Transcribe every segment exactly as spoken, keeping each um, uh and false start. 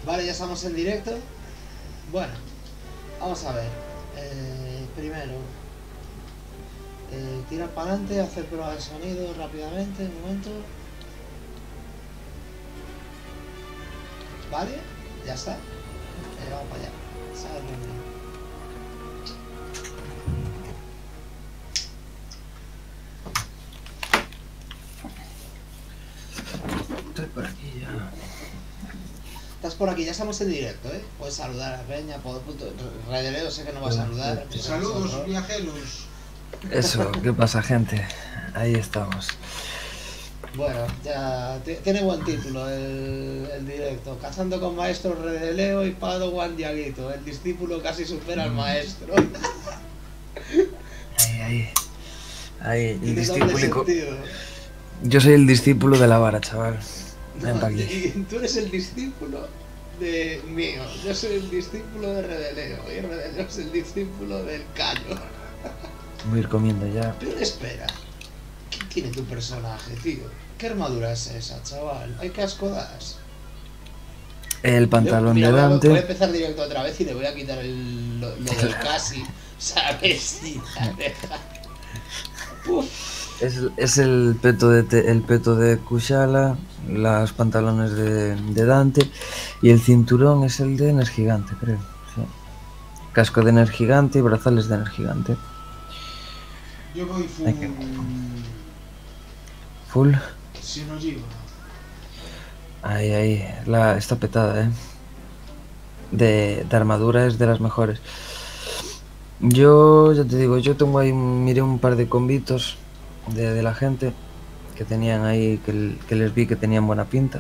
Vale, ya estamos en directo. Bueno, vamos a ver. Eh, primero, eh, tirar para adelante, hacer prueba de sonido rápidamente. Un momento. Vale, ya está. Eh, vamos para allá. Sale el nombre. Estoy por aquí ya. Estás por aquí, ya estamos en directo, ¿eh? Puedes saludar a Peña, por punto. Redeleo sé que no va a saludar. Saludos, viajeros. Eso, ¿qué pasa, gente? Ahí estamos. Bueno, ya tiene buen título el, el directo. Cazando con maestro Redeleo y Padawan Diaguito. El discípulo casi supera al maestro. Ahí, ahí. Ahí, el Tiene doble discípulo. sentido. Yo soy el discípulo de la vara, chaval. Ven No, pa' aquí. y tú eres el discípulo de mío. Yo soy el discípulo de Redeleo. Y Redeleo es el discípulo del Cayo. Voy a ir comiendo ya. Pero espera. ¿Qué tiene tu personaje, tío? ¿Qué armadura es esa, chaval? ¿Ay, qué asco das? El pantalón Mira, de voy a- Dante. Voy a empezar directo otra vez y le voy a quitar el, lo, lo del casi. ¿Sabes? Y la deja. Uf. Es, es el peto de te- el peto de Kushala, los pantalones de, de Dante y el cinturón es el de Energigante, creo. Sí. Casco de Energigante y brazales de Energigante. Yo voy full. Hay que- Full. Si no llevo. Ahí, ahí. La, está petada, eh. De, de armadura es de las mejores. Yo, ya te digo, yo tengo ahí, miré un par de convitos de, de la gente que tenían ahí, que, que les vi que tenían buena pinta.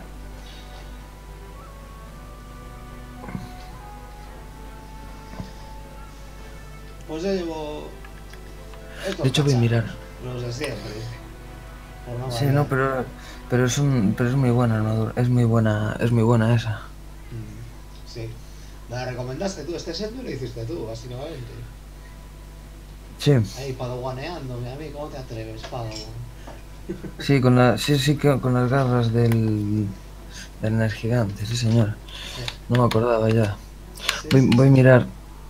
Pues yo llevo. Estos De hecho voy a cacharros, mirar. Los de siempre. Por no Sí, variar. no, pero pero es un, pero es muy buena armadura, es muy buena, es muy buena esa. Mm, Sí. La recomendaste tú, este set me lo hiciste tú, básicamente. Sí, Ahí padawaneándome a mí, ¿cómo te atreves, Padawan? sí, con la, sí, sí, que con las garras del, del Energigante, sí señor. No me acordaba ya. Sí, Voy, sí, voy a sí. mirar.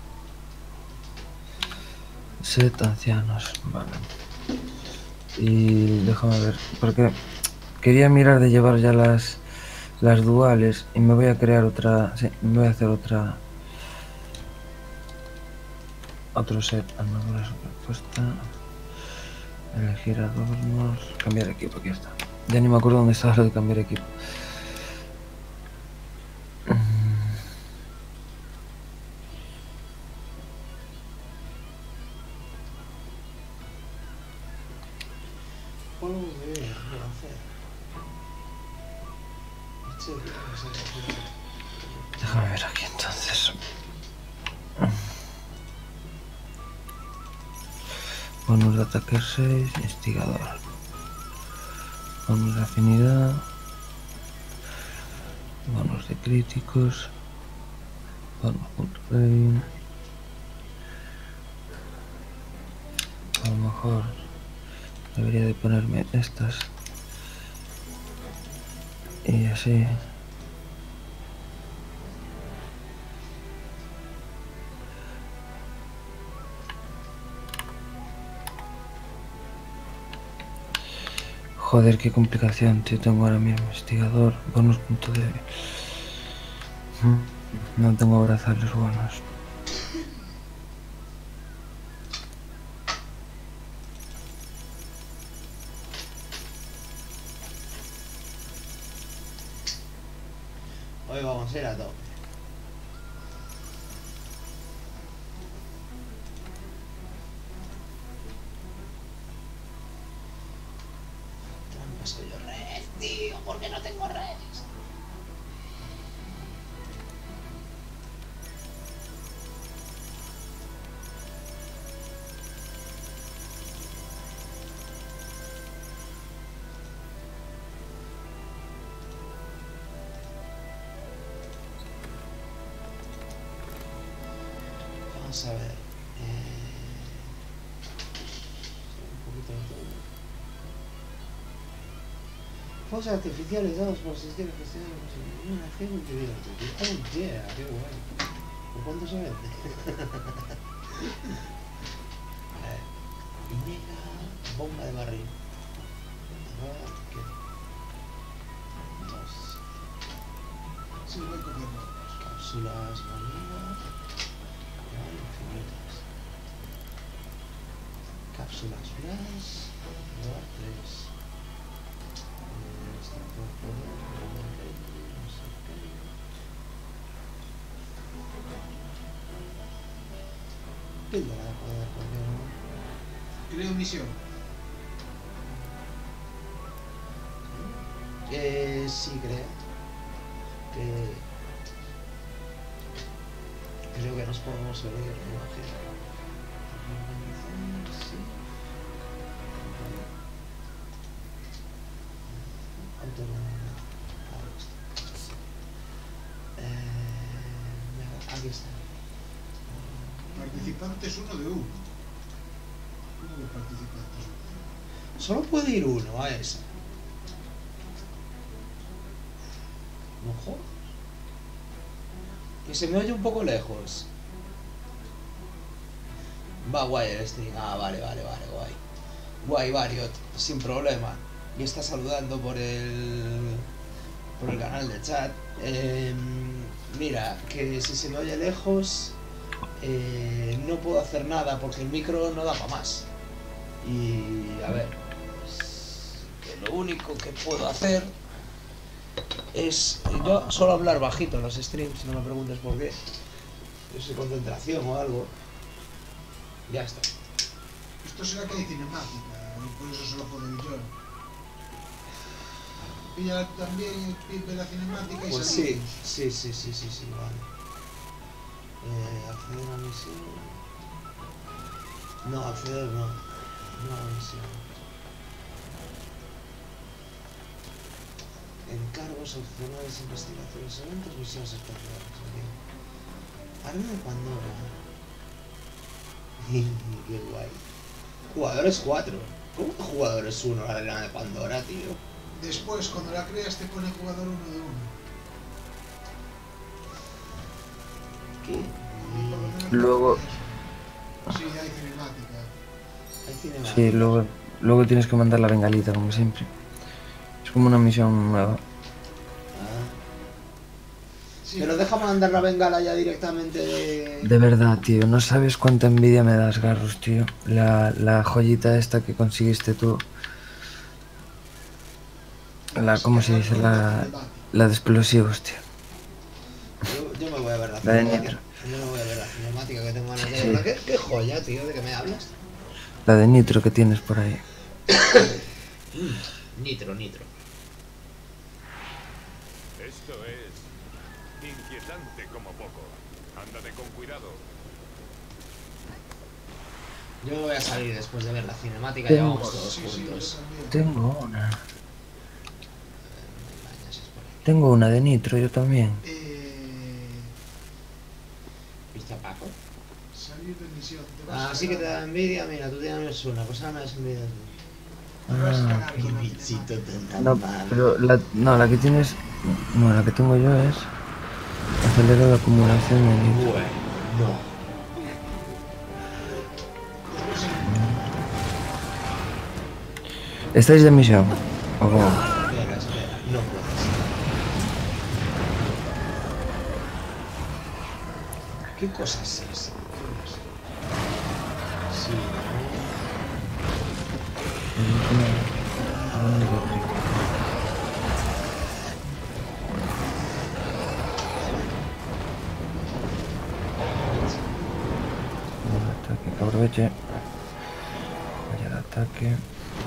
Set ancianos, vale. Y déjame ver, porque quería mirar de llevar ya las las duales y me voy a crear otra, sí, me voy a hacer otra otro set, armadura superpuesta, elegir adornos, cambiar equipo, aquí está. Ya ni me acuerdo dónde estaba lo de cambiar equipo. Polvo de bien, voy a hacer. Sí, no sé, no sé. Déjame ver aquí entonces. Bonus de ataque seis, instigador. Bonus de afinidad. Bonus de críticos. Bonus punto rain. A lo mejor debería de ponerme estas. Y así. Joder, qué complicación, tío, tengo ahora mismo. Investigador, bonus punto de... No tengo brazales buenos. Hoy vamos a ir a tope. Trampas que yo red, tío, ¿por qué no tengo redes? Vamos a ver. Eh... Un poquito de todo. Fuegos artificiales dados por asistir a gestionar una acción individual. Oh yeah, qué guay. ¿Por cuánto se vende? A ver. Vinega, bomba de barril. ¿Qué? Dos. Sí, voy cogiendo. Cápsulas marinas. Ya hay infinitas. Cápsulas flash. Lleva tres. Eh, esta por poder, no sé qué. Píldora de poder, porque no. Creo misión. Eh, sí, creo. Que. Creo que nos podemos oír, me imagino. Sí. Autorrenombrado. Ahí está. Eh, aquí está. Participantes uno de uno. ¿Cómo que participantes uno de uno? Solo puede ir uno a esa. No jodas. Que se me oye un poco lejos. Va guay el stream. Ah, vale, vale, vale, guay. Guay, Variot, sin problema. Y está saludando por el por el canal de chat. Eh, mira, que si se me oye lejos, eh, no puedo hacer nada porque el micro no da para más. Y a ver, pues, que lo único que puedo hacer es yo solo hablar bajito en los streams, no me preguntes por qué. Es de concentración o algo. Ya está. Esto será que hay cinemática, y por eso solo puedo ir yo. Pilla también, ve la cinemática y Pues sí, salimos. sí, sí, sí, sí, sí, vale. Eh, acceder a misión. No, acceder no. No a misión. Encargos opcionales, investigaciones, eventos, misiones especiales. Arma de Pandora. Qué guay. Jugadores cuatro. ¿Cómo que jugadores uno la arena de Pandora, tío? Después, cuando la creas, te pone jugador uno de uno. ¿Qué? Y por lo menos Luego- eso. Sí, hay cinemática. Hay cinemática. Sí, luego, luego tienes que mandar la bengalita, como siempre. Es como una misión nueva. Ah. Sí, Pero deja mandar la bengala ya directamente de... De verdad, tío, no sabes cuánta envidia me das, Garrus, tío. La, la joyita esta que conseguiste tú. La, ¿cómo se dice? La, la de explosivos, tío. Yo, yo me voy a ver la La de cinemática. Nitro. Yo no voy a ver la cinemática que tengo ganas de Sí. verla. ¿Qué, qué joya, tío, de que me hablas? La de nitro que tienes por ahí. Nitro, nitro. Esto es inquietante como poco. Ándate con cuidado. Yo me voy a salir después de ver la cinemática, Tengo- ya vamos todos Sí, sí, yo juntos. también. Tengo una. Me engañas, es por ahí. Tengo una de nitro, yo también. Eh, ¿Viste a Paco? salir de misión. Te vas Ah, a sí que te cagar. da envidia, mira, tú tienes una, pues ahora me das envidia. Te vas a Ah, cagar con la cinemática. tan No, malo. pero la, no, la que tienes... No, la que tengo yo es... Acelera la acumulación de nitro. Bueno, no. ¿Estáis de misión? ¿O cómo? Espera, espera, no puedes. ¿Qué cosa es esa? Sí, Ataque, que aproveche. Vaya de ataque.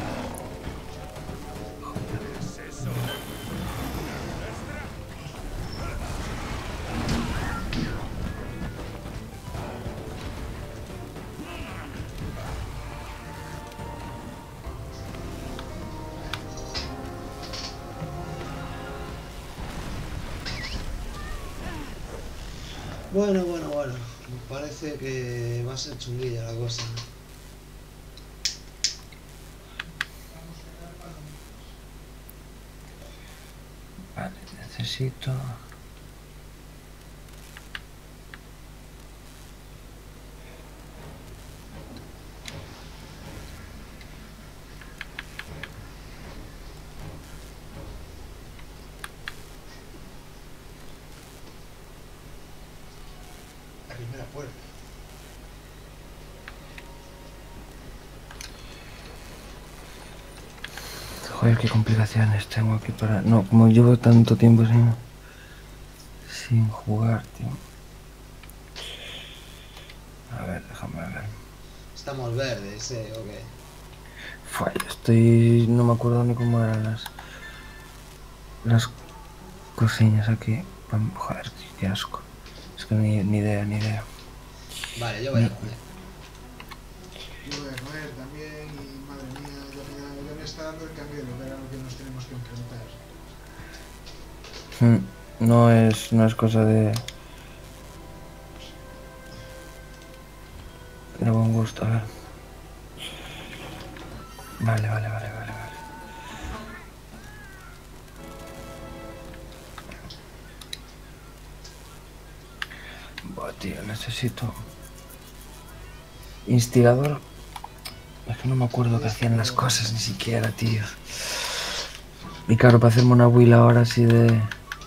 bueno, bueno, bueno. Me parece que va a ser chunguilla la cosa. necesito... La primera puerta. Joder, qué complicaciones tengo aquí para... No, como llevo tanto tiempo sin... Sin jugar, tío. A ver, déjame ver. Estamos verdes, eh, o qué. Fue, estoy... No me acuerdo ni cómo eran las... Las cosillas aquí. Pam- Joder, qué asco. Es que ni, ni idea, ni idea. Vale, yo voy a comer. Yo voy a comer también y madre mía, ya me, ya me está dando el cambio de ver a lo que nos tenemos que enfrentar. Mm, No es, no es cosa de... De buen gusto, a ver. Vale, vale, vale, vale, vale. Buah, tío, necesito... Instigador. Es que no me acuerdo que hacían las cosas ni siquiera, tío. Y claro, para hacerme una build ahora así de...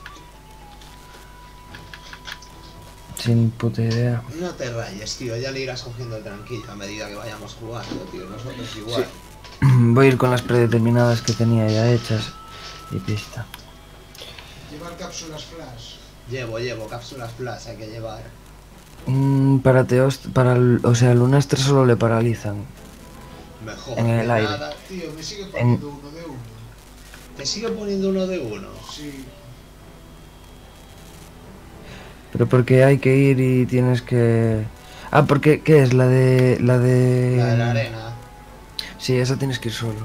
Sin puta idea. No te rayes, tío, ya le irás cogiendo el tranquilo a medida que vayamos jugando, tío. Nosotros igual. Voy a ir con las predeterminadas que tenía ya hechas. Y pista. Llevar cápsulas flash. Llevo, llevo, cápsulas flash hay que llevar. Mm, para Teos, para el- o sea, Lunastre solo le paralizan. Mejor En el que aire. nada. Tío, me sigue poniendo uno de uno. Te sigue poniendo uno de uno. Sí. Pero porque hay que ir y tienes que... Ah, porque, ¿qué es? La de... La de... La de la arena. Sí, esa tienes que ir solo.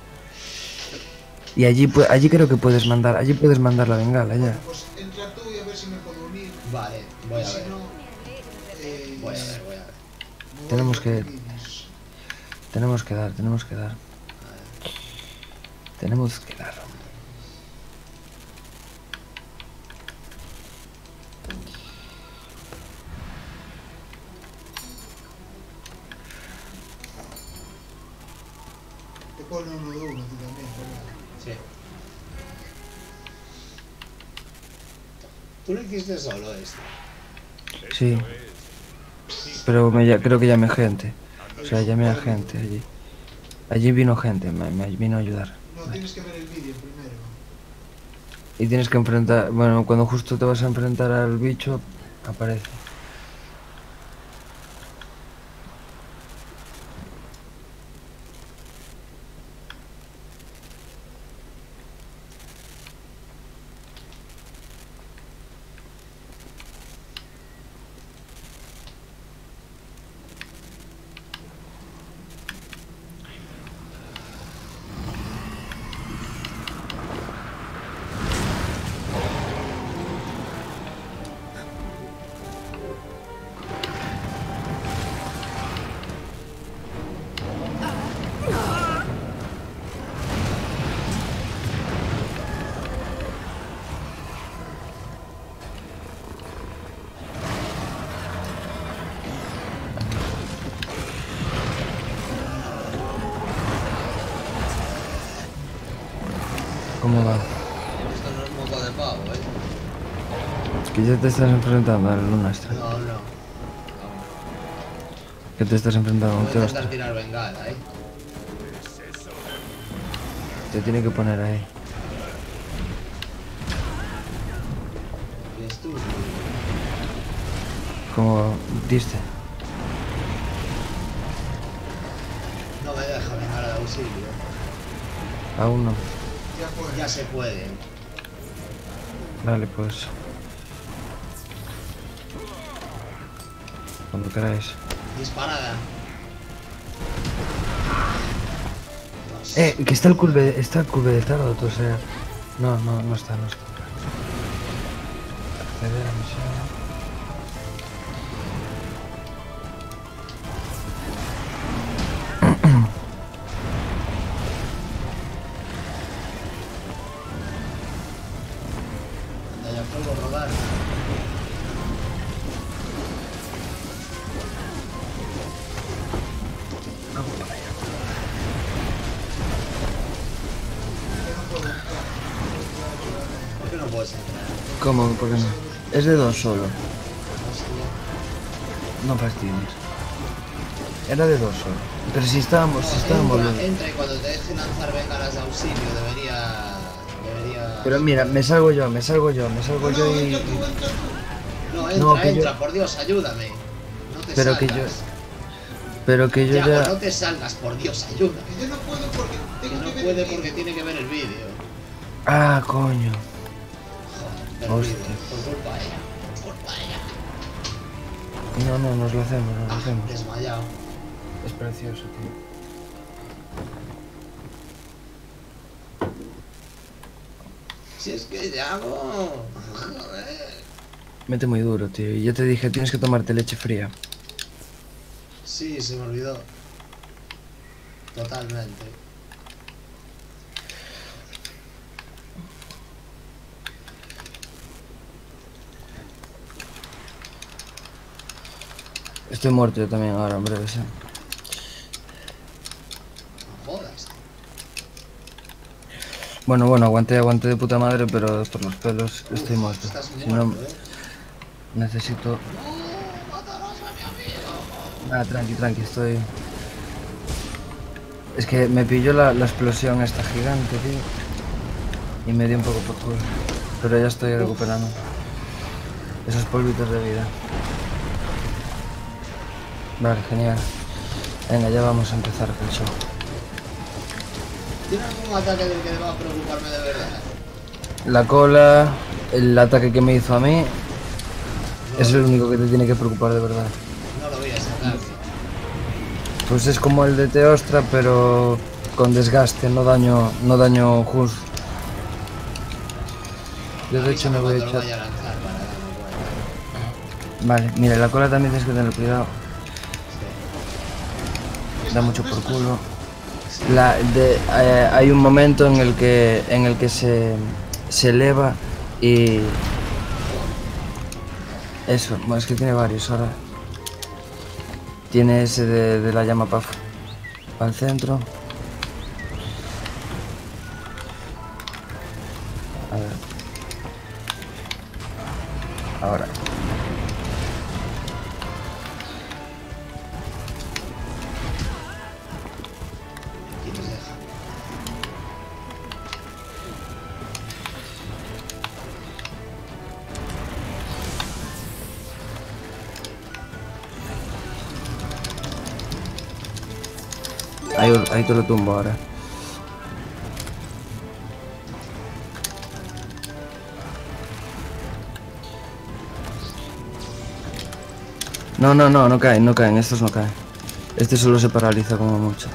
Y allí, pu- allí creo que puedes mandar, allí puedes mandar la bengala ya. Bueno, pues entra tú y a ver si me puedo unir. Vale, voy Y a si ver. no, eh, Voy a ver, voy a ver. me voy Tenemos con que- Minis. Tenemos que dar, tenemos que dar. Tenemos que dar. Te pone uno de uno tú también, ¿verdad? Sí. Tú lo hiciste solo esto. Sí. Pero me, ya- creo que llamé gente. O sea, llamé a gente allí. Allí vino gente, me, me vino a ayudar. No, tienes que ver el vídeo primero. Y tienes que enfrentar... Bueno, cuando justo te vas a enfrentar al bicho, aparece. ¿Cómo va? Esto no es moco de pavo, eh. Es que ya te estás enfrentando al Lunastre. No, no. Que te estás enfrentando a un Voy a intentar Teostra. tirar bengala, eh. Te tiene que poner ahí. Y es tú. Como diste. No me deja bengala de auxilio. Aún no. Ya fue. Ya se puede. Vale, pues. Cuando queráis. Disparada. Eh, que está el curve, está el curve de Tarot, o sea. No, no, no está, no está. Acceder a misión. salvar. ¿Por qué no puedes entrar? ¿Cómo? ¿Por qué no? Es de dos solo. Hostia. No fastidies. Era de dos solo. Pero si estábamos, si estábamos entra, los- entra y cuando te dejen lanzar bengalas de auxilio debería... debería... Pero mira, me salgo yo, me salgo yo, me salgo No, yo no, y... entra tú, entra tú. No, entra, No, que yo- entra, por Dios, ayúdame. No te Pero salgas. que yo... Pero que yo Ya, ya... pues no te salgas, por Dios, ayúdame. Que yo no puedo porque Que tengo no que ver puede el porque vídeo. tiene que ver el vídeo. Ah, coño. Joder, el Hostia. vídeo, por culpa de ella, por culpa de ella. No, no, nos lo hacemos, nos lo Ah, hacemos. desmayado. Es precioso, tío. Si es que ya hago... Joder. Mete muy duro, tío. Y yo te dije, tienes que tomarte leche fría. Sí, se me olvidó. Totalmente. Estoy muerto yo también ahora, en breve, sí. No jodas. Bueno, bueno, aguanté, aguanté de puta madre, pero por los pelos estoy Uf, muerto. Estás Si no, muerto, eh. necesito... ¡No! ¡Matarás a mi amigo! Ah, tranqui, tranqui, estoy... Es que me pilló la, la explosión esta gigante, tío. Y me dio un poco por culo. Pero ya estoy recuperando esos polvitos de vida. Vale, genial. Venga, ya vamos a empezar con el show. ¿Tiene algún ataque del que deba preocuparme de verdad? La cola, el ataque que me hizo a mí, No, es el único que te tiene que preocupar de verdad. no lo voy a sacar. Pues es como el de Teostra, pero con desgaste, no daño, no daño justo. Yo de hecho me voy a Cuando lo echar... vaya a lanzar para darme cuenta. Vale, mira, la cola también tienes que tener cuidado. Sí. Da mucho por culo. La, de, eh, hay un momento en el que en el que se, se eleva y eso, bueno, es que tiene varios ahora. Tiene ese de, de la llama para el centro. A ver. Ahora. ¿Quién nos deja? Ahí, ahí te lo tumbo ahora. No, no, no, no caen, no caen, estos no caen. Este solo se paraliza como mucho.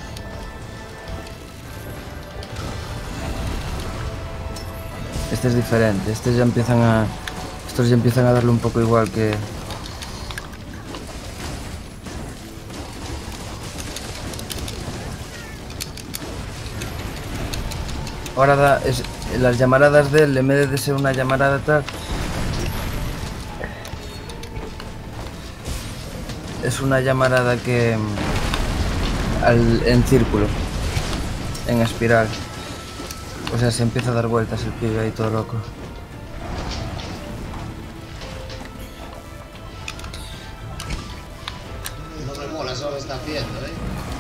Este es diferente, estos ya empiezan a... Estos ya empiezan a darle un poco igual que... Ahora da... Es, las llamaradas de él, en vez de ser una llamarada tal... Es una llamarada que... Al, en círculo. En espiral. O sea, se empieza a dar vueltas el pibe ahí todo loco. No me mola eso que está haciendo, eh.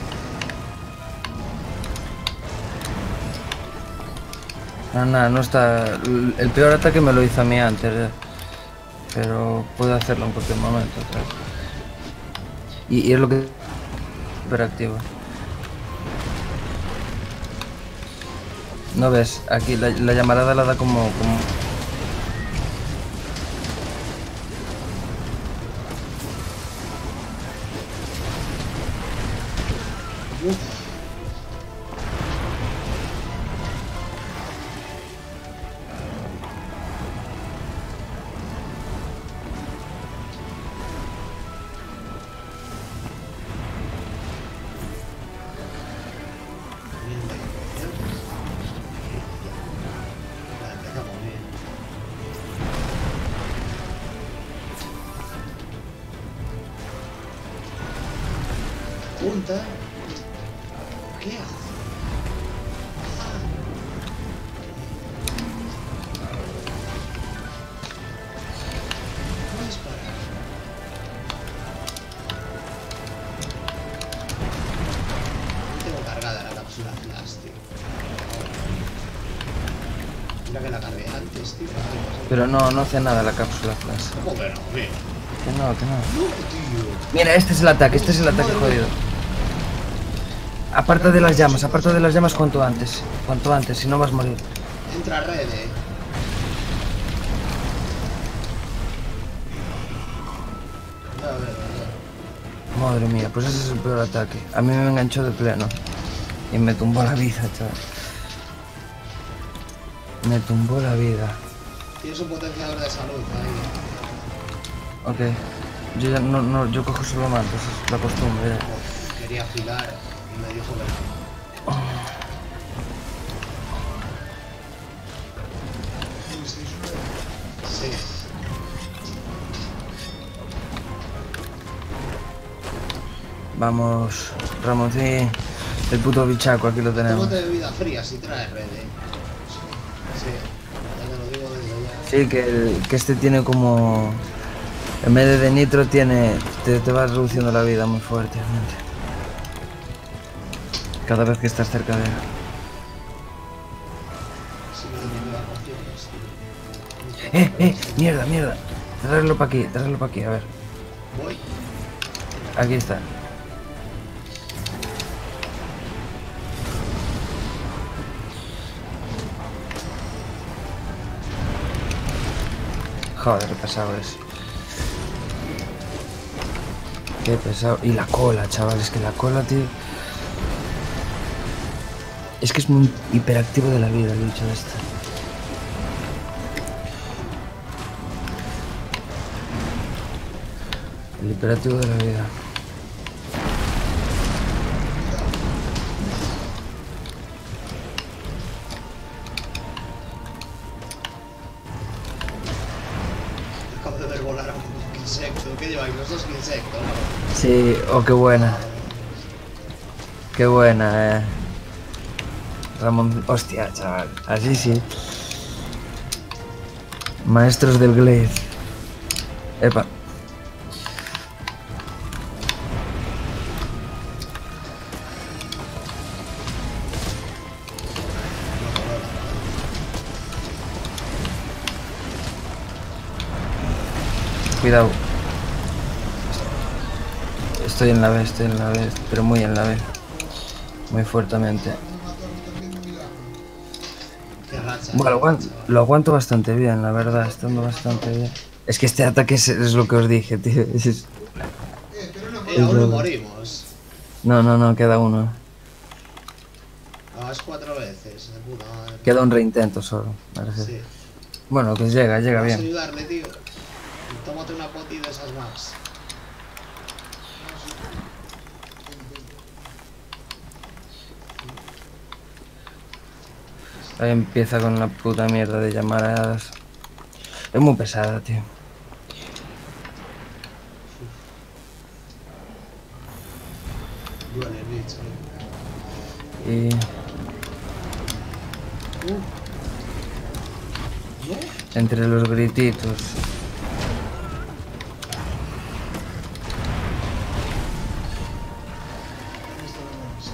No, nada, no está... El peor ataque me lo hizo a mí antes, eh. Pero puede hacerlo en cualquier momento otra vez. Y, y es lo que... Hiperactivo. ¿No ves? Aquí la, la llamarada la da como... como... Bien, bien. Vale, empezamos bien. apunta. ¿Qué hace? Ah. No disparar. No tengo cargada la cápsula flash, tío. Mira que la cargué antes, tío. Pero no, no hace nada la cápsula flash. ¿Cómo que no? Mira. Que no, que no. No, tío. Mira, este es el ataque, este es el ataque jodido. Aparta de las llamas, aparta de las llamas cuanto antes. Cuanto antes, si no vas a morir. Entra red, eh. A ver, a ver. Madre mía, pues ese es el peor ataque. A mí me enganchó de pleno. Y me tumbó la vida, chaval. Me tumbó la vida. Tienes un potenciador de salud ahí. Ok. Yo ya no, no, yo cojo solo mantos, es la costumbre. ya. Uf, quería afilar y me dijo que no. ¿Tuvisteis una? Sí. Vamos, Ramoncín. El puto bichaco, aquí lo tenemos. Tómate bebida fría si traes red, eh. Sí. Ya te lo digo desde ya. Sí, que, el- que este tiene como... En vez de, de nitro tiene... Te, te va reduciendo la vida muy fuertemente. Cada vez que estás cerca de él. Sí que tenía pociones, tío. ¡Eh, eh! ¡Mierda, mierda! Traerlo para aquí, traerlo para aquí, a ver. Voy. Aquí está. Joder, qué pesado es. Qué pesado. Y la cola, chaval, es que la cola, tío. Es que es muy hiperactivo de la vida el bicho este. El hiperactivo de la vida. Acabo de ver volar a un insecto. ¿Qué lleváis? Los dos insectos, ¿no? Sí, oh, qué buena. Qué buena, eh. Ramón, hostia, chaval. Así sí. Maestros del Glaive. Epa. Cuidado. Estoy en la B, estoy en la B, pero muy en la B. Muy fuertemente. Me mató a mí también de milagro. Qué racha. Bueno, lo aguanto, lo aguanto bastante bien, la verdad, estando bastante bien. Es que este ataque es, es lo que os dije, tío. Es- es- Eh, pero no Eh, aún no Eso- morimos. No, no, no, queda uno. No, es cuatro veces. De puta madre. Queda un reintento solo, parece. Sí. Bueno, que llega, llega Vamos a bien. ayudarle, tío. Tómate una poti de esas max. Ahí empieza con la puta mierda de llamadas. Es muy pesada, tío. Duele el bicho. Y Uh. ¿No? entre los grititos. ¿Dónde está la mesa?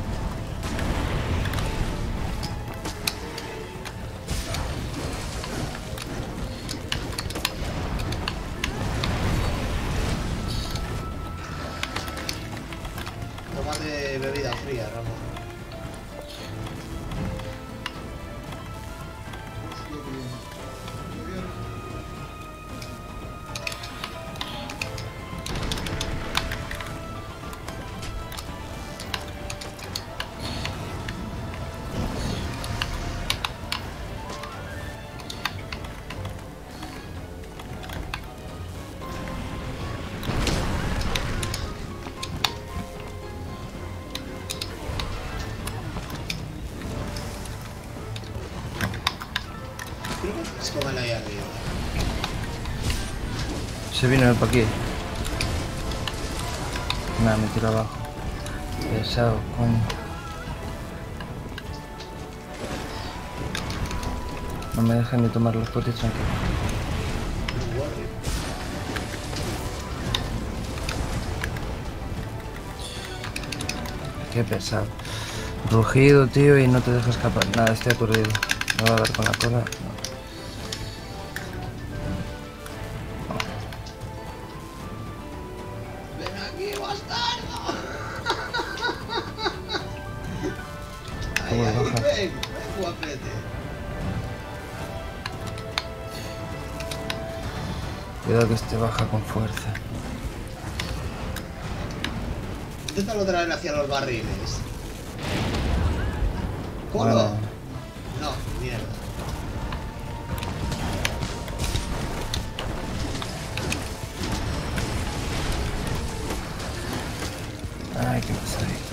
Tómate bebida fría, Ramón. Hostia, qué bien. Qué bien. Creo que es como el ahí arriba. Se vino para aquí. Nada, me tiro abajo. pesado, coño. No me dejan ni tomar los potes tranquilo. Qué pesado. Rugido, tío, y no te deja escapar. Nada, estoy aturdido. Me va a dar con la cola. No. ¡Ven aquí, bastardo! ¡Ay, ¿Cómo ay, baja? ven! ¡Ven, guapete! Cuidado que este baja con fuerza. Inténtalo traer hacia los barriles. ¿Cómo? Bueno. No, mierda. Ay, qué pasa ahí.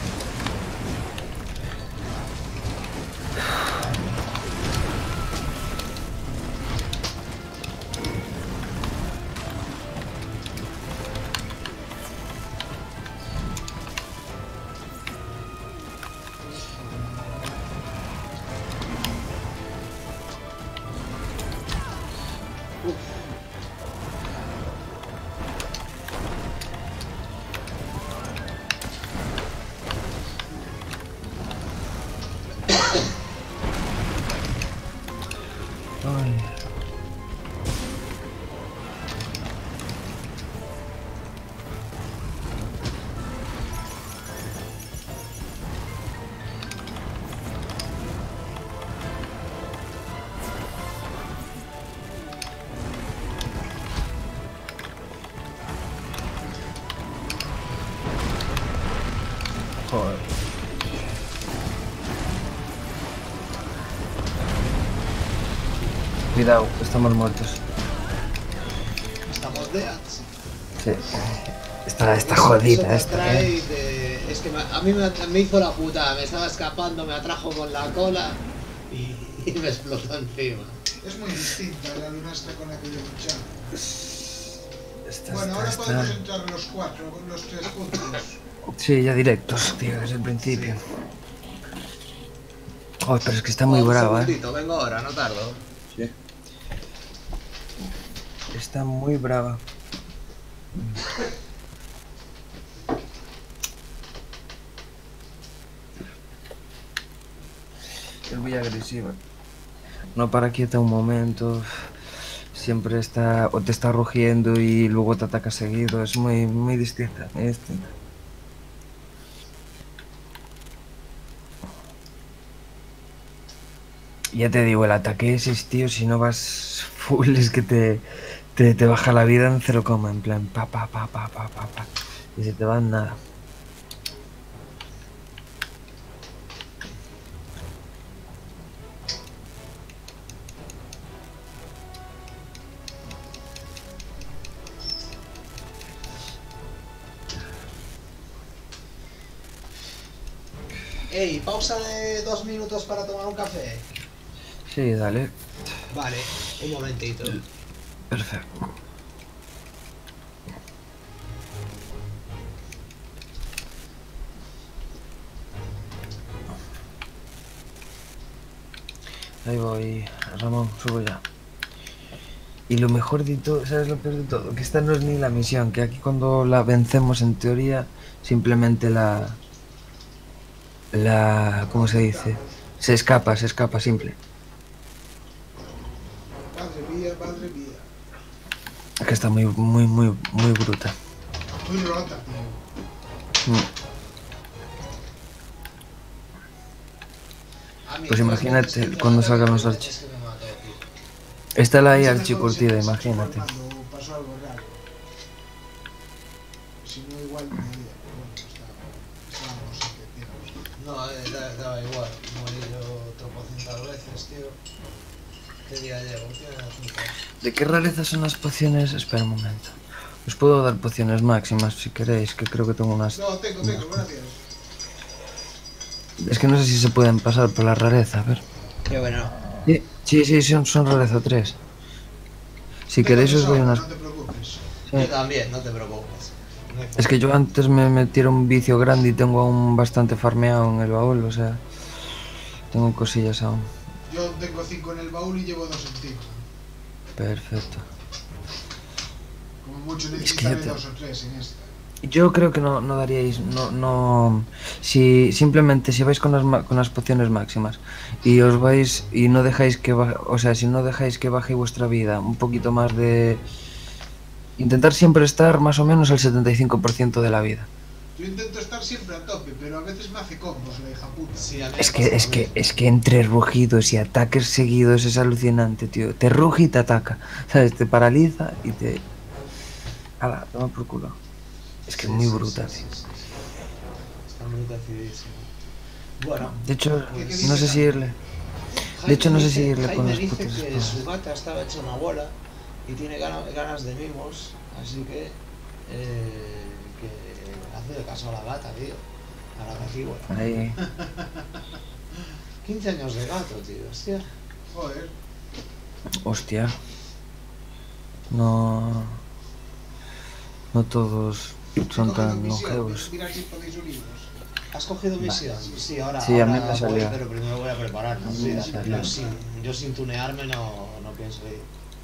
Ay. Joder. Cuidado, estamos muertos. Estamos deads. Sí. Está, está Eso- jodida eso te esta, atrae eh. y te- Es que me- a mí me, me hizo la puta, me estaba escapando, me atrajo con la cola y, y me explotó encima. Es muy distinta la lunastra con la que yo luchaba. Esta, Bueno, esta, ahora esta. podemos entrar los cuatro, con los tres juntos. Sí, ya directos, tío, desde el principio. Oh, pero es que está muy Oh, un brava, eh. segundito, vengo ahora, no tardo. Sí. Está muy brava. Es muy agresiva. No para quieta un momento. Siempre está o te está rugiendo y luego te ataca seguido. Es muy, muy distinta. Muy distinta. Ya te digo, el ataque ese, tío, si no vas full es que te, te, te baja la vida en cero coma, en plan pa pa pa pa pa pa pa. Y se te va en nada. Ey, pausa de dos minutos para tomar un café. Sí, dale. Vale, un momentito. Perfecto. Ahí voy, Ramón, subo ya. Y lo mejor de todo, ¿sabes lo peor de todo? Que esta no es ni la misión, que aquí cuando la vencemos en teoría, simplemente la... La... ¿Cómo se dice? Se escapa, se escapa, simple. Madre mía, madre mía. Que está muy, muy, muy, muy bruta. Muy rota, tío. Mm. A mí, Pues dos imagínate veces que me cuando mató, salgan los es archis. que me mató, tío. Está la ahí Muchas archicurtida, veces imagínate. Cuando pasó algo raro. Si no, igual me moría. Pero bueno, estaba- estábamos entendidos. No, eh, da- daba igual. Morí yo tropocientas veces, tío. ¿Qué día llevo? Tiene cinco. ¿De qué rareza son las pociones? Espera un momento. Os puedo dar pociones máximas si queréis, que creo que tengo unas... No, tengo, tengo, gracias. Es que no sé si se pueden pasar por la rareza, a ver. Qué bueno. Sí, sí, sí, son, son rareza tres. Si Tengo queréis os doy tesoro, unas... No te preocupes. Sí. Yo también, no te preocupes. No hay Es que forma. yo antes me metieron un vicio grande y tengo aún bastante farmeado en el baúl, o sea, tengo cosillas aún. Yo tengo cinco en el baúl y llevo dos encima. Perfecto. Como mucho Es que necesitaré yo te- dos o tres en esta. Yo creo que no, no daríais, no, no, si simplemente si vais con las, ma- con las pociones máximas y os vais y no dejáis que baje, o sea, si no dejáis que baje vuestra vida un poquito más de, intentar siempre estar más o menos al setenta y cinco por ciento de la vida. Yo intento estar siempre a tope, pero a veces me hace combos la hija puta. Sí, a mí me Es pasa que, lo es que, mismo. es que entre rugidos y ataques seguidos es alucinante, tío. Te ruge y te ataca, ¿sabes? Te paraliza y te... Ala, toma por culo. Es que Sí, es muy sí, brutal. sí, sí, sí. Está muy decididísimo. Bueno, De hecho, ¿Qué- qué no dice sé si irle... Jaime De hecho, no sé dice- si irle con Jaime las dice putas que espadas. su gata estaba hecha una bola y tiene gana- ganas de mimos, así que, eh, que hace de caso a la gata, tío. A la gatíbola. Ahí... quince años de gato, tío, hostia. Joder. Hostia. No... No todos He son cogido tan misión, longevos. mirad si podéis uniros. ¿Has cogido misión? Sí, ahora, Sí, a mí ahora me voy, salió. pero primero voy a prepararme. A mí Sí, me sí, salió. yo, sin, yo sin tunearme no, no pienso ir.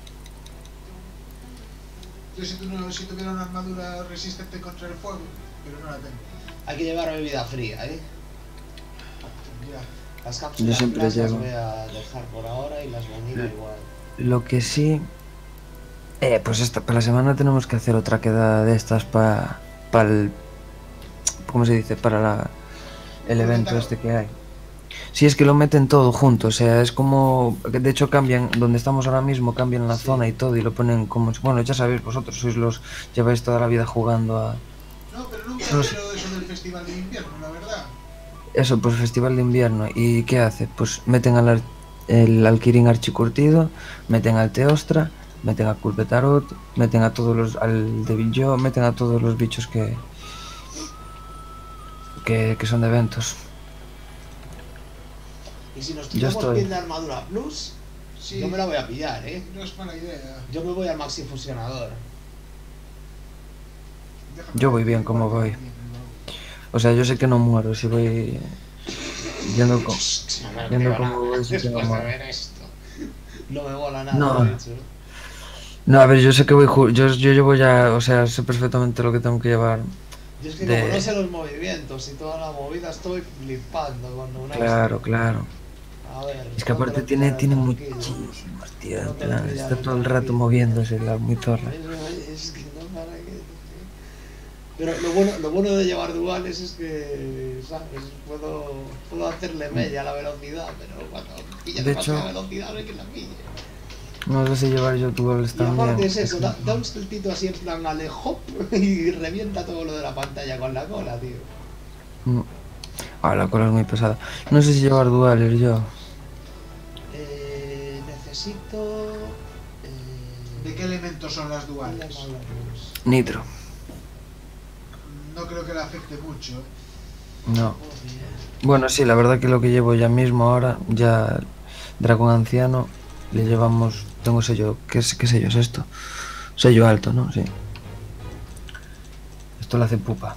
Yo si, tu- no- si tuviera una armadura resistente contra el fuego, pero no la tengo. Hay que llevar bebida fría, ¿eh? Mira, Las Yo cápsulas siempre las llevo. voy a dejar por ahora y las vanilla Sí. igual. Lo que sí... Eh, pues esta, para la semana tenemos que hacer otra quedada de estas para... Para el... ¿Cómo se dice? Para la, el evento este que hay. Sí, es que lo meten todo junto, o sea, es como... De hecho cambian, donde estamos ahora mismo, cambian la Sí. zona y todo y lo ponen como... Bueno, ya sabéis, vosotros sois los... Lleváis toda la vida jugando a... no, pero nunca No he sé. hecho eso del festival de invierno, la verdad. Eso, pues festival de invierno. ¿Y qué hace? Pues meten al ar- el Alquirín archicurtido, meten al Teostra, meten a Culpetarot, meten a todos los... al Devil Joe, meten a todos los bichos que... que, que son de eventos. Y si nos Yo quitamos estoy. piel de armadura plus, Sí, yo me la voy a pillar, ¿eh? no es mala idea. Yo me voy al Maxi Fusionador. Déjame Yo voy ver bien qué como guardo voy. aquí en el baúl. O sea, yo sé que no muero si voy... Yendo con... No me Viendo creo cómo nada voy, sí que después no de mola. ver esto. No me mola nada, No. de hecho. No, a ver, yo sé que voy... ju- Yo, yo llevo ya... O sea, sé perfectamente lo que tengo que llevar. Yo es que De- como no sé los movimientos y toda la movida estoy flipando cuando una Claro, claro. A ver, Es que no te aparte lo tiene, pillaré tiene tranquilo. muchísimos, tío. No en te lo plan, pillaré está todo el rato tranquilo. moviéndose, la muy zorra. Es, es que no para qué. Pero lo bueno, lo bueno de llevar duales es que, ¿sabes? Puedo, puedo hacerle mella a la velocidad, pero cuando pilla De demasiada hecho- velocidad no hay que la pille. No sé si llevar yo duales Y también. aparte es eso, que- da, da un saltito así en plan ale hop y revienta todo lo de la pantalla con la cola, tío. Mm. Ah, la cola es muy pesada. No sé si llevar duales yo. Eh, necesito... Eh, ¿De qué elementos son las ¿cuál duales? es la luz? Nitro. No creo que le afecte mucho. ¿eh? No. Oh, bien. Bueno, sí, la verdad que lo que llevo ya mismo ahora, ya Dragón Anciano, le llevamos... Tengo sello... ¿Qué, es- qué sello es esto? Sello alto, ¿no? Sí. Esto lo hace pupa.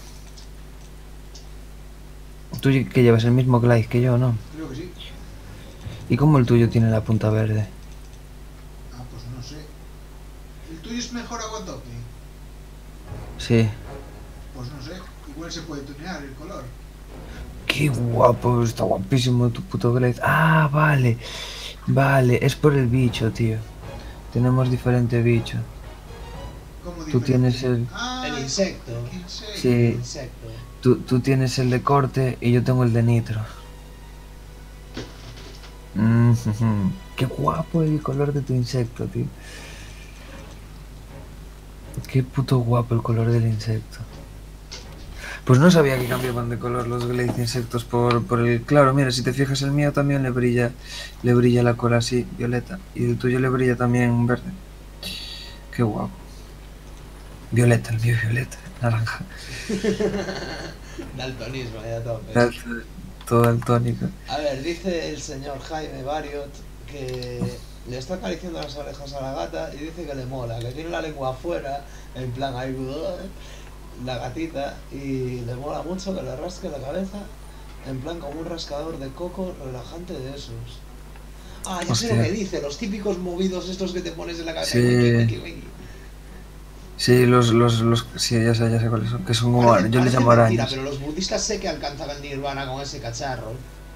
Tú que llevas el mismo glide que yo, ¿no? Creo que sí. ¿Y cómo el tuyo tiene la punta verde? Ah, pues no sé. ¿El tuyo es mejor agua tope? Sí. Pues no sé. Igual se puede tunear el color. Qué guapo, está guapísimo tu puto glide. Ah, vale. Vale, es por el bicho, tío. Tenemos diferente bicho. ¿Cómo Tú diferente? tienes el... Ah, El insecto. el insecto. Sí. Insecto. Tú, tú tienes el de corte y yo tengo el de nitro. Mm, ujú. Qué guapo el color de tu insecto, tío. Qué puto guapo el color del insecto. Pues no sabía que cambiaban de color los glade insectos por, por el... Claro, mira, si te fijas el mío también le brilla, le brilla la cola así, violeta. Y el tuyo le brilla también verde. Qué guapo. Violeta, el mío violeta, naranja. Daltonismo, ya tope. Todo, todo daltónico. A ver, dice el señor Jaime Bariot que le está acariciando las orejas a la gata y dice que le mola, que tiene la lengua afuera, en plan ahí, la gatita y le mola mucho que le rasque la cabeza en plan como un rascador de coco relajante de esos. Ah, ya sé lo Hostia. que dice, los típicos movidos estos que te pones en la cabeza. Sí. Wiki, wiki, wiki. Sí, los, los, los, sí, ya sé, ya sé cuáles son, que son como, Parece, yo les parece llamo mentira, arañas. pero los budistas sé que alcanzaban nirvana con ese cacharro.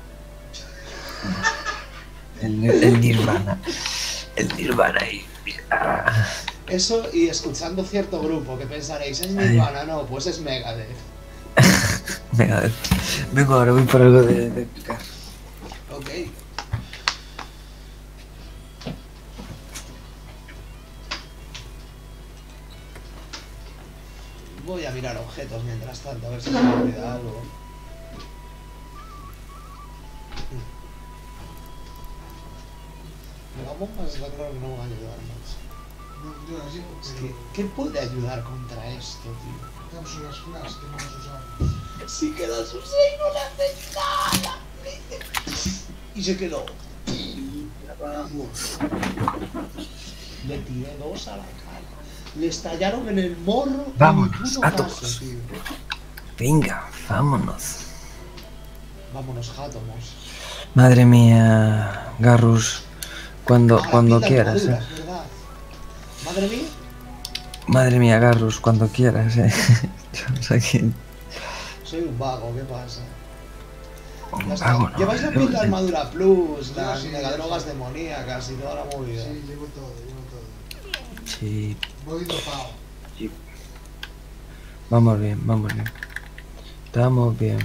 El, el Nirvana. El Nirvana ahí. Ah. Eso y escuchando cierto grupo que pensaréis, ¿es nirvana? No, pues es Megadeth. Venga, a ver. Vengo ahora, voy por algo de, de picar. Ok. Voy a mirar objetos mientras tanto, a ver si se me olvida algo. Megabombas está claro que no van a ayudar más. No, yo las llevo, Es pero que, ¿qué puede ayudar contra esto, tío? cápsulas flash que no las usamos. Sí que las usé y no le hace nada. Y se quedó. Vamos. Le tiré dos a la cara. Le estallaron en el morro. y Vámonos, ni puto a caso, todos. tío. Venga, vámonos. Vámonos, átomos. Madre mía, Garrus, cuando, Ah, la cuando pinta quieras, armadura, eh. es verdad. Madre mía. Madre mía, Garrus, cuando quieras, eh. Yo no sé quién. Soy un vago, ¿qué pasa? Un Ya está. vago, no, Lleváis la eh, pinta eh. armadura plus, Yo las sí, megadrogas sí. demoníacas y toda la movida. Sí, llevo todo, llevo todo. Sí, Voy dopado. vamos bien, vamos bien. Estamos bien.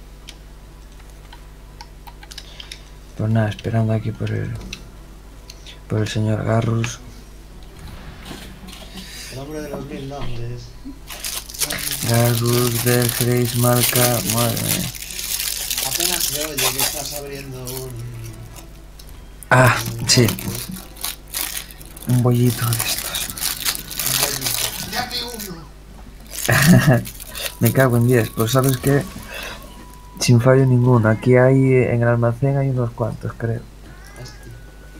Pues nada, esperando aquí por el por el señor Garrus. El hombre de los mil nombres. Garrus del Grace Malca, madre mía. Apenas se oye que estás abriendo un... Ah, un sí, bote, un bollito de estos. un bollito. ¡Ya vi uno! Me cago en diez, pues sabes que sin fallo ninguno. Aquí hay, en el almacén hay unos cuantos, creo. Hostia.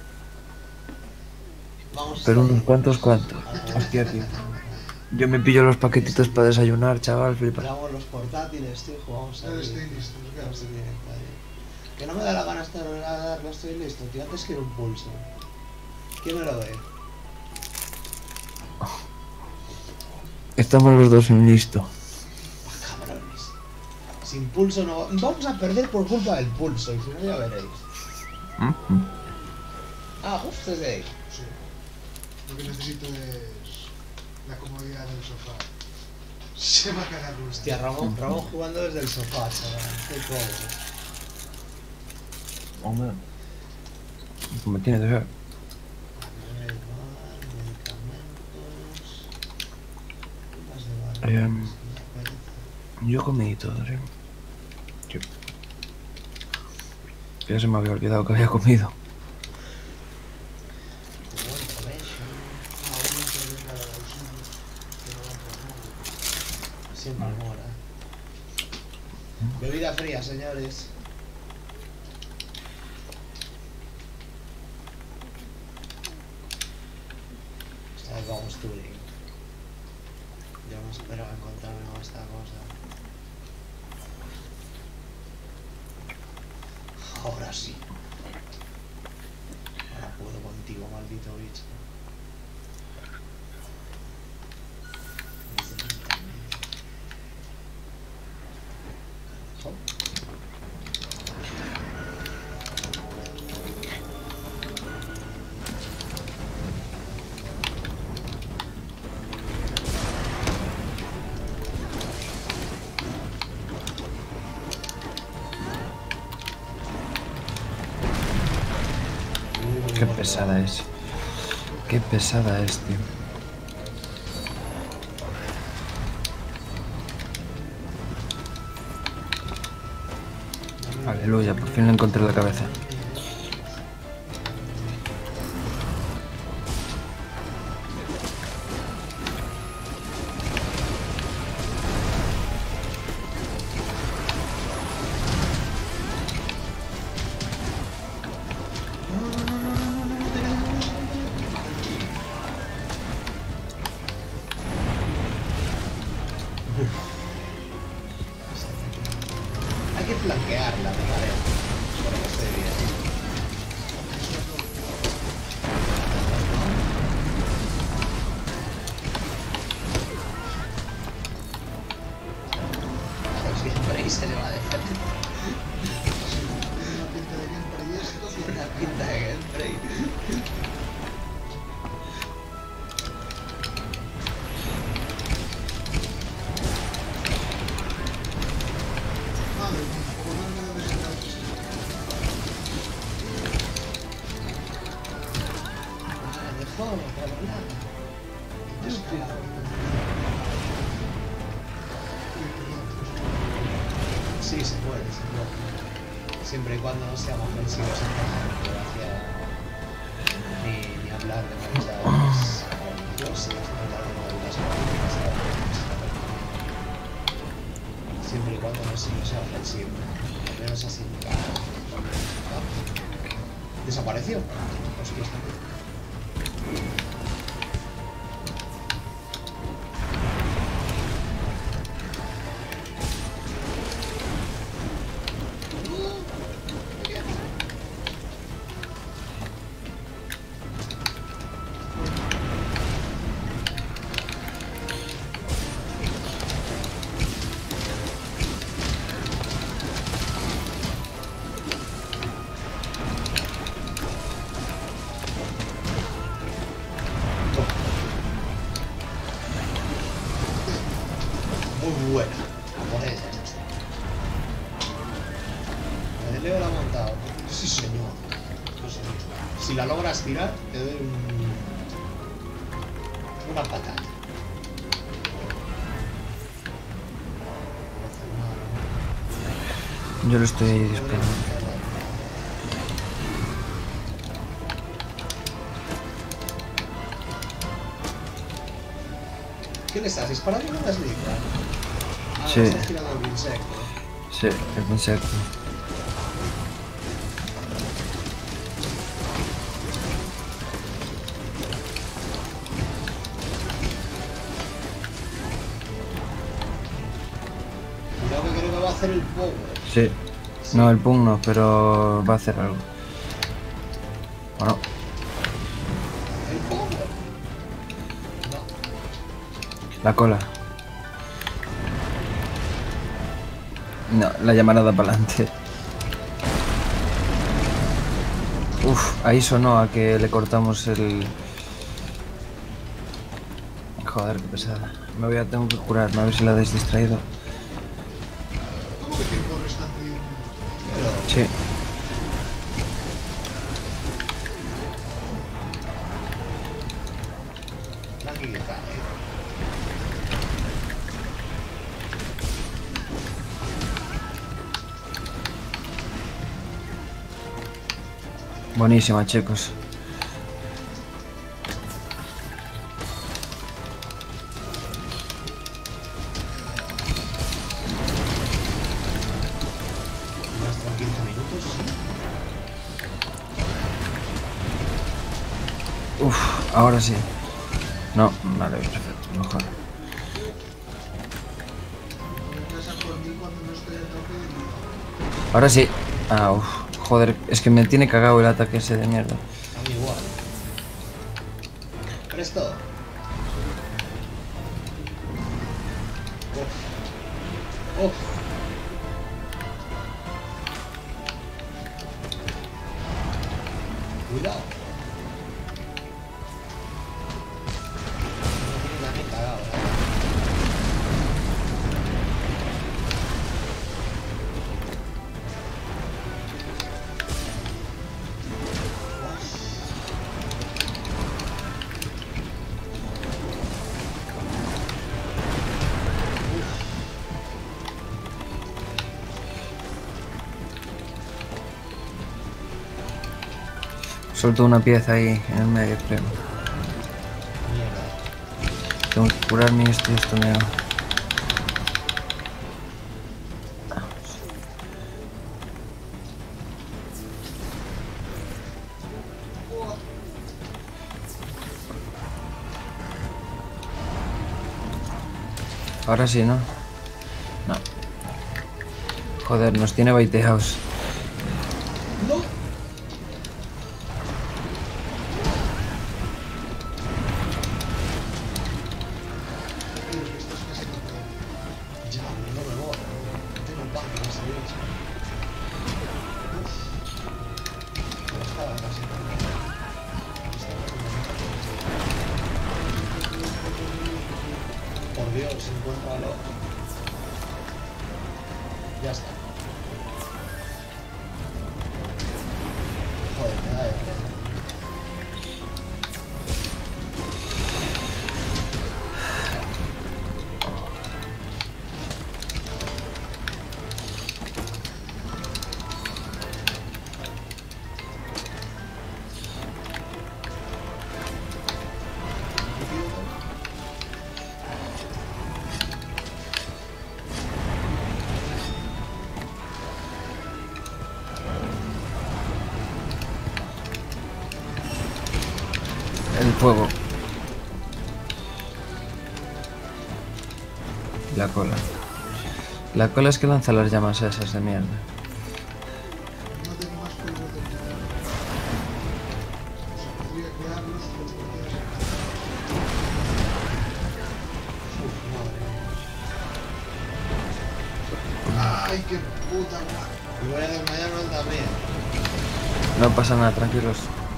Vamos Pero a unos ir. cuantos, cuantos. Hostia, tío. Yo me pillo los paquetitos para desayunar, chaval, flipa. Grabamos los portátiles, tío, jugamos Ya ahí. estoy listo, Vamos claro. en directo ahí. Que no me da la gana estar a darlo, estoy listo, tío. Antes quiero un pulso. ¿Quién me lo ve? Estamos los dos en listo. Ah, cabrones. Sin pulso no... Vamos a perder por culpa del pulso, y si no ya veréis. Ah, justo desde ahí. Sí. Lo que necesito es la comodidad del sofá. Se va a cagar Luis. Hostia, Ramón, Ramón jugando desde el sofá, chaval. Qué cómodo. Hombre. Como tiene que ser. Em, Yo comí todo, sí. Sí. Ya se me había olvidado que había comido. Siempre mola. Bebida fría, señores. Esta vez vamos touring. Yo no esperaba encontrarme con esta cosa. Ahora sí. Ahora puedo contigo, maldito bicho. Jo. Qué pesada es. Qué pesada es, tío. Aleluya, por fin le encontré la cabeza. Hay que flanquearla, me parece. Por lo que estoy viendo. Siempre ahí se le va a dejar. Tiene una pinta de gameplay y esto. Tiene una pinta de gameplay. Madre mía, por darme de desgracia. De juego, para hablar. Sí, se puede, se puede. Siempre y cuando no seamos ofensivos hacia ni, ni hablar de modalidades religiosas, ni hablar de modalidades políticas, siempre y cuando no se sea ofensivo. Al menos así. Ah, desapareció. Hostia, está aquí. Muy buena. Por ella. El Leo la ha montado. Sí, señor. Sí, señor. Si la logras tirar, te doy un... una patada. Yo lo estoy disparando. ¿Qué le estás disparando con las libras? Ah, Sí. le estás tirando el insecto. Sí, el insecto. Cuidado que creo que va a hacer el power. Sí. No, el pum no, pero va a hacer algo. ¿O no? ¿El power? No. La cola. No, la llamarada para adelante. Uf, ahí sonó a que le cortamos el... Joder, qué pesada. Me voy a tener que curarme, a ver si la habéis distraído. ¿Cómo que tiempo restante de un minuto? Pero... Sí. tranquilidad, eh. Buenísima, chicos. Más de quince minutos. Uf, ahora sí. No, vale, perfecto, mejor. Regresa por mí cuando no estoy a tope y... Ahora sí. Ah, uf. Joder, es que me tiene cagado el ataque ese de mierda. A mí igual. Presto. Uf. Uf. Cuidado. Me tiene también cagado, ¿eh? Soltó una pieza ahí en el medio, creo. Mierda. Tengo que curarme esto y esto me da. Ahora sí, ¿no? No. Joder, nos tiene baiteados. ¡No! Tío, que estás casi matado. Ya, no me mola. Tengo un pánico ese bicho. Uf. Pero estaba casi terminado. Estaba terminado. Por Dios, encuéntralo. Ya está. Joder, me da de pena. El fuego. La cola. La cola es que lanza las llamas esas de mierda. No tengo más polvos de nada. O sea, podría crearlos, pero podría ser. Uf, madre mía. ¡Ay, qué puta madre! Y voy a desmayarme también. No pasa nada, tranquilos.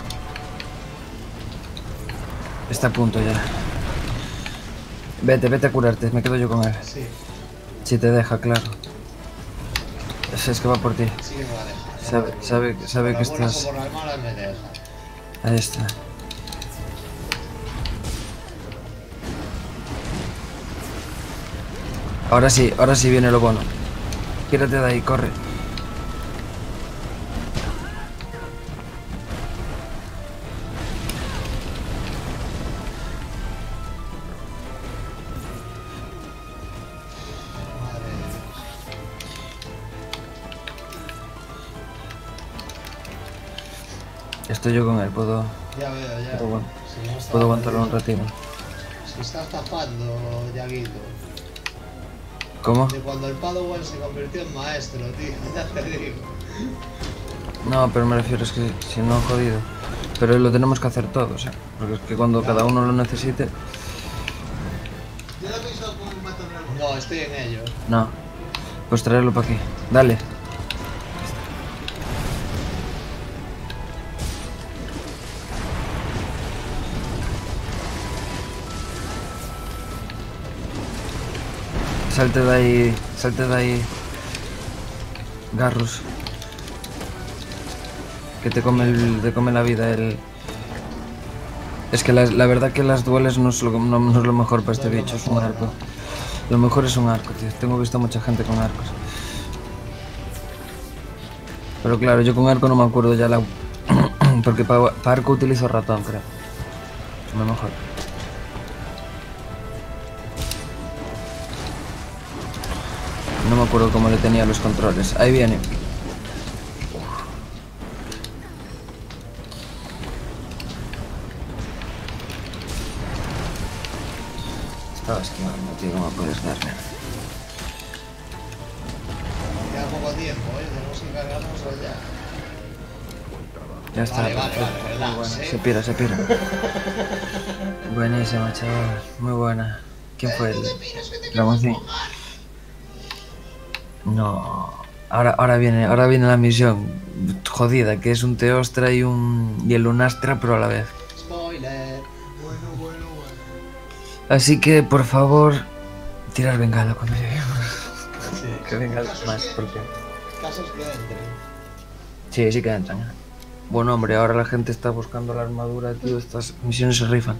Está a punto ya. Vete, vete a curarte, me quedo yo con él. Sí, Si te deja, claro. Es, es que va por ti. sí que me va a dejar. Sabe, sabe, sabe que Por las buenas estás... o por las malas me deja. Ahí está. Ahora sí, ahora sí viene lo bueno. Quírate de ahí, corre. Madre de Dios. Estoy yo con él, puedo, Ya veo, ya. Pero bueno, Si no está puedo aguantarlo un perdido. ratito. Se está estafando, Yaguito. ¿Cómo? De cuando el Padawan se convirtió en maestro, tío. Ya te digo. No, pero me refiero es que si no jodido. Pero lo tenemos que hacer todos, ¿eh? Porque es que cuando cada uno lo necesite... ¿Ya lo habéis dado con el matadragón? No, estoy en ello. No. Pues traerlo para aquí. Dale. Salte de ahí, salte de ahí. Garrus. Que te come, el, te come la vida el... Es que la, la verdad que las dueles no es, lo, no, no es lo mejor para este No es lo bicho, es un mejor, arco. ¿no? Lo mejor es un arco, tío. Tengo visto a mucha gente con arcos. Pero claro, yo con arco no me acuerdo ya la... Porque para pa arco utilizo ratón, creo. Es lo mejor. No me acuerdo cómo le tenía los controles. Ahí viene. Estaba esquivando, tío, no me puedes darle. Queda poco tiempo, ¿eh? Tenemos que cargarnos ya. Ya está, Vale, vale, perfecto. vale, Muy relax, buena. ¿eh? Se pira, se pira. Buenísima, chaval. Muy buena. ¿Quién fue el Dragoncín? No. Ahora, ahora viene, ahora viene la misión jodida, que es un Teostra y un y el Lunastra, pero a la vez. Spoiler. Bueno, bueno, bueno. Así que, por favor, tirar bengala cuando lleguemos. Sí. Que venga más, porque... Casos que entren. Sí, sí que entran. ¿Eh? Bueno, hombre, ahora la gente está buscando la armadura, tío. Estas misiones se rifan.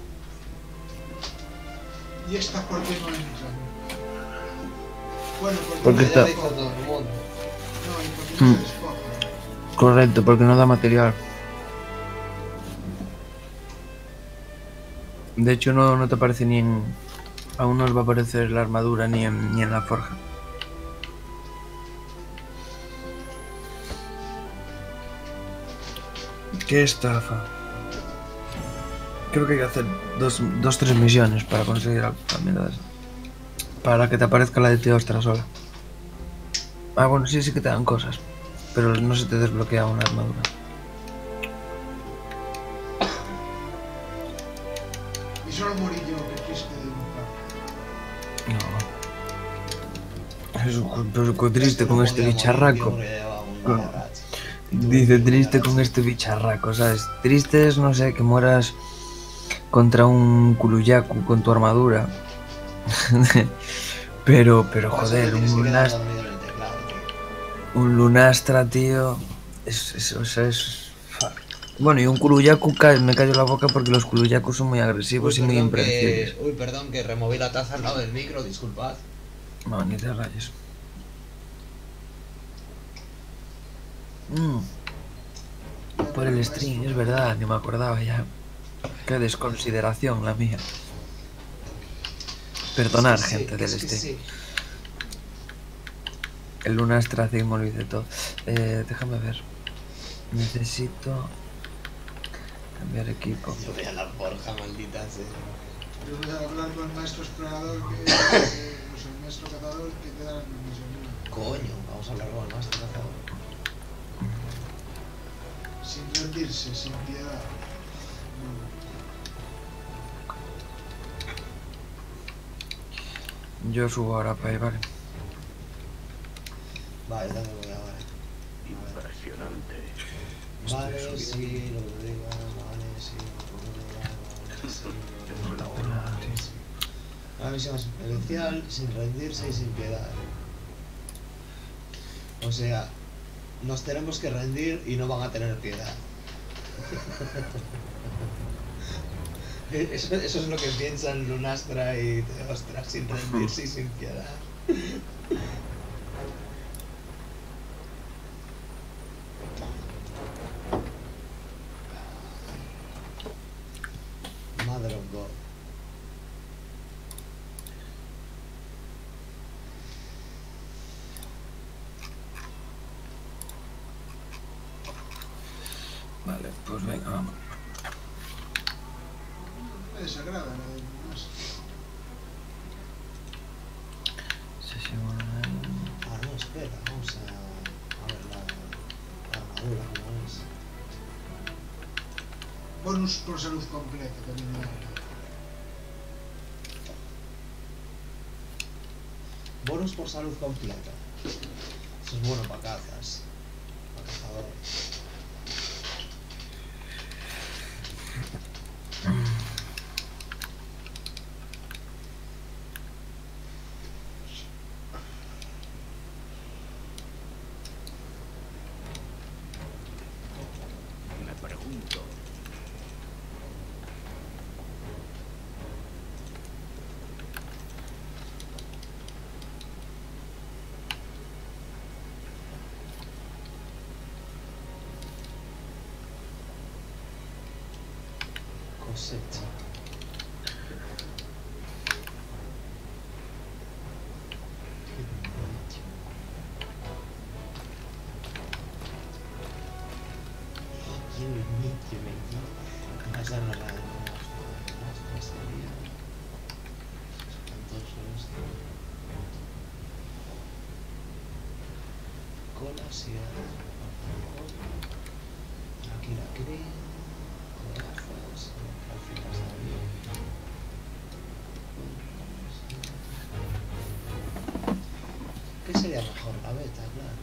¿Y esta por qué no entra? Bueno, porque, Porque no, está- Ya dijo todo el mundo. no, y porque no Mm. se descoge. Correcto, porque no da material. De hecho, no, no te aparece ni en... Aún no os va a aparecer la armadura ni en, ni en la forja. Qué estafa. Creo que hay que hacer dos, dos tres misiones para conseguir algo también de eso. Para que te aparezca la de Teostra sola. Ah, bueno, sí, sí que te dan cosas. Pero no se te desbloquea una armadura. Y solo morí yo, que triste de mi parte. No. Es un poco triste con no este podía morir, bicharraco. tío, porque llevaba un Con- matarracho. Y tuve Dice que triste matar con así. este bicharraco, ¿sabes? Triste es, no sé, que mueras contra un Kuluyaku con tu armadura. pero, pero Por eso joder, te tienes un que quedar Lunastra, dormido en el teclado, tío. un Lunastra, tío. Es, es, o sea, es... fuck. Bueno, y un Kuluyaku ca- me cayó la boca porque los Kuluyaku son muy agresivos Uy, y muy perdón impredecibles. que... Uy, perdón que removí la taza al lado del micro, disculpad. No, ni te rayes. Mm, por el stream, es verdad, ni me acordaba ya. Qué desconsideración la mía. Perdonar, Es que sí, gente del es que stream. sí. El Lunastra hace que me olvide todo. Eh, déjame ver. Necesito cambiar equipo. Yo voy a la forja, maldita sea. Yo voy a hablar con el maestro explorador, que, que pues el maestro cazador, que te da la permisión. Coño, vamos a hablar con el maestro cazador. Sin rendirse, sin piedad. Yo subo ahora para ahí, vale. Vale, dame voy ahora. Impresionante. Vale, sí, lo que diga, vale, sí, lo que diga, vale, sí, lo que diga, vale, sí. Una misión especial, sin rendirse y sin piedad. O sea, nos tenemos que rendir y no van a tener piedad. Eso, eso es lo que piensan Lunastra y Teostra, sin rendirse y sin piedad. Mother of God. Vale, pues venga, vamos. Me desagrada la del maestro. Sesión online. Ah, no, espera, vamos a, a ver la, la armadura, cómo es. Bonus por salud completa también me da. Bonus por salud completa. Eso es bueno para cazas. Para cazadores. Me pregunto. Cosecha. Qué bonito, me vas a la radio. Más pasaría. Espantoso esto. Colas y aquí la cría. Corazas. Calcitas también. ¿Qué sería mejor? La beta, claro.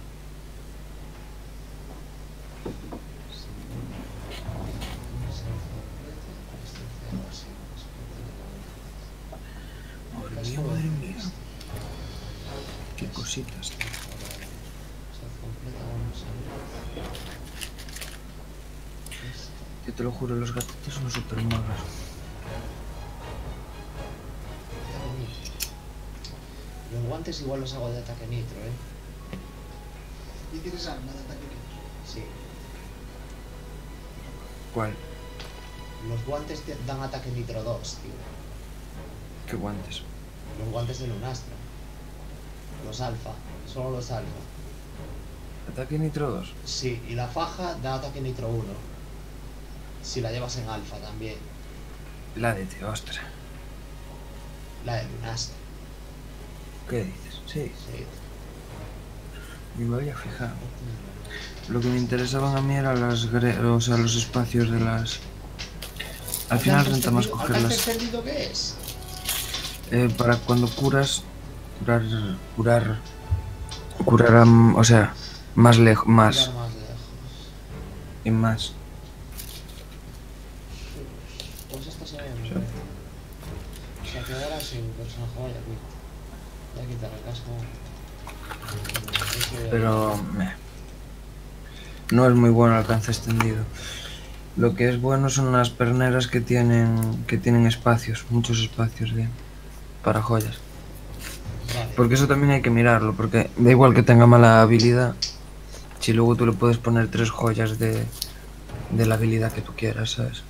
Madre mía, madre mía. Qué cositas. Yo te lo juro, los gatitos son súper malos. Los guantes igual los hago de ataque nitro, ¿eh? ¿Y tienes arma de ataque nitro? Sí. ¿Cuál? Los guantes te dan ataque nitro dos, tío. ¿Qué guantes? Los guantes de Lunastra. Los alfa. Solo los alfa. ¿Ataque nitro dos? Sí, y la faja da ataque nitro uno. Si la llevas en alfa también. La de Teostra. La de Lunastra. ¿Qué dices? Sí. Sí. Y me voy a fijar. Lo que me interesaban a mí eran las gre- o sea, los espacios de las... Al final ¿Alcance renta más extendido- cogerlas ¿Alcance extendido qué es? eh, para cuando curas, curar, curar, curar, a- o sea, más lejos, más Tirar más lejos. y más. Pues esto se ve muy Sí. bien. O sea, quedará sin personaje, vaya, aquí. Voy a quitar el casco. Ese- Pero meh, no es muy bueno el alcance extendido. Lo que es bueno son las perneras que tienen que tienen espacios, muchos espacios de, para joyas. Vale. Porque eso también hay que mirarlo, porque da igual que tenga mala habilidad, si luego tú le puedes poner tres joyas de, de la habilidad que tú quieras, ¿sabes?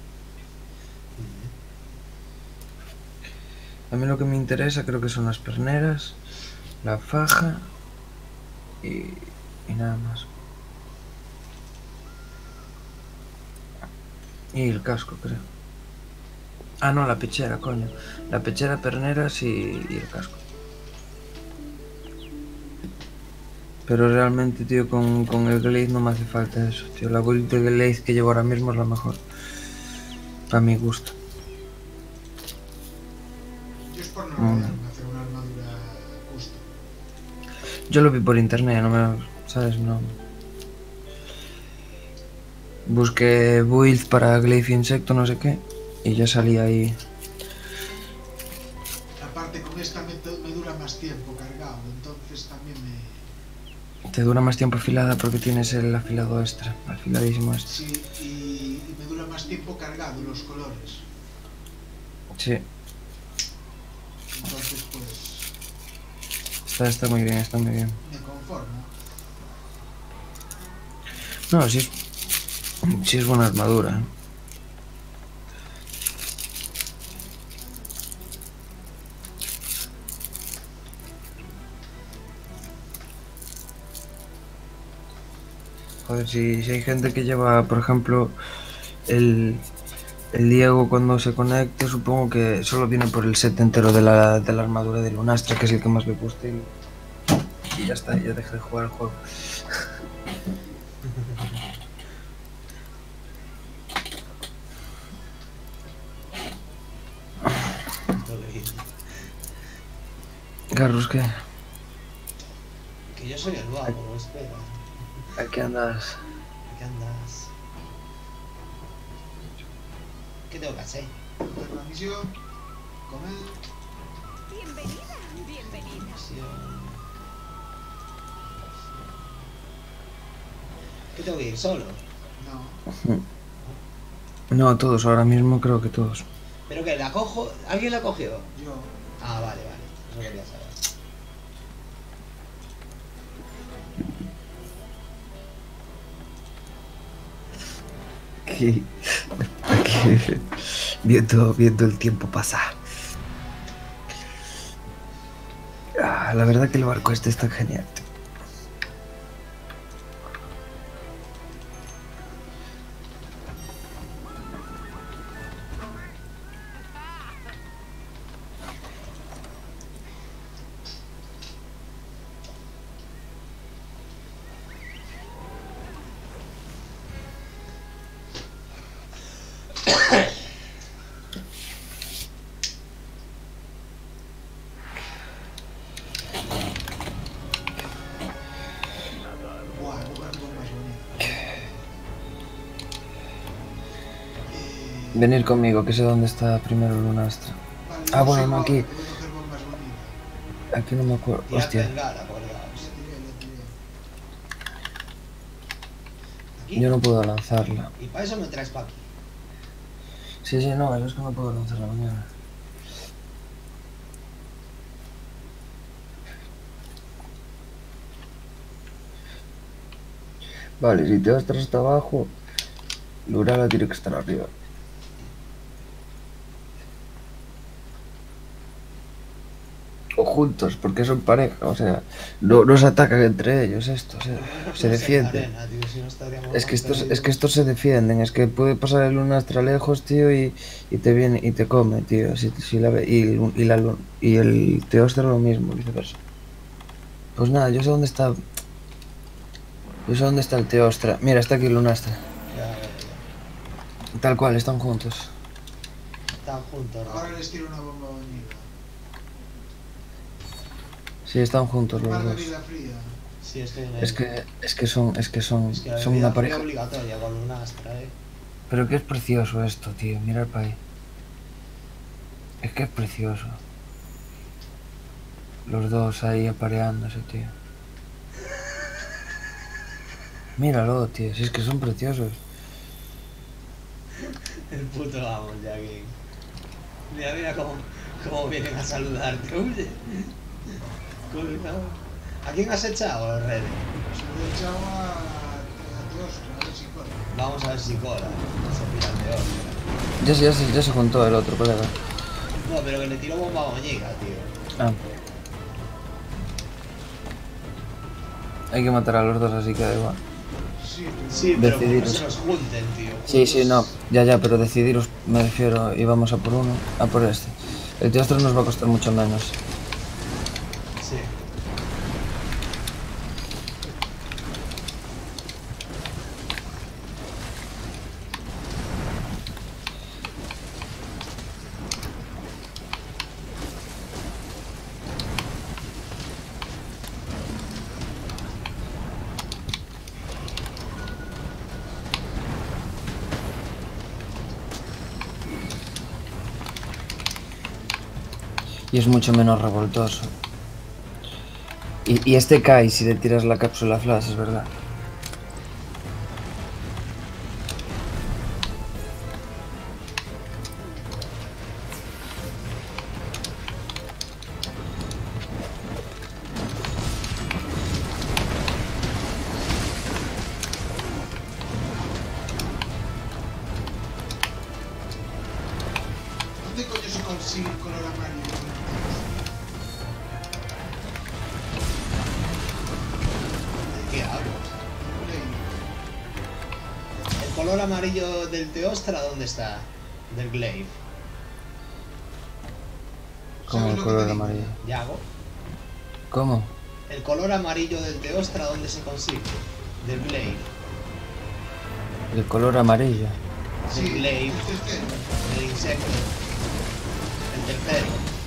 A mí lo que me interesa creo que son las perneras, la faja y, y nada más. Y el casco, creo. Ah, no, la pechera, coño. La pechera, perneras y, y el casco. Pero realmente, tío, con, con el Glade no me hace falta eso, tío. La build de Glade que llevo ahora mismo es la mejor. Para mi gusto. Yo es por no Mm. rayarme, hacer una armadura justa. Yo lo vi por internet, no me... ¿Sabes? No... Busqué build para Glaive Insecto, no sé qué, y ya salía ahí. Aparte, con esta me, me dura más tiempo cargado, entonces también me... Te dura más tiempo afilada porque tienes el afilado extra, afiladísimo este. Sí, y, y me dura más tiempo cargado los colores. Sí, Entonces, pues, está, está muy bien, está muy bien. me conformo. No, sí es, sí es buena armadura, ¿eh? Joder, si, si hay gente que lleva, por ejemplo, el, el Diego cuando se conecte, supongo que solo viene por el set entero de la, de la armadura de Lunastra, que es el que más le gusta, y, y ya está, ya dejé de jugar el juego. Garrus, ¿qué? Que yo soy el vago, espera. Aquí andas. ¿Qué andas? ¿Qué tengo que hacer? Hacer la misión, comer... Bienvenida, bienvenida. Misión. ¿Qué tengo que ir solo? No, No, todos, ahora mismo creo que todos. ¿Pero que la cojo? ¿Alguien la cogió? yo... Ah, vale, vale. Eso quería saber. Aquí, aquí, viendo, viendo el tiempo pasar. Ah, la verdad que el barco este está genial. Buah, lugar más bonito. Eh, Venir conmigo, que sé dónde está primero Lunastra. vale, Ah, yo bueno, soy no, Bob, aquí. que voy a coger bombas bonitas. Aquí no me acuerdo. Tirad Hostia, bengala, acordaos. Ya tiré, ya tiré. Aquí. yo no puedo lanzarla. Y para eso me traes pa' aquí. Sí, sí, no, es que no puedo lanzarla mañana. Vale, si te vas tras hasta abajo, Lurala tiene que estar arriba. o juntos, porque son pareja, o sea, no, no se atacan entre ellos estos, eh, se defienden. Arena, tío, si no estaríamos Es que más estos, es perdidos. que estos se defienden, es que puede pasar el lunastra lejos, tío, y, y te viene y te come, tío, si, si la ve- y, el- y la lu- y el teostra lo mismo, viceversa. Pues nada, yo sé dónde está. Yo sé dónde está el teostra. Mira, está aquí el lunastra. Ya, ya, ya. Tal cual, están juntos. Están juntos, ¿no? Ahora les tiro una bomba bañida. Sí, están juntos los dos. Margarita fría. Sí, estoy en el... Es que, es que son, es que son, Es que la son bebida una fría pareja. obligatoria con un astra, eh. Pero que es precioso esto, tío. Mirar para ahí. Es que es precioso. Los dos ahí apareándose, tío. Míralo, tío. Si es que son preciosos. El puto vamos, ya que... Mira, mira cómo, cómo vienen a saludarte, oye. Colgado. ¿A quién has echado, Red? Se lo he echado a, a Teostra, a ver si corre. Vamos a ver si cola. Se pira el de otro. Ya, se- ya, se, ya se juntó el otro colega. No, pero que le tiró bomba moñiga, tío. Ah. Hay que matar a los dos, así que da igual. Sí, pero... Sí, pero que no Decidiros. se los junten, tío. Sí, sí, no. Ya, ya, pero decidiros, me refiero, y vamos a por uno, a por este. El teostro nos va a costar mucho menos. Sí. Y es mucho menos revoltoso. Y, y este cae si le tiras la cápsula flash, es verdad. ¿Dónde coño se consigue el color amarillo? ¿De qué hablas? Play. ¿El color amarillo del Teostra dónde está? Del Glaive. Como ¿Sabes el lo que color te digo? amarillo. Yago. ¿Cómo? El color amarillo del Teostra dónde se consigue? Del Glaive. El color amarillo. Sí, Del Glaive. el tercero. El insecto. El tercero.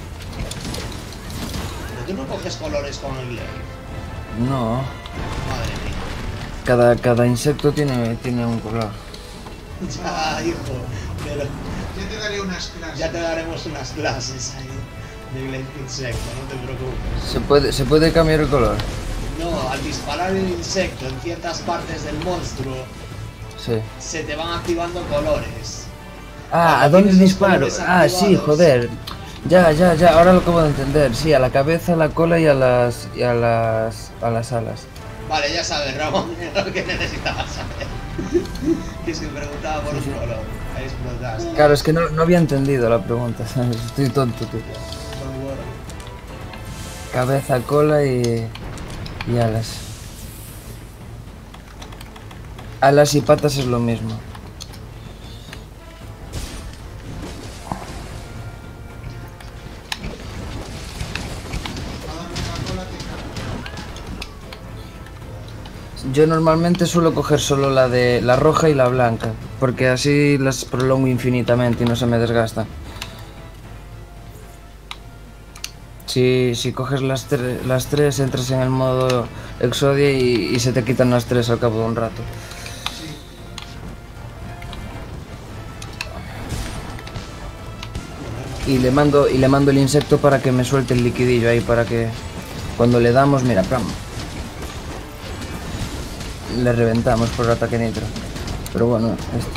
Pero tú no coges colores con el Glaive. No. Madre mía. Cada, cada insecto tiene, tiene un color. Ya, hijo. Pero Ya te daré unas clases. ya te daremos unas clases ahí de Glaive insecto, no te preocupes. ¿Se puede, ¿Se puede cambiar el color? No, al disparar el insecto en ciertas partes del monstruo, Sí. se te van activando colores. Ah, ¿a Cuando dónde tienes los disparo? colores Ah, sí, activados- joder. Ya, ya, ya, ahora lo acabo de entender. Sí, a la cabeza, a la cola y a las y a las a las alas. Vale, ya sabes, Ramón, lo que necesitabas saber. Que es que preguntaba por un color. Ahí explotaste. Claro, es que no, no había entendido la pregunta, ¿sabes? Estoy tonto, tío. Son buenos. Cabeza, cola y, y alas. Alas y patas es lo mismo. A darme la cola te cago. Yo normalmente suelo coger solo la de la roja y la blanca, porque así las prolongo infinitamente y no se me desgastan. Si, si coges las, tre- las tres, entras en el modo Exodia y, y se te quitan las tres al cabo de un rato. Sí. Y le mando y le mando el insecto para que me suelte el liquidillo ahí, para que cuando le damos, mira, pam, le reventamos por el ataque nitro. Pero bueno, este...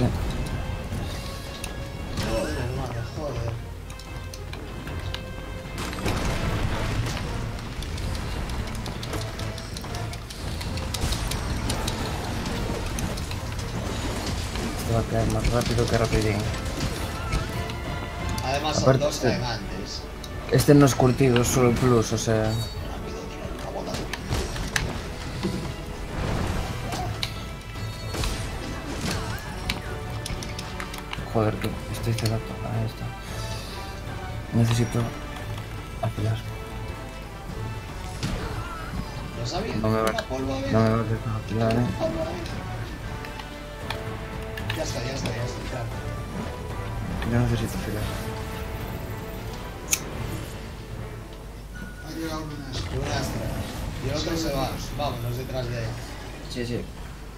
Joder, hermano, joder. este va a caer más rápido que rapidín. Además son Aparte dos este- gigantes. Este no es curtido, es solo el plus, o sea... Joder, que estoy cerrado. Ahí está. Necesito afilar. ¿Lo sabía? No me va, Una polvo a ver. no me va a dejar afilar, eh. Polvo a ver. Ya está, ya está, ya está, claro. Yo necesito afilar. Ha llegado unas. Un astra. Y el otro se va. Vámonos detrás de ella. Sí, sí.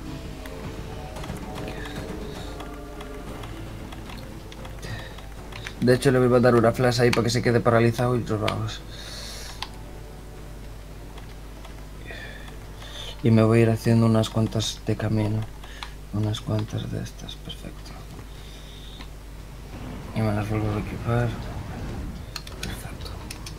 De hecho, le voy a dar una flash ahí para que se quede paralizado y nos vamos. Y me voy a ir haciendo unas cuantas de camino. Unas cuantas de estas, perfecto. Y me las vuelvo a equipar. Perfecto.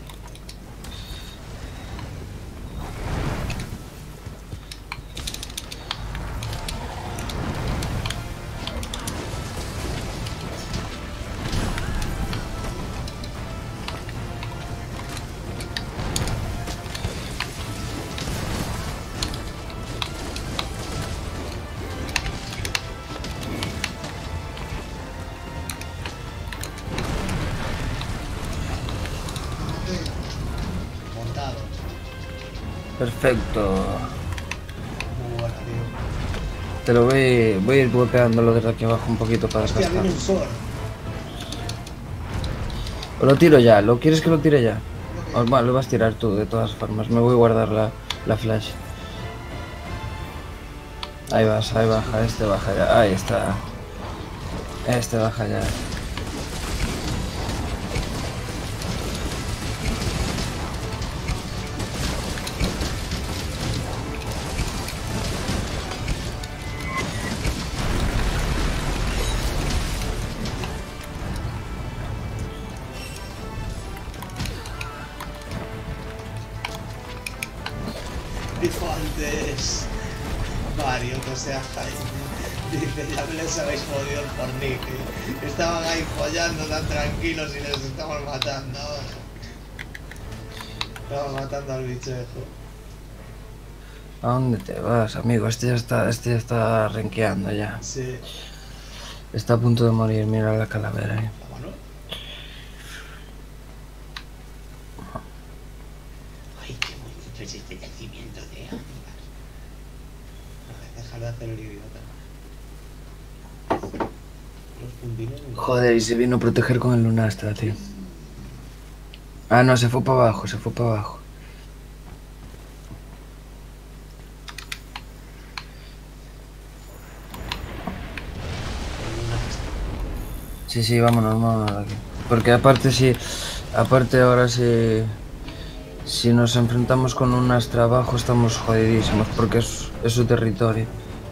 Montado. Perfecto. Muy buena, tío. Te lo voy, voy a ir golpeándolo desde aquí abajo un poquito para Hostia, desgastar. viene un sol. O lo tiro ya, ¿lo quieres que lo tire ya? O, bueno, lo vas a tirar tú de todas formas, me voy a guardar la, la flash. Ahí vas, ahí baja, este baja ya, ahí está. Este baja ya. Antes Mario, que sea Jaime. Dice, ya me les habéis jodido el fornique. Estaban ahí follando tan tranquilos y les estamos matando ahora. Estamos matando al bichejo. ¿A dónde te vas, amigo? Este ya está, este ya está renqueando ya. Sí. Está a punto de morir, mira la calavera ahí. Vámonos. Ay, qué bonito es este yacimiento de ánimas. A ver, déjalo de hacer el idiota. Los puntines. Joder, y se vino a proteger con el lunastra, tío. Ah, no, se fue para abajo, se fue para abajo. Sí, sí, vámonos, vámonos de aquí. Porque aparte si... Aparte ahora si... Si nos enfrentamos con un astra abajo estamos jodidísimos porque es, es su territorio.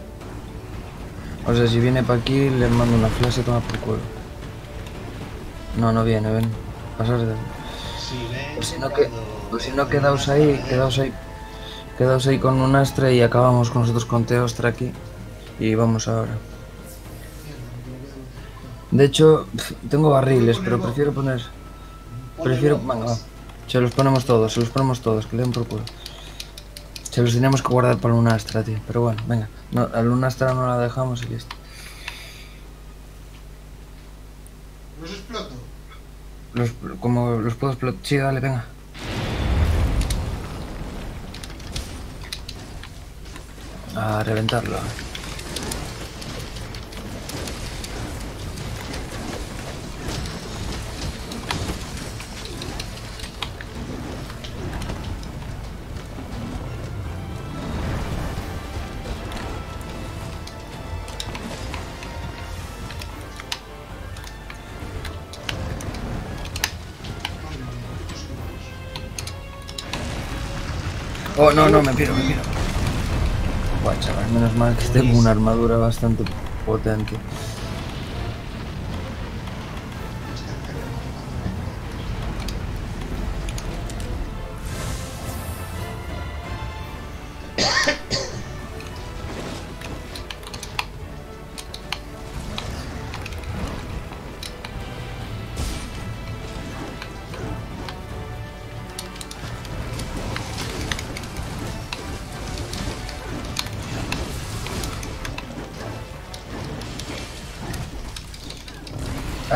O sea, si viene para aquí le mando una flash y toma por culo. No, no viene, ven. Pasar de... Si ven, O si no, que, o si no quedaos ahí, quedaos ahí. Quedaos ahí con un astra y acabamos con nosotros con Teostra aquí. Y vamos ahora. De hecho, pf, tengo barriles, pero prefiero poner... Prefiero... Venga, va. Se los ponemos todos, se los ponemos todos, que le den por culo. Se los teníamos que guardar para un astra, tío. Pero bueno, venga. No, a un astra no la dejamos y listo. ¿Los exploto? Los, como los puedo explotar... Sí, dale, venga. A reventarlo. Oh, no, no, me piro, me piro. Buah, chaval, menos mal que tengo una armadura bastante potente.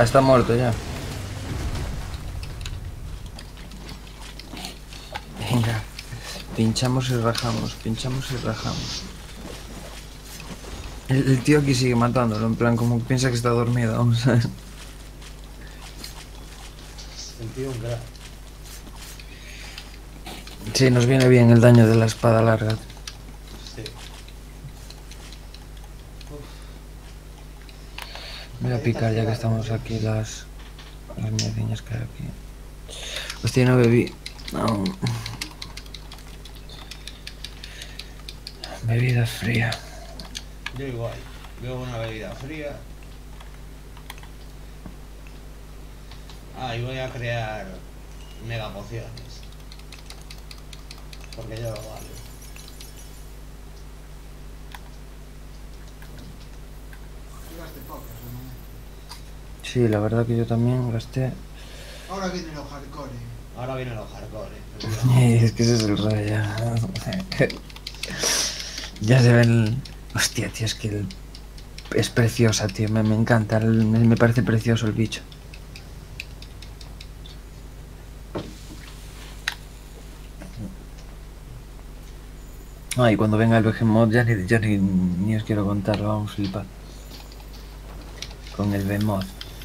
Ah, está muerto ya. Venga. Pinchamos y rajamos, pinchamos y rajamos. El, el tío aquí sigue matándolo, en plan como que piensa que está dormido, vamos a ver. El tío un crack. Sí, nos viene bien el daño de la espada larga. Sí. Voy a picar ya que estamos aquí las, las mierdillas que hay aquí. Hostia, no bebí. No. Bebida fría. Yo igual. Bebo una bebida fría. Ah, y voy a crear mega pociones. Porque yo lo vale. Llegaste pocas, ¿no? Sí, la verdad que yo también gasté. Ahora viene lo hardcore. Ahora vienen los hardcore. Es que ese es el rollo ya. Ya se ven. Hostia, tío, es que el... es preciosa, tío. Me, me encanta. el- me, me parece precioso el bicho. Ah, y cuando venga el Behemoth ya ni, ya ni, ni os quiero contar, vamos a flipar. Con el Behemoth.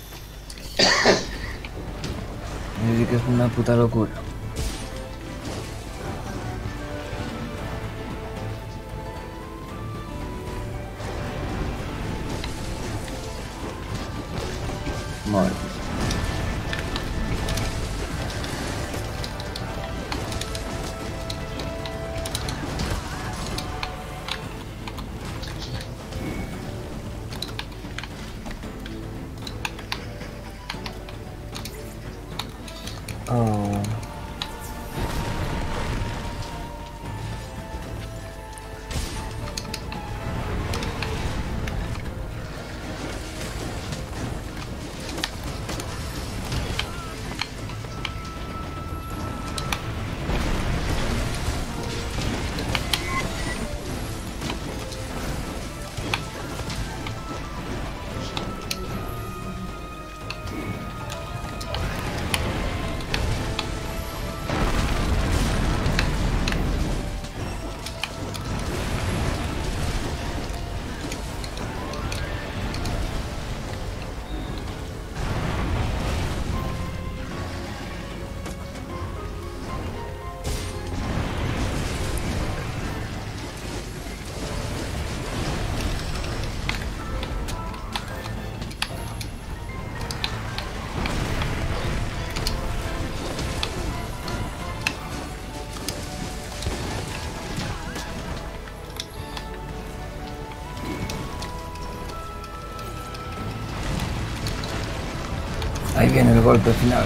Me dice que es una puta locura. Madre. Oh. Ahí viene el golpe final.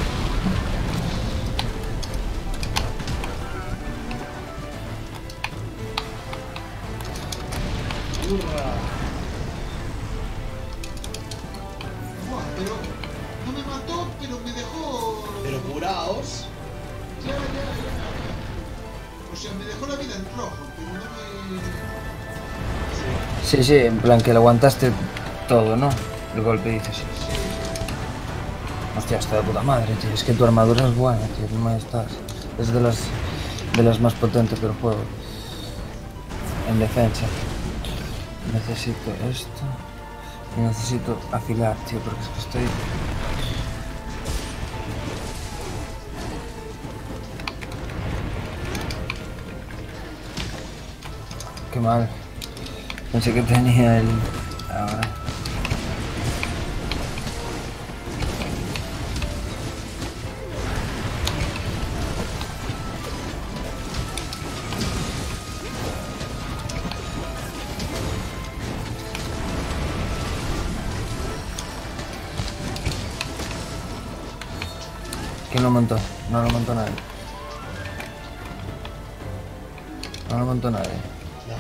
¡Hurra! Buah, pero no me mató, pero me dejó. Pero curaos. Ya, ya, ya. O sea, me dejó la vida en rojo, pero no me. Sí, sí, en plan que lo aguantaste todo, ¿no? El golpe dices. Hostia, está de puta madre, tío. Es que tu armadura es buena, tío. No estás. Es de las de las más potentes del juego. En defensa. Necesito esto. Y necesito afilar, tío, porque es que estoy. Qué mal. Pensé que tenía el. Ahora. ¿Quién lo montó? No lo montó nadie. No lo montó nadie. No,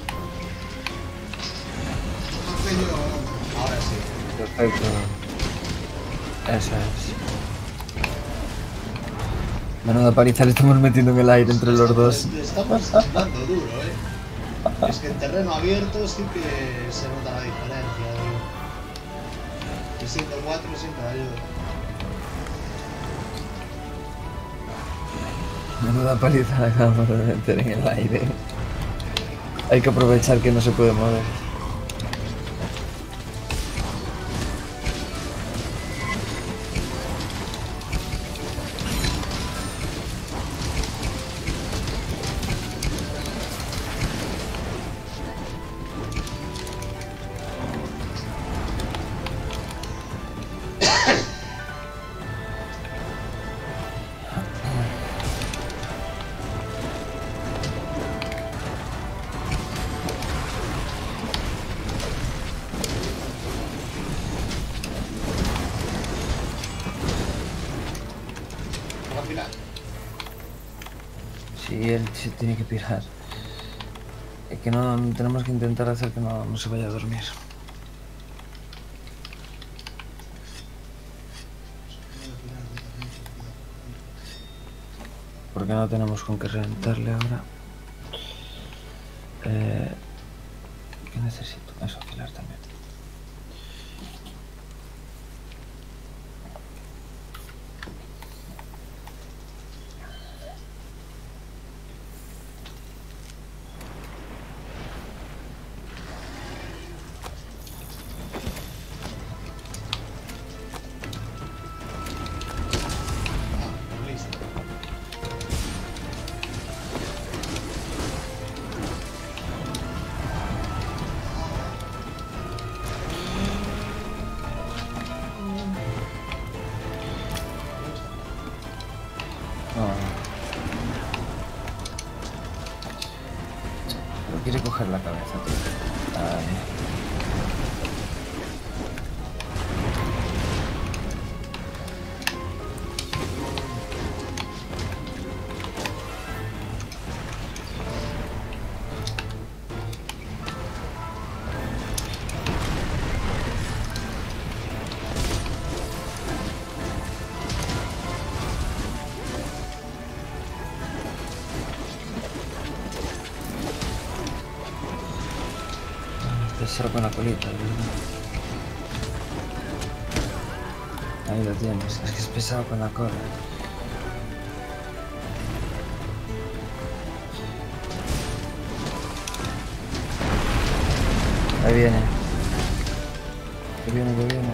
Monté yo. ahora sí. Perfecto. Esa es. Menuda paliza le estamos metiendo en el aire entre los dos. Le estamos dando duro, eh. Es que en terreno abierto sí que se nota la diferencia. ¿eh? Y siendo cuatro siempre ayuda. Menuda paliza la acabamos de meter en el aire. Hay que aprovechar que no se puede mover. Va a pirar. Sí, él se tiene que pirar. Es que no tenemos que intentar hacer que no, no se vaya a dormir. Porque no tenemos con qué reventarle ahora. Eh, ¿Qué necesito? Eso, afilar también. Ah, listo. No. Pero quiere coger la cabeza, tío. Ay. Pesar con la colita, ¿verdad? Ahí lo tienes, es que es pesado con la cola. Ahí viene. Que viene, que viene.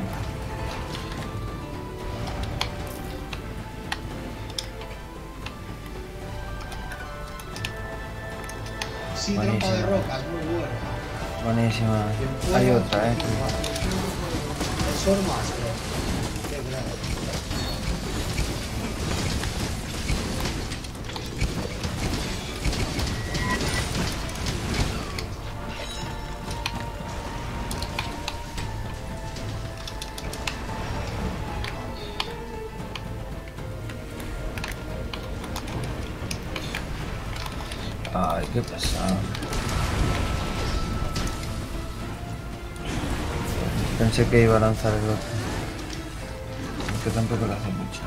Sí, trampa de Buenísimo. rocas, muy buena. Buenísima. Hay otra, eh. El Swordmaster. Qué grande. Ay, qué pesado. Pensé que iba a lanzar el otro. Que tampoco lo hace mucho.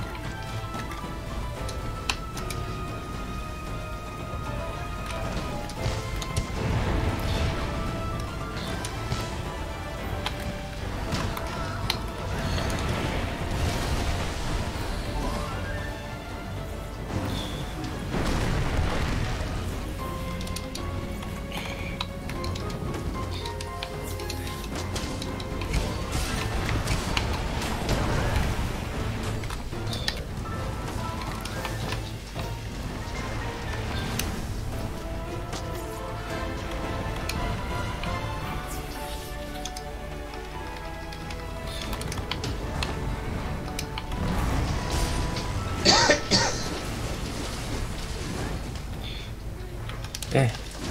Eh.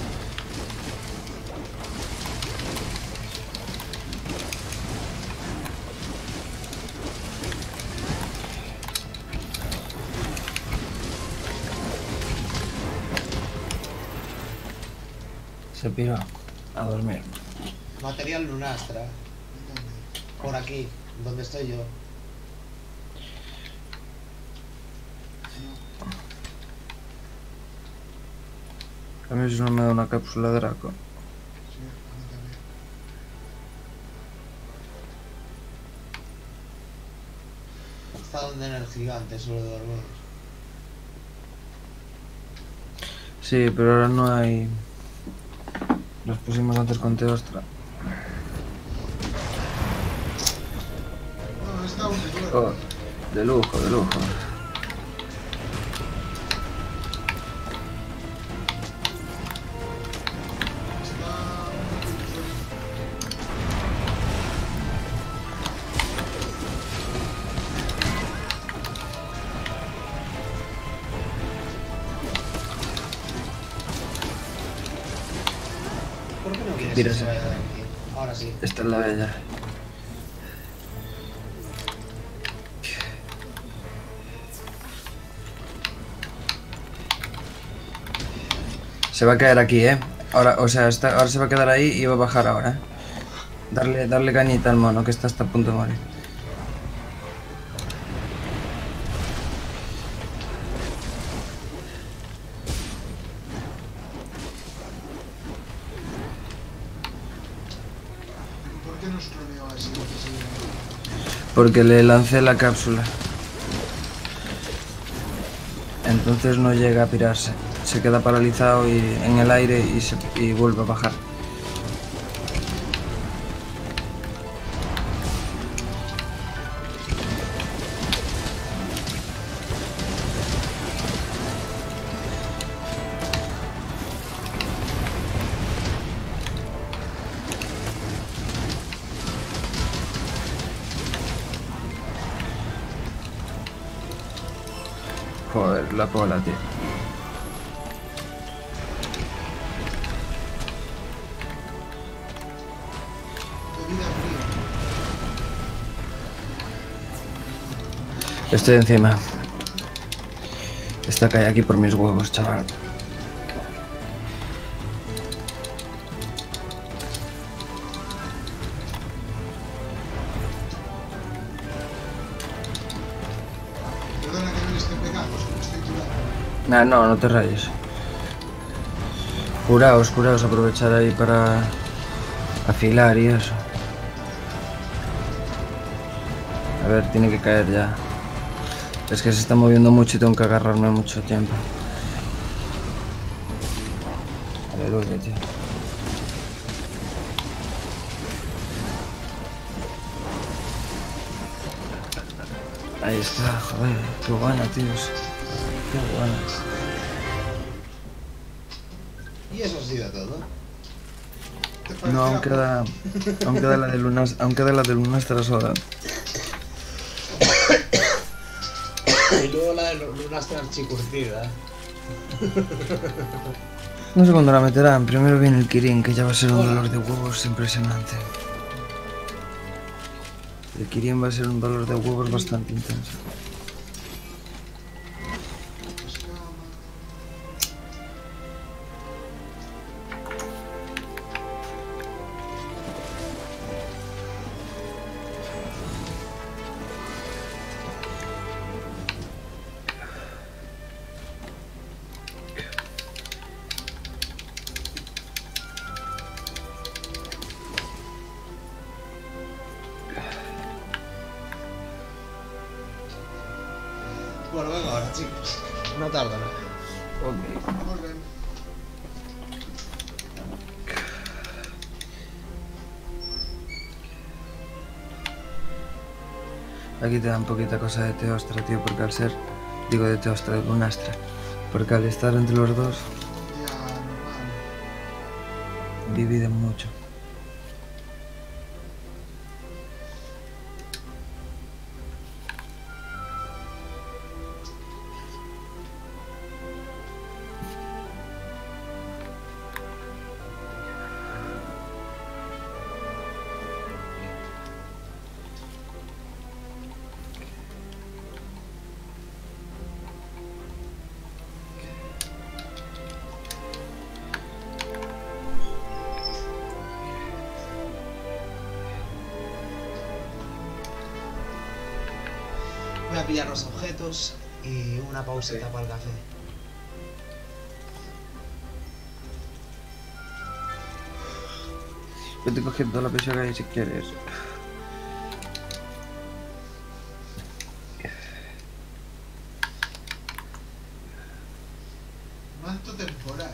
Se piró a dormir. Material lunastra. ¿Dónde? Por aquí, donde estoy yo. A mí si no me da una cápsula de Draco. Sí, a mí también. gigante solo de dormir. Sí, pero ahora no hay... Los pusimos antes con Teostra. No, está un poco. Oh, de lujo, de lujo. ¿Por qué no quieres Mira, que se sí. vaya de aquí? Ahora sí. Esta es la bella. Se va a caer aquí, ¿eh? Ahora, o sea, está, ahora se va a quedar ahí y va a bajar ahora. Darle, darle cañita al mono, que está hasta a punto de morir. ¿Por qué nos cloneó así? Sí. Porque le lancé la cápsula. Entonces no llega a pirarse. Se queda paralizado y en el aire y, se, y vuelve a bajar. Joder, la cola, tío. Bebida fría. Estoy encima. Esta cae aquí por mis huevos, chaval. Perdona que no esté pegando, estoy curado. Nah, no, no te rayes. Curaos, curaos, aprovechar ahí para afilar y eso. A ver, tiene que caer ya. Es que se está moviendo mucho y tengo que agarrarme mucho tiempo. Aleluya, tío. Ahí está, joder, qué buena, tíos. Qué buena. Y eso ha sido todo. ¿Te parece No, la- aún queda, aún queda la de lunas, aún queda la de lunas trasoda. Y luego la de Lunas Transchicurtida. No sé cuándo la meterán. Primero viene el Kirin, que ya va a ser un dolor de huevos impresionante. El Kirin va a ser un dolor de huevos bastante intenso. Bueno, venga ahora, chicos. No tarda nada. Ok. Muy bien. Aquí te dan poquita cosa de Teostra, tío, porque al ser... Digo de Teostra, de Lunastra. Porque al estar entre los dos, Ya, normal. dividen mucho. Voy a pillar los objetos y una pausita para el café. Vete cogiendo la presión ahí si quieres. Manto temporal.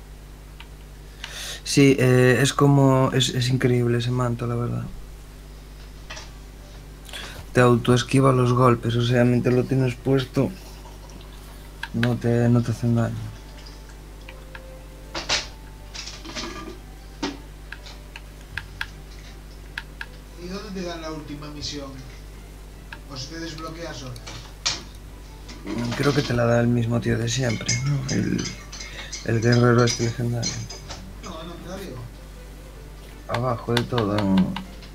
Sí, eh, es como... Es, es increíble ese manto, la verdad. Te autoesquiva los golpes, o sea, mientras lo tienes puesto, no te, no te hacen daño. ¿Y dónde te dan la última misión? ¿O se te desbloquea sola? Creo que te la da el mismo tío de siempre, ¿no? El, el guerrero este legendario. No, no me la dio. Abajo de todo, en...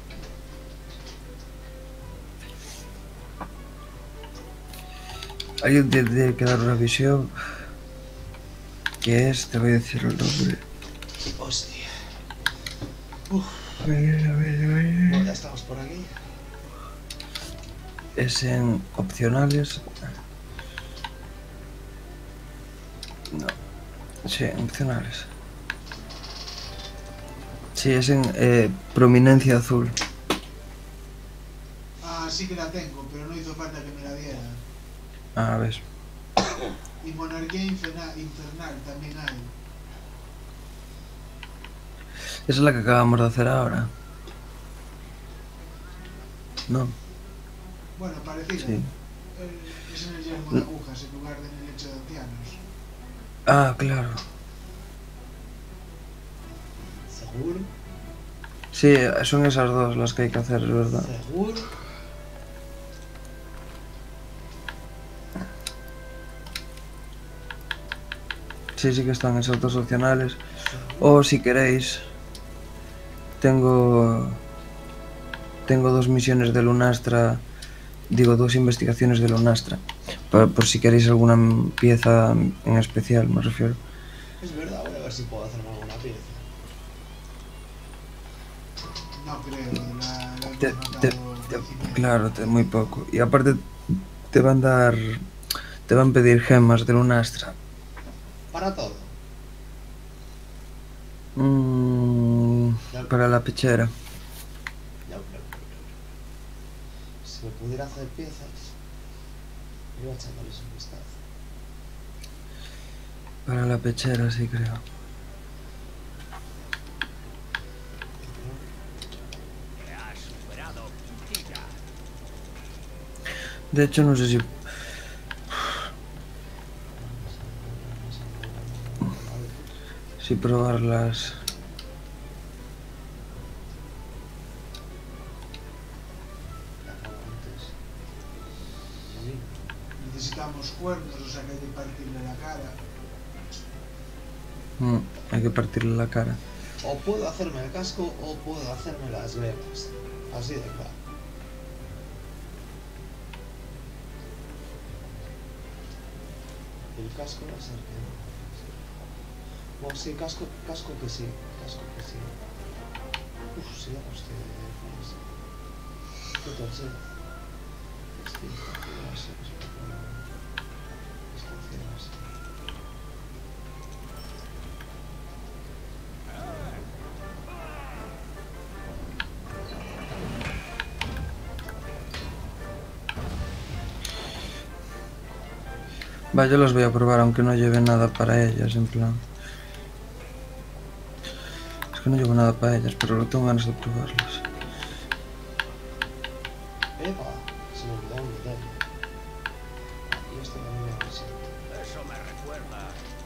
Alguien te tiene que dar una visión. ¿Qué es? Te voy a decir el nombre. Hostia. A ver, a ver, a ver. Bueno, ya estamos por aquí. Es en opcionales. No. Sí, en opcionales. Sí, es en eh, prominencia azul. Ah, sí que la tengo, pero no hizo falta que me la diera. Ah, ves. Y monarquía infernal, infernal también hay. Esa es la que acabamos de hacer ahora. No. Bueno, parecida. Sí. Eh, Es en el yermo de agujas, en lugar de en el lecho de ancianos. Ah, claro. ¿Seguro? Sí, son esas dos las que hay que hacer, es verdad. ¿Seguro? Sí, sí que están esas dos opcionales. O si queréis, tengo tengo dos misiones de Lunastra, digo dos investigaciones de Lunastra, por, por si queréis alguna pieza en especial, me refiero. Es verdad, voy a ver si puedo hacerme alguna pieza. No creo, la, la Te- hemos te- matado te- encima. claro, te- muy poco. Y aparte te van a dar, te van a pedir gemas de Lunastra. Para todo. Mm, para la pechera. Ya, pero- Si me pudiera hacer piezas, iba echándoles un vistazo. Para la pechera, sí creo. Te has superado, Quintilla. De hecho, no sé si... Si probarlas... La acabo antes. Necesitamos cuernos, o sea que hay que partirle la cara. Mm, hay que partirle la cara. O puedo hacerme el casco o puedo hacerme las grepas. Así de claro. El casco va a ser que no. Bueno, sí, casco, casco que sí. Casco que sí. Uf, sí, ya no estoy de fans. ¿Qué tal sea? Sí, va a ser espectacular. Estación va a ser. Va, yo los voy a probar, aunque no lleve nada para ellas, en plan... Es que no llevo nada para ellas, pero no tengo ganas de probarlas. Eva, se me olvidó un detalle. Y esto también me avisa. Eso me recuerda.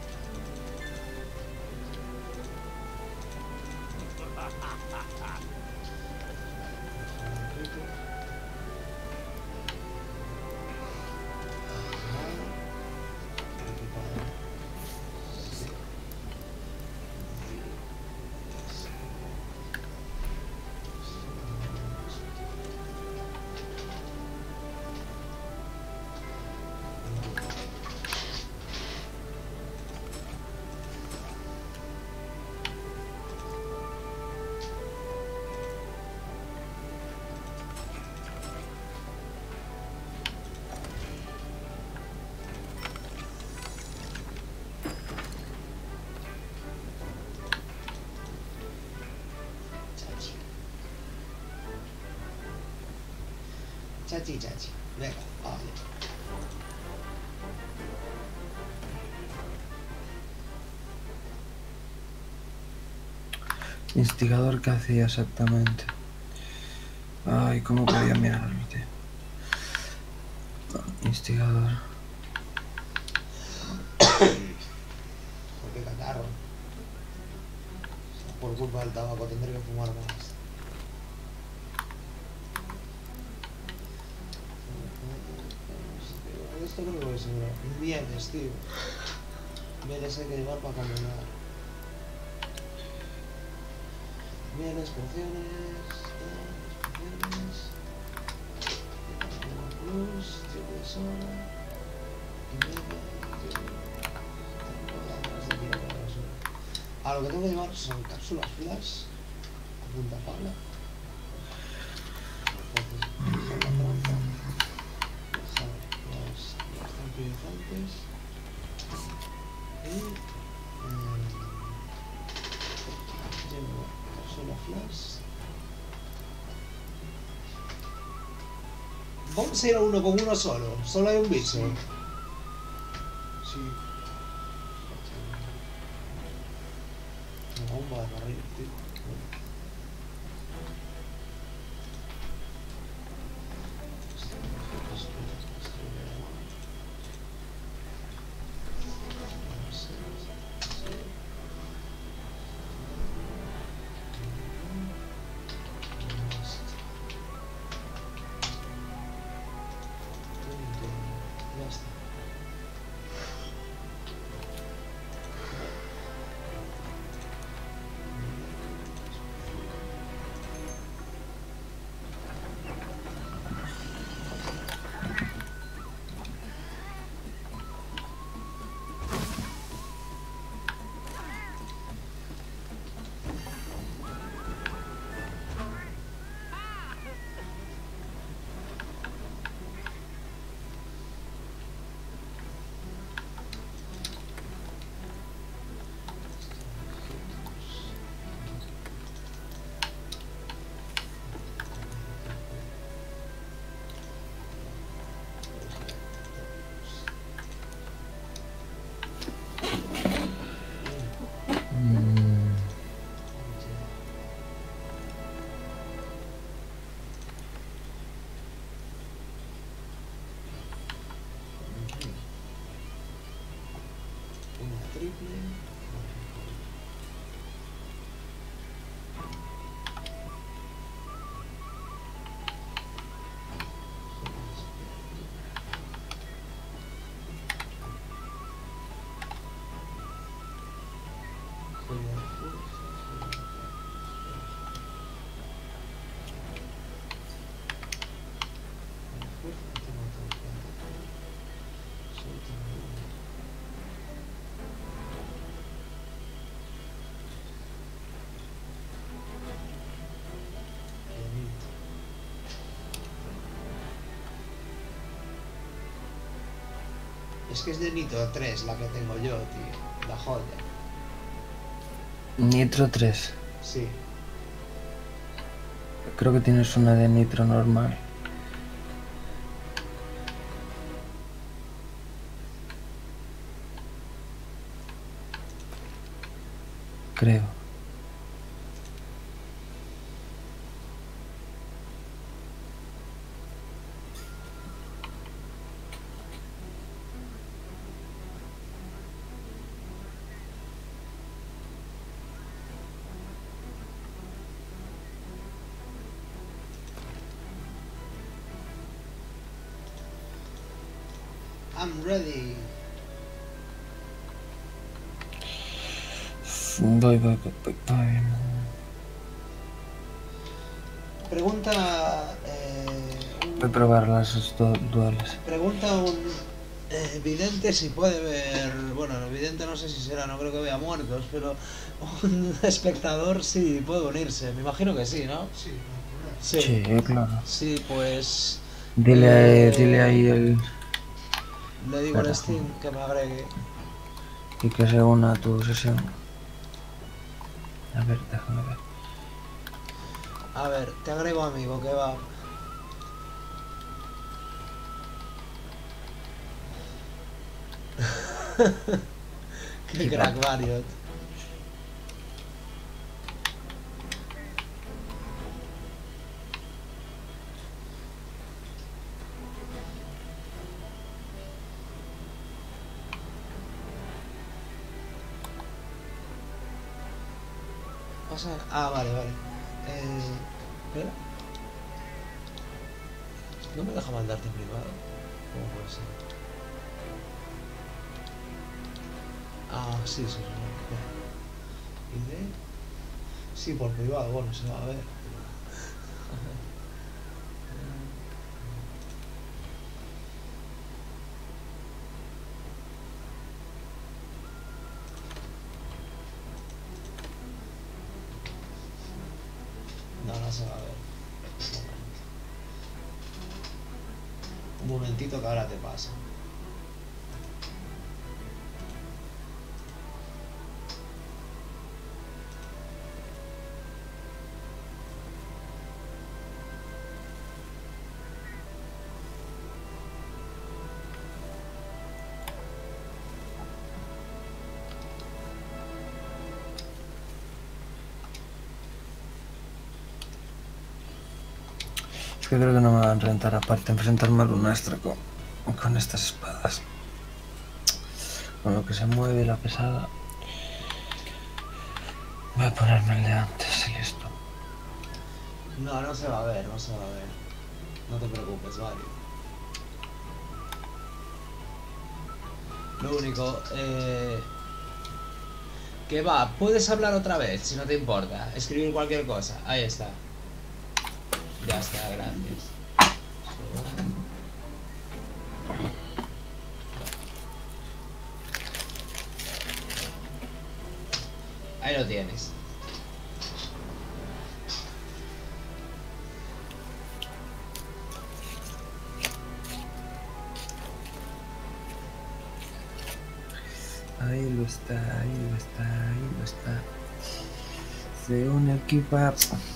Chachi. Chachi, chachi. Venga, vale. Instigador que hacía exactamente. Ay, ¿cómo podía mirarlo, tío? Instigador. ¿Por qué catarro? Por culpa del tabaco tendré que fumar más. Esto creo que voy a asegurar. Mieles, tío. Mieles hay que llevar para caminar. Mieles, pociones. Pociones. Plus, tipo de sola. Y media. Tengo ganas de tirar a la basura. Ah, lo que tengo que llevar son cápsulas flash. A punta pala. Entonces, dejar la trampa. Dejar los, los tranquilizantes. Y eh, llevo cápsula flash. Vamos a ir a uno con uno solo. Solo hay un bicho. Sí. Sí. Una bomba de barril, tío. Ya está. Mm, Una triple. Es que es de Nitro tres la que tengo yo, tío. La joya. Nitro tres. Sí. Creo que tienes una de nitro normal. Creo. I'm ready. Voy, voy, voy, voy, voy. Pregunta. Eh, un- Voy a probar las du- duales. Pregunta un eh, vidente si puede ver. Bueno, el vidente no sé si será, no creo que vea muertos, pero un espectador sí puede unirse. Me imagino que sí, ¿no? Sí, no hay problema. Sí. Sí, claro. Sí, pues. Dile, Eh, dile ahí el... Le digo al Espera. Steam que me agregue. y que se una a tu sesión. A ver, déjame ver. A ver, te agrego amigo, que va. Qué Y crack, va. Variot. pasa? Ah, vale, vale. Eh, espera. No me deja mandarte en privado. ¿Cómo puede ser? Ah, sí, sí, sí. Espera. ¿Y de? Sí, por privado, bueno, se va a ver. No, no se va a ver. Un momento. Un momentito que ahora te pasa. Es que creo que no me van a rentar aparte enfrentarme a Lunastra con, con estas espadas. Con lo que se mueve la pesada. Voy a ponerme el de antes y listo. No, no se va a ver, no se va a ver. No te preocupes, Mario. Lo único, eh... que va, puedes hablar otra vez, si no te importa. Escribir cualquier cosa. Ahí está. Ya está, gracias. Ahí lo tienes. Ahí lo está, ahí lo está, ahí lo está. Se une el keep up.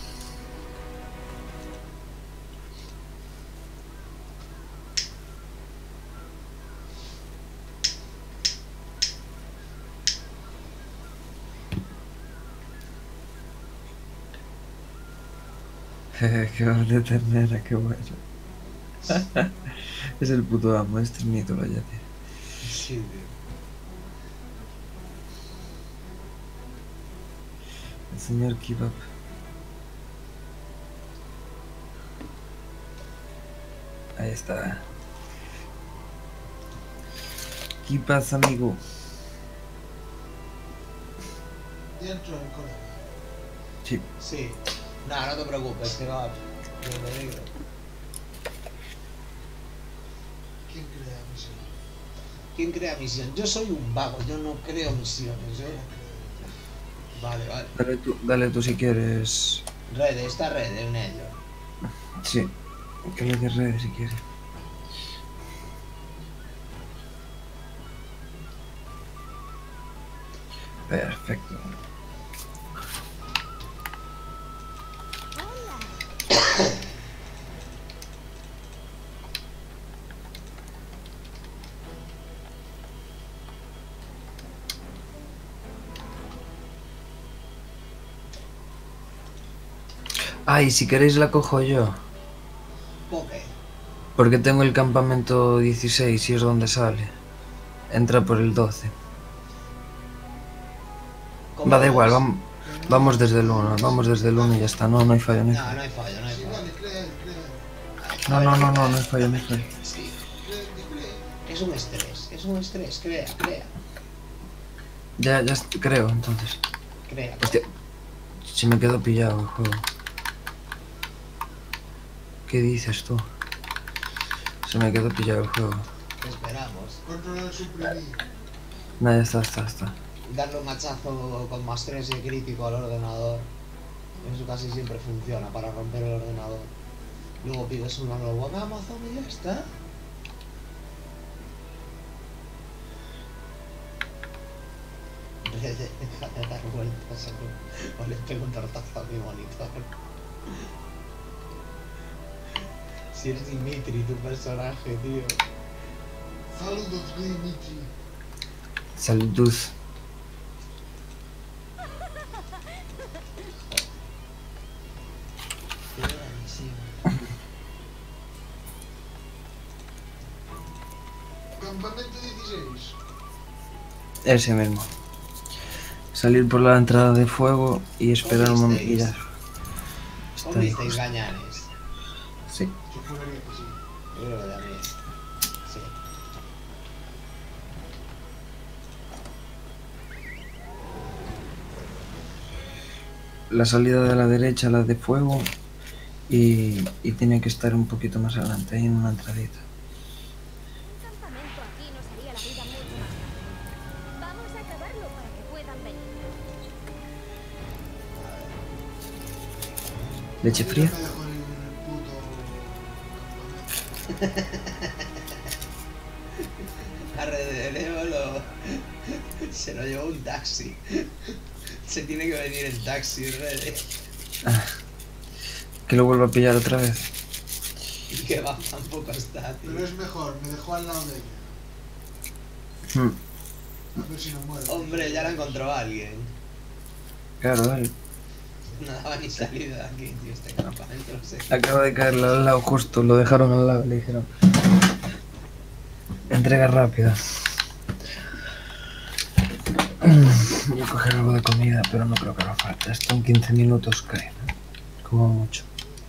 Qué voz de ternera, qué bueno. Es el puto amo, es ternito, ya, tío. Sí, tío. El señor Keep Up. Ahí está. ¿Qué pasa, amigo? Dentro del colegio. Sí. Sí. No, no te preocupes, que va. Yo te digo. ¿Quién crea misión? ¿Quién crea misión? Yo soy un vago, yo no creo misiones. Yo... Vale, vale. Dale tú, dale tú si quieres. Red, está red en ello. Sí. Que le des redes si quieres. Perfecto. Ay, si queréis la cojo yo. ¿Por qué? Porque tengo el campamento dieciséis y es donde sale. Entra por el doce. ¿Cómo Va, da ves? igual, vamos, vamos desde el uno. Vamos desde el uno y ya está. No, no hay fallo, no hay No, no fallo. hay fallo, no hay Sí, fallo. vale, crea él, crea él. No, no, no, no, no hay fallo, no hay fallo. Sí. Crea, di crea. Es un estrés, es un estrés, crea, crea, Ya, ya est- creo, entonces. crea. Hostia, si me quedo pillado el juego. ¿Qué dices tú? Se me quedó pillado el juego. Te esperamos. Controlar suprimir. No, ya está, está, está. Darle un hachazo con más tres de crítico al ordenador. Eso casi siempre funciona para romper el ordenador. Luego pides una nueva en Amazon y ya está. Deja de dar vueltas o, o le pego un tortazo a mi monitor. Si eres Dimitri, tu personaje, tío. Saludos, Dimitri. Salud. Qué buenísimo. Campamento dieciséis. Ese mismo. salir por la entrada de fuego y esperar un momento. Y ya. ¿Cómo Está ahí visteis justo. Gañanes? Sí. Yo juraría que sí. Yo creo que también. Sí. La salida de la derecha, la de fuego. Y, y tiene que estar un poquito más adelante, ahí en una entradita. Un campamento aquí nos haría la vida mucho más fácil. Vamos a acabarlo para que puedan venir. ¿Leche Yo fría? me dejo en el puto campamento. Arre de Leo lo... se lo llevó un taxi. Se tiene que venir en taxi, Rede. Ah, que lo vuelva a pillar otra vez. Y que va tampoco está, tío. Pero es mejor, me dejó al lado de ella. Hmm, A ver si no muere. Hombre, ya la encontró alguien. Claro, vale. No daba ni salida de aquí, tío, este campamento, no sé. Acaba de caerle al lado justo, lo dejaron al lado, le dijeron. Entrega rápida. Voy a coger algo de comida, pero no creo que haga falta. Esto en quince minutos cae, ¿no? Como mucho.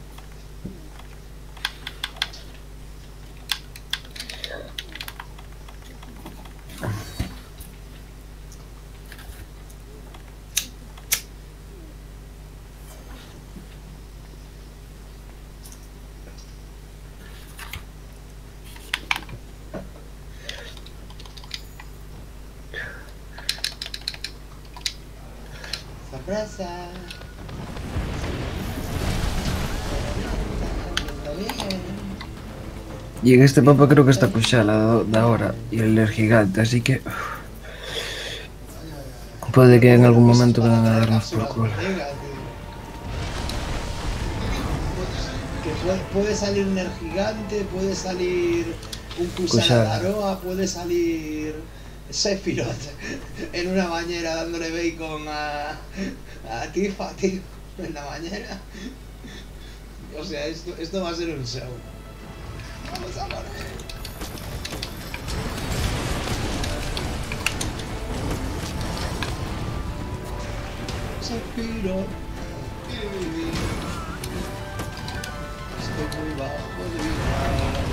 Sorpresa. Y en este mapa creo que está Kushala de ahora y el del gigante, así que uf, puede que en algún momento vengan a darnos por culo. Que puede, puede salir un gigante, puede salir un Kushala Kushala. Daroa, puede salir Sephiroth en una bañera dándole bacon a, a Tifa, tío, en la bañera. O sea, esto, esto va a ser un show. Vamos a morir. Sephiroth. Estoy muy bajo de vida.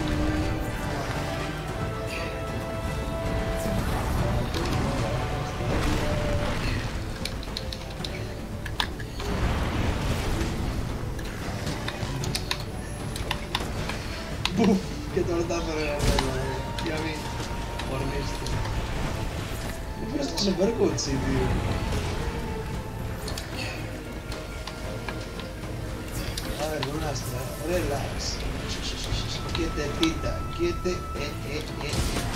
¡Buf! ¡Qué tortazo le da a y a mí! Por listo. Pero esto es super cuchi, tío. A ver, un astra. Relax. Quietecita. Quiete. Eh, eh, eh.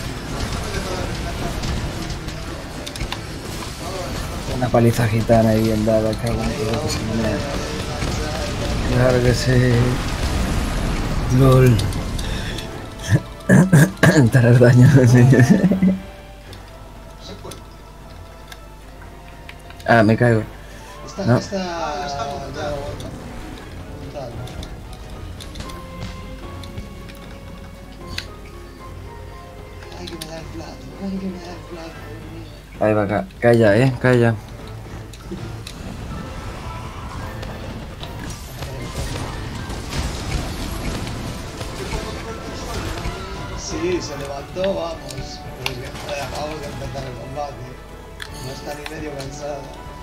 Una paliza gitana ahí bien dada, cago en todo que se me mea. Claro que sí. LOL. Taras daño. Ah, me caigo. Esta, No. esta... Ah, está montada. montada. Ay, que me da el plato. Ay, que me da el plato. Dios mío. Ahí va, ca- calla, eh, calla. Sí, se levantó, vamos. Pero es que joder, acabamos de empezar el combate. No está ni medio cansada.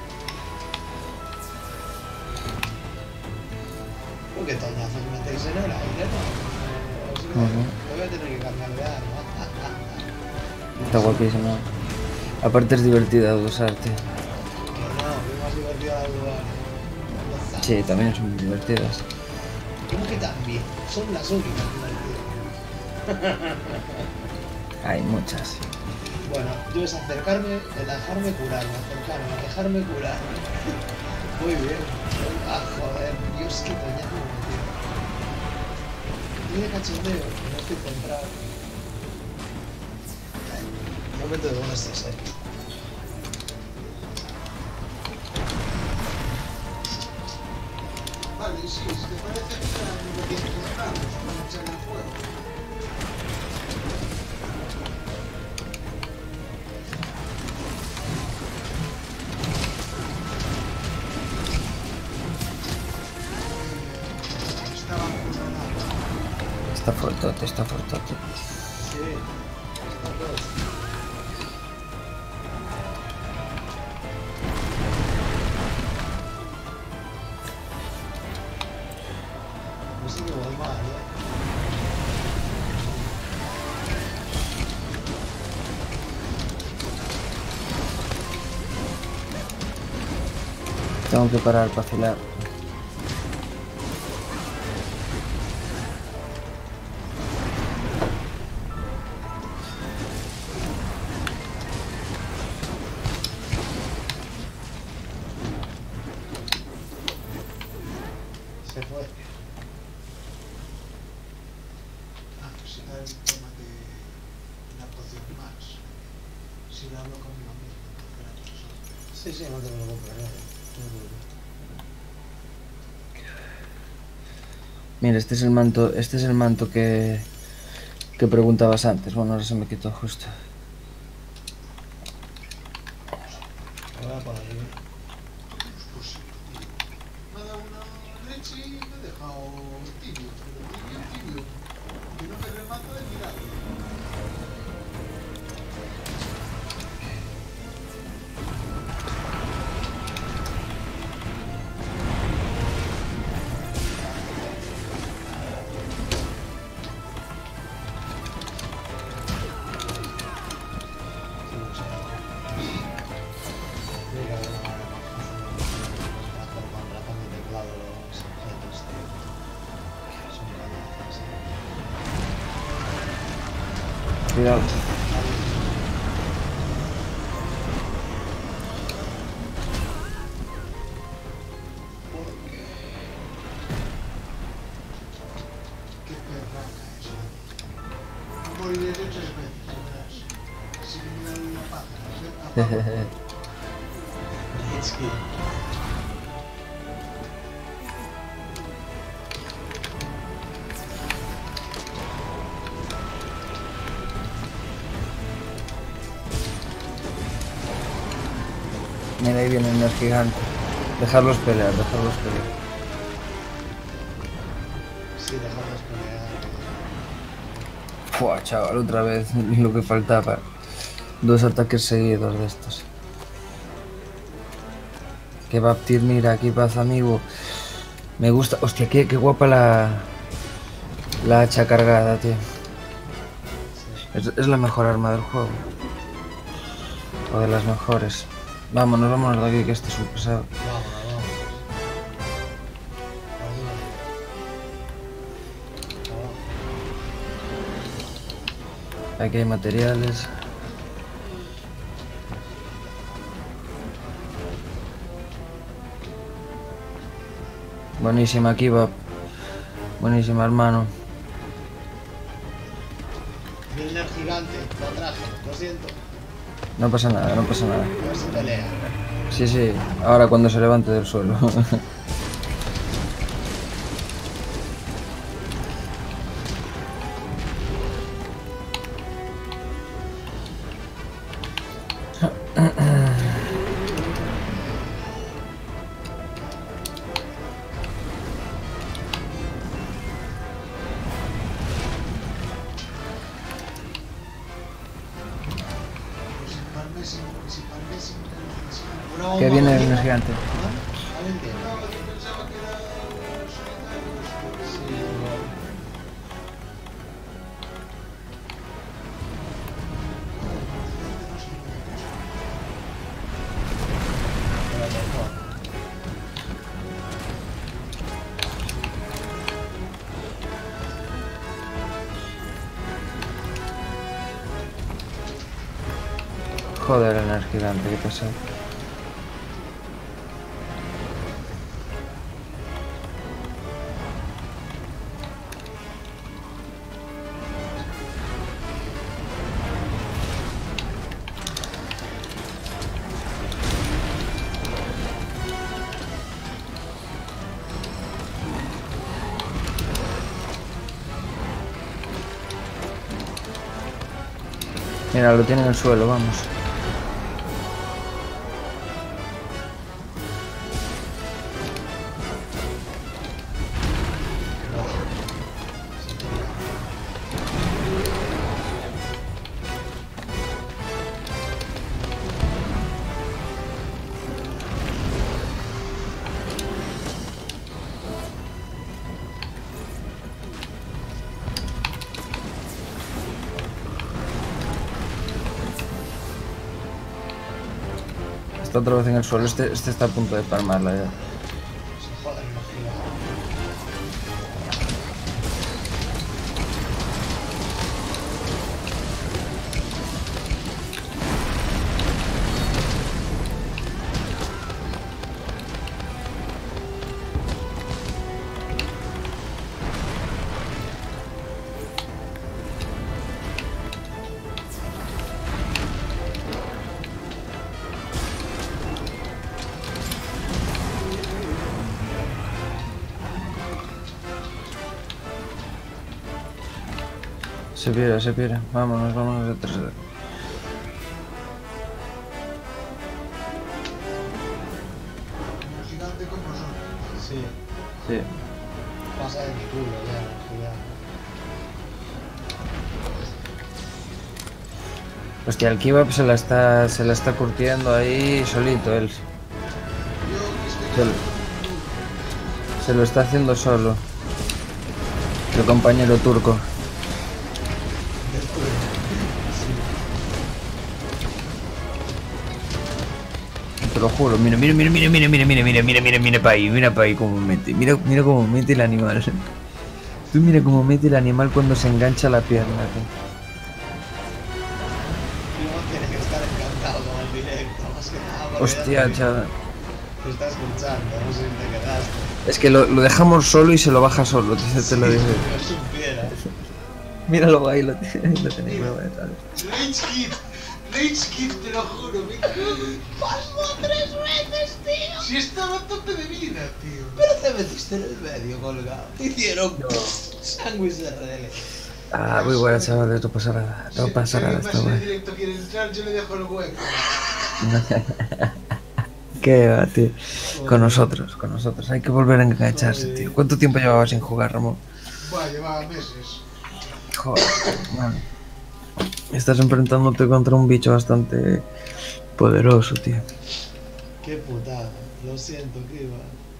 ¿Por qué toñazo me metéis en el aire, no? O sea, Ujú. me voy a tener que cambiar de arma. Está guapísimo. Aparte es divertida de usarte. Que no, que es más divertida la dual. Sí, también son muy divertidas. ¿Cómo que también? Son las únicas divertidas. Hay muchas. Bueno, yo es acercarme, el dejarme curarme, acercarme, dejarme curar. Muy bien. Ah, joder, Dios, qué coñazo, tío. Tiene cachondeo, no estoy centrado. Momento de buenos estos, eh. Vale, sí, si te parece que será novecientos gramos para echar el fuego. Está fuertote, está fuertote. Sí. Está todo. No sé qué voy mal, eh. Tengo que parar para afilar. Se fue. Ah, pues era el tema de la poción más. Si lo hablo conmigo mismo, entonces la persona. Sí, sí, no te preocupes, no te preocupes. Mira, este es el manto, este es el manto que, que preguntabas antes. Bueno, ahora se me quitó justo. Me voy a poner aquí. Pues sí, tío. Me ha dado una leche y me ha dejado tibio, pero tibio, tibio. Que no me remata de mirarlo. Sí, o sea, tiene que haber una manera más hacer con ratón y teclado los objetos, tío. Son cañazas, eh. Cuidado. Qué perraca eso. Moriré yo tres veces, verás. Sin mirar la página. Es que... Mira, ahí viene el gigante. Dejarlos pelear, dejarlos pelear. Sí, dejarlos pelear. Fua, chaval, otra vez lo que faltaba. Dos ataques seguidos de estos. Que Baptir, mira, aquí paz, amigo. Me gusta. Hostia, qué, qué guapa la. La hacha cargada, tío. Es, es la mejor arma del juego. O de las mejores. Vámonos, vámonos de aquí, que este es un pesado. Vámonos, vámonos. Abajo. Aquí hay materiales. Buenísima aquí, va. Buenísima, hermano. Viene el gigante, lo traje, lo siento. No pasa nada, no pasa nada. A ver si pelea. Sí, sí, ahora cuando se levante del suelo. Pues si palmé sin, si palmé sin, sin, sin, Que viene el gigante. ¿Alguien tiene? No, yo pensaba que era solitario. Sí, igual. Pero mejor. Joder, el gigante, qué pesado. Mira, lo tiene en el suelo, vamos. está otra vez en el suelo. Este, este está a punto de palmarla ya. Se joder, energía. Se pira, se pira. Vámonos, vámonos detrás de él. Un gigante como nosotros. Sí, Sí. pasa de mi culo ya, energía. Hostia, el Kebab se la está, se la está curtiendo ahí solito él. Yo es que Se lo, se lo está haciendo solo. El compañero turco. Te lo juro, mira, mira, mira, mira, mira, mira, mira, mira, mira, mira, mira para ahí, mira para ahí cómo mete, mira, mira cómo mete el animal. Tú mira cómo mete el animal cuando se engancha la pierna. Tío. Primo tiene que estar encantado con el directo, más que nada. porque Hostia, ya te- chaval. Te está escuchando, no sé si te quedaste. Es que lo, lo dejamos solo y se lo baja solo, tío, te lo digo. Si lo supiera. Míralo ahí, lo, lo tenéis que ver, ¿sabes? Rage Kit, Rage Kit, te lo juro, me cago en- ¡Pasó tres veces, tío! Si estaba a tope de vida, tío. Pero te metiste en el medio, colgado. Te hicieron sándwich de R D L. Ah, muy buena, chaval, no pasa nada, no Si- pasa si nada, alguien está más en el bueno. directo quiere entrar, yo le dejo el hueco. ¿Qué va, tío? Con nosotros, con nosotros, hay que volver a engancharse, tío. ¿Cuánto tiempo llevabas sin jugar, Ramón? Buah, llevaba meses. Joder, man. Estás enfrentándote contra un bicho bastante poderoso, tío. Qué putada. Lo siento, Kiva.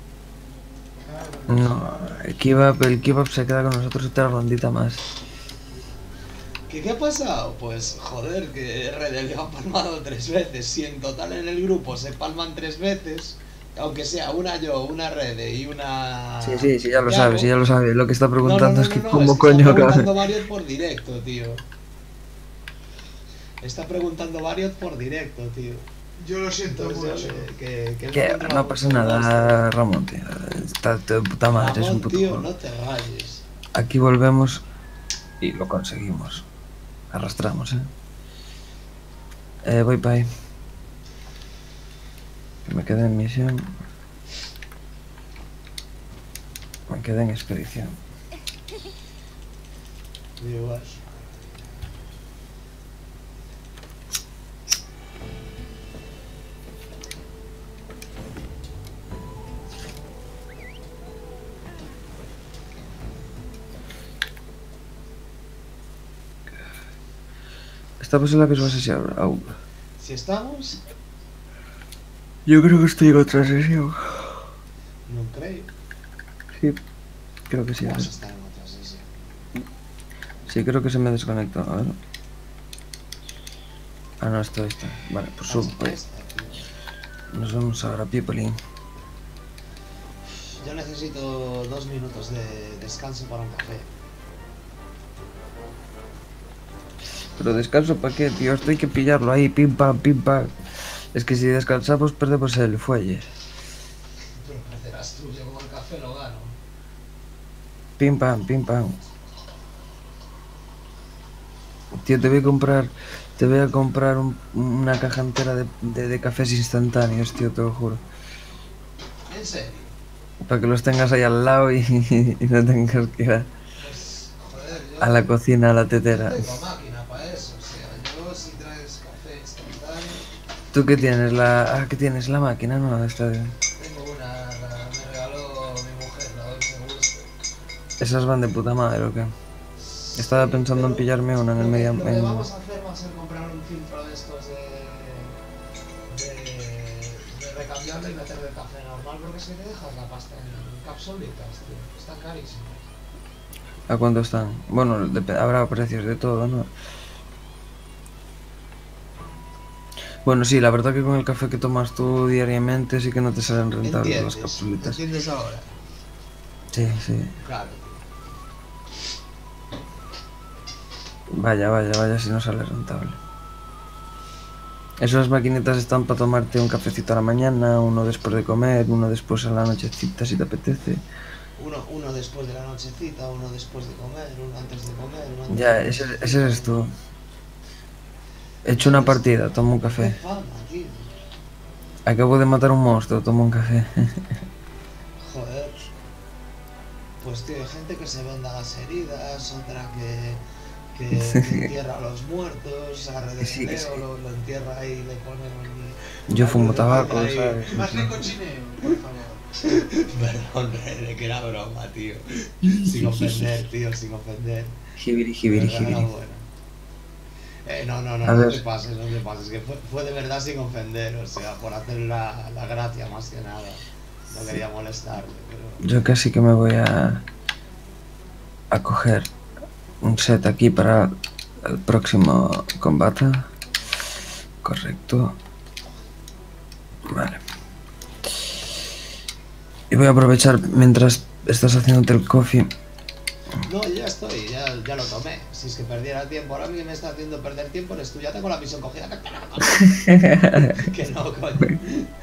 No, el Kebab, el Kebab se queda con nosotros otra rondita más. ¿Qué, ¿Qué ha pasado? Pues joder, que R D L ha palmado tres veces. Si en total en el grupo se palman tres veces, aunque sea una yo, una Rede y una. Sí, sí, sí, ya lo Yago. sabes, sí, ya lo sabes. Lo que está No, no, preguntando no, es que no, no, cómo es que coño está preguntando acaba. Varios por directo, tío. Está preguntando Varios por directo, tío. Yo lo siento Entonces, mucho. eh, que, que Que encontrado no pasa un nada, Ramón, tío. Está de puta madre, es un Ramón, puto tío, juego. no te rayes. Aquí volvemos y lo conseguimos. Arrastramos, eh. Eh, voy para ahí. Que me quedé en misión. Me quedé en expedición. Igual. Estamos en la misma sesión aún. Si estamos, Yo creo que estoy en otra sesión. no creo. Sí, creo que sí. Vamos a estar en otra sesión. Sí, creo que se me desconectó. A ver. Ah, no, esto está. Vale, pues subo. Esta, tío. Nos vemos ahora, Pipolin. Yo necesito dos minutos de descanso para un café. Pero descanso para qué, tío. Esto hay que pillarlo ahí, pim pam, pim pam. Es que si descansamos perdemos el fuelle. Pero perderás tú, yo como el café lo gano. Pim pam, pim pam. Tío, te voy a comprar. Te voy a comprar un- una caja entera de, de, de cafés instantáneos, tío, te lo juro. ¿En serio? Para que los tengas ahí al lado y, y no tengas que ir a, Pues, joder, yo a la cocina, a la tetera. no tengo máquina para eso. O sea, yo si traes café instantáneo, ¿Tú qué tienes? La, ah, ¿qué tienes? La máquina, ¿no? Esta de- tengo una, la- me regaló mi mujer, la Dolce Gusto. Esas van de puta madre, ¿o qué? Estaba pensando en pillarme una en el Lo que- medio. Lo que en- vamos a hacer va a ser comprar un filtro de estos de, de, de recambiarlo y meterle el café normal, porque es que te dejas la pasta en capsulitas, tío. Están carísimas. ¿A cuánto están? Bueno, dep- habrá precios de todo, ¿no? Bueno, sí, la verdad que con el café que tomas tú diariamente sí que no te salen rentables las ¿Entiendes? capsulitas. ¿Entiendes ahora? Sí, sí. Claro. Vaya, vaya, vaya si no sale rentable. Esas maquinitas están para tomarte un cafecito a la mañana, uno después de comer, uno después a la nochecita si te apetece. Uno, uno después de la nochecita, uno después de comer, uno antes de comer, uno antes Ya, de ese, comer. ese eres tú. He hecho una partida, tomo un Qué café. fama, tío. Acabo de matar un monstruo, tomo un café. Joder. Pues tío, hay gente que se venda las heridas, otra que, que, que entierra a los muertos, a Red de Sí, que sí. Leo, lo, lo entierra ahí y le pone un... Yo fumo algo de tabaco, paja ahí. ¿sabes? Más de cochineo, por favor. Perdón, Rede, que era broma, tío. Sin ofender, tío, sin ofender. Jibiri, jibiri, De verdad, jibiri. era bueno. Eh, no, no, no, A no ver. te pases, no te pases, que fue, fue de verdad sin ofender, o sea, por hacer la, la gracia más que nada. No quería molestarte, pero... Yo casi que me voy a... a coger un set aquí para el próximo combate. Correcto. Vale. Y voy a aprovechar mientras estás haciéndote el coffee. No, ya estoy, ya, ya lo tomé. Si es que perdiera tiempo, ahora mismo me está haciendo perder tiempo, eres tú, ya tengo la misión cogida. Que no, coño.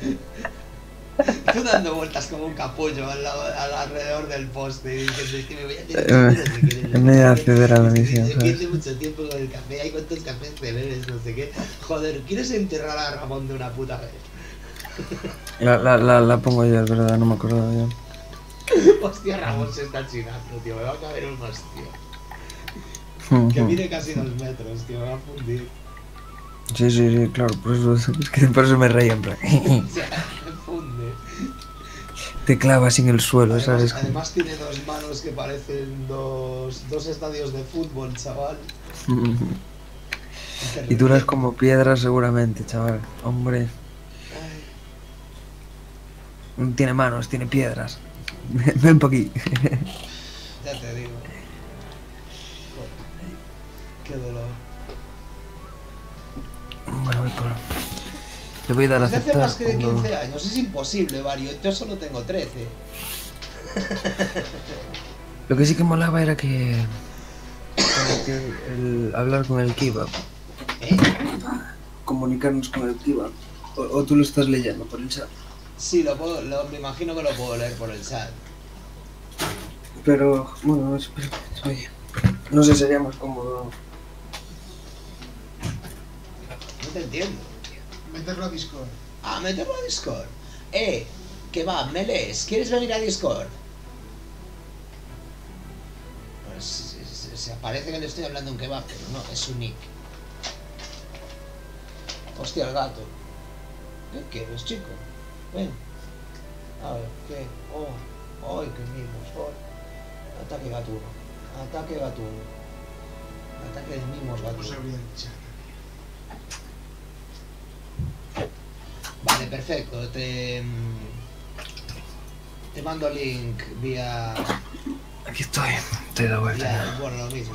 Tú dando vueltas como un capullo al lado, al alrededor del poste y diciendo es que me voy a tener Eh, no sé qué, no sé me voy a qué, acceder a la es que misión, se ¿sabes? pierde mucho tiempo con el café, hay cuántos cafés te bebes, no sé qué. Joder, ¿quieres enterrar a Ramón de una puta vez? La, la, la, la pongo yo, es verdad, no me acordaba yo. Hostia, Ramón se está chinando, tío, me va a caber un hostia. Que mide casi dos metros, tío, me va a fundir. Sí, sí, sí, claro, por eso, es que por eso me reía en plan. O sea, me funde. Te clavas en el suelo, Además, ¿sabes? además tiene dos manos que parecen dos, dos estadios de fútbol, chaval. Y tú eres como piedra seguramente, chaval. Hombre, Ay, no tiene manos, tiene piedras. Ven por aquí. ya te digo. Joder, qué dolor. Bueno, voy por... Le voy a dar a Desde hace aceptar más que de cuando- quince años, es imposible, Vario. Yo solo tengo trece. Lo que sí que molaba era que... como que el hablar con el Kiba. ¿Eh? Comunicarnos con el Kiba. O, o tú lo estás leyendo por el chat. Sí, lo puedo, lo, me imagino que lo puedo leer por el chat. Pero, bueno, espera, oye. No sé, sería más cómodo. No te entiendo. Meterlo a Discord. Ah, meterlo a Discord. Eh, que va, me lees. ¿Quieres venir a Discord? Pues, se, se- se aparece que le estoy hablando un kebab, pero no, es un nick. Hostia, el gato. ¿Qué quieres, chico? Ven. A ver, ¿qué? Oh, ay, qué mimos. Oh. Ataque gatuno. Ataque gatuno. Ataque de mimos Vamos a gatuno. abrir el chat. Vale, perfecto. Te, mm, te mando link vía, Aquí estoy, te he dado vuelta. vía. Bueno, lo mismo.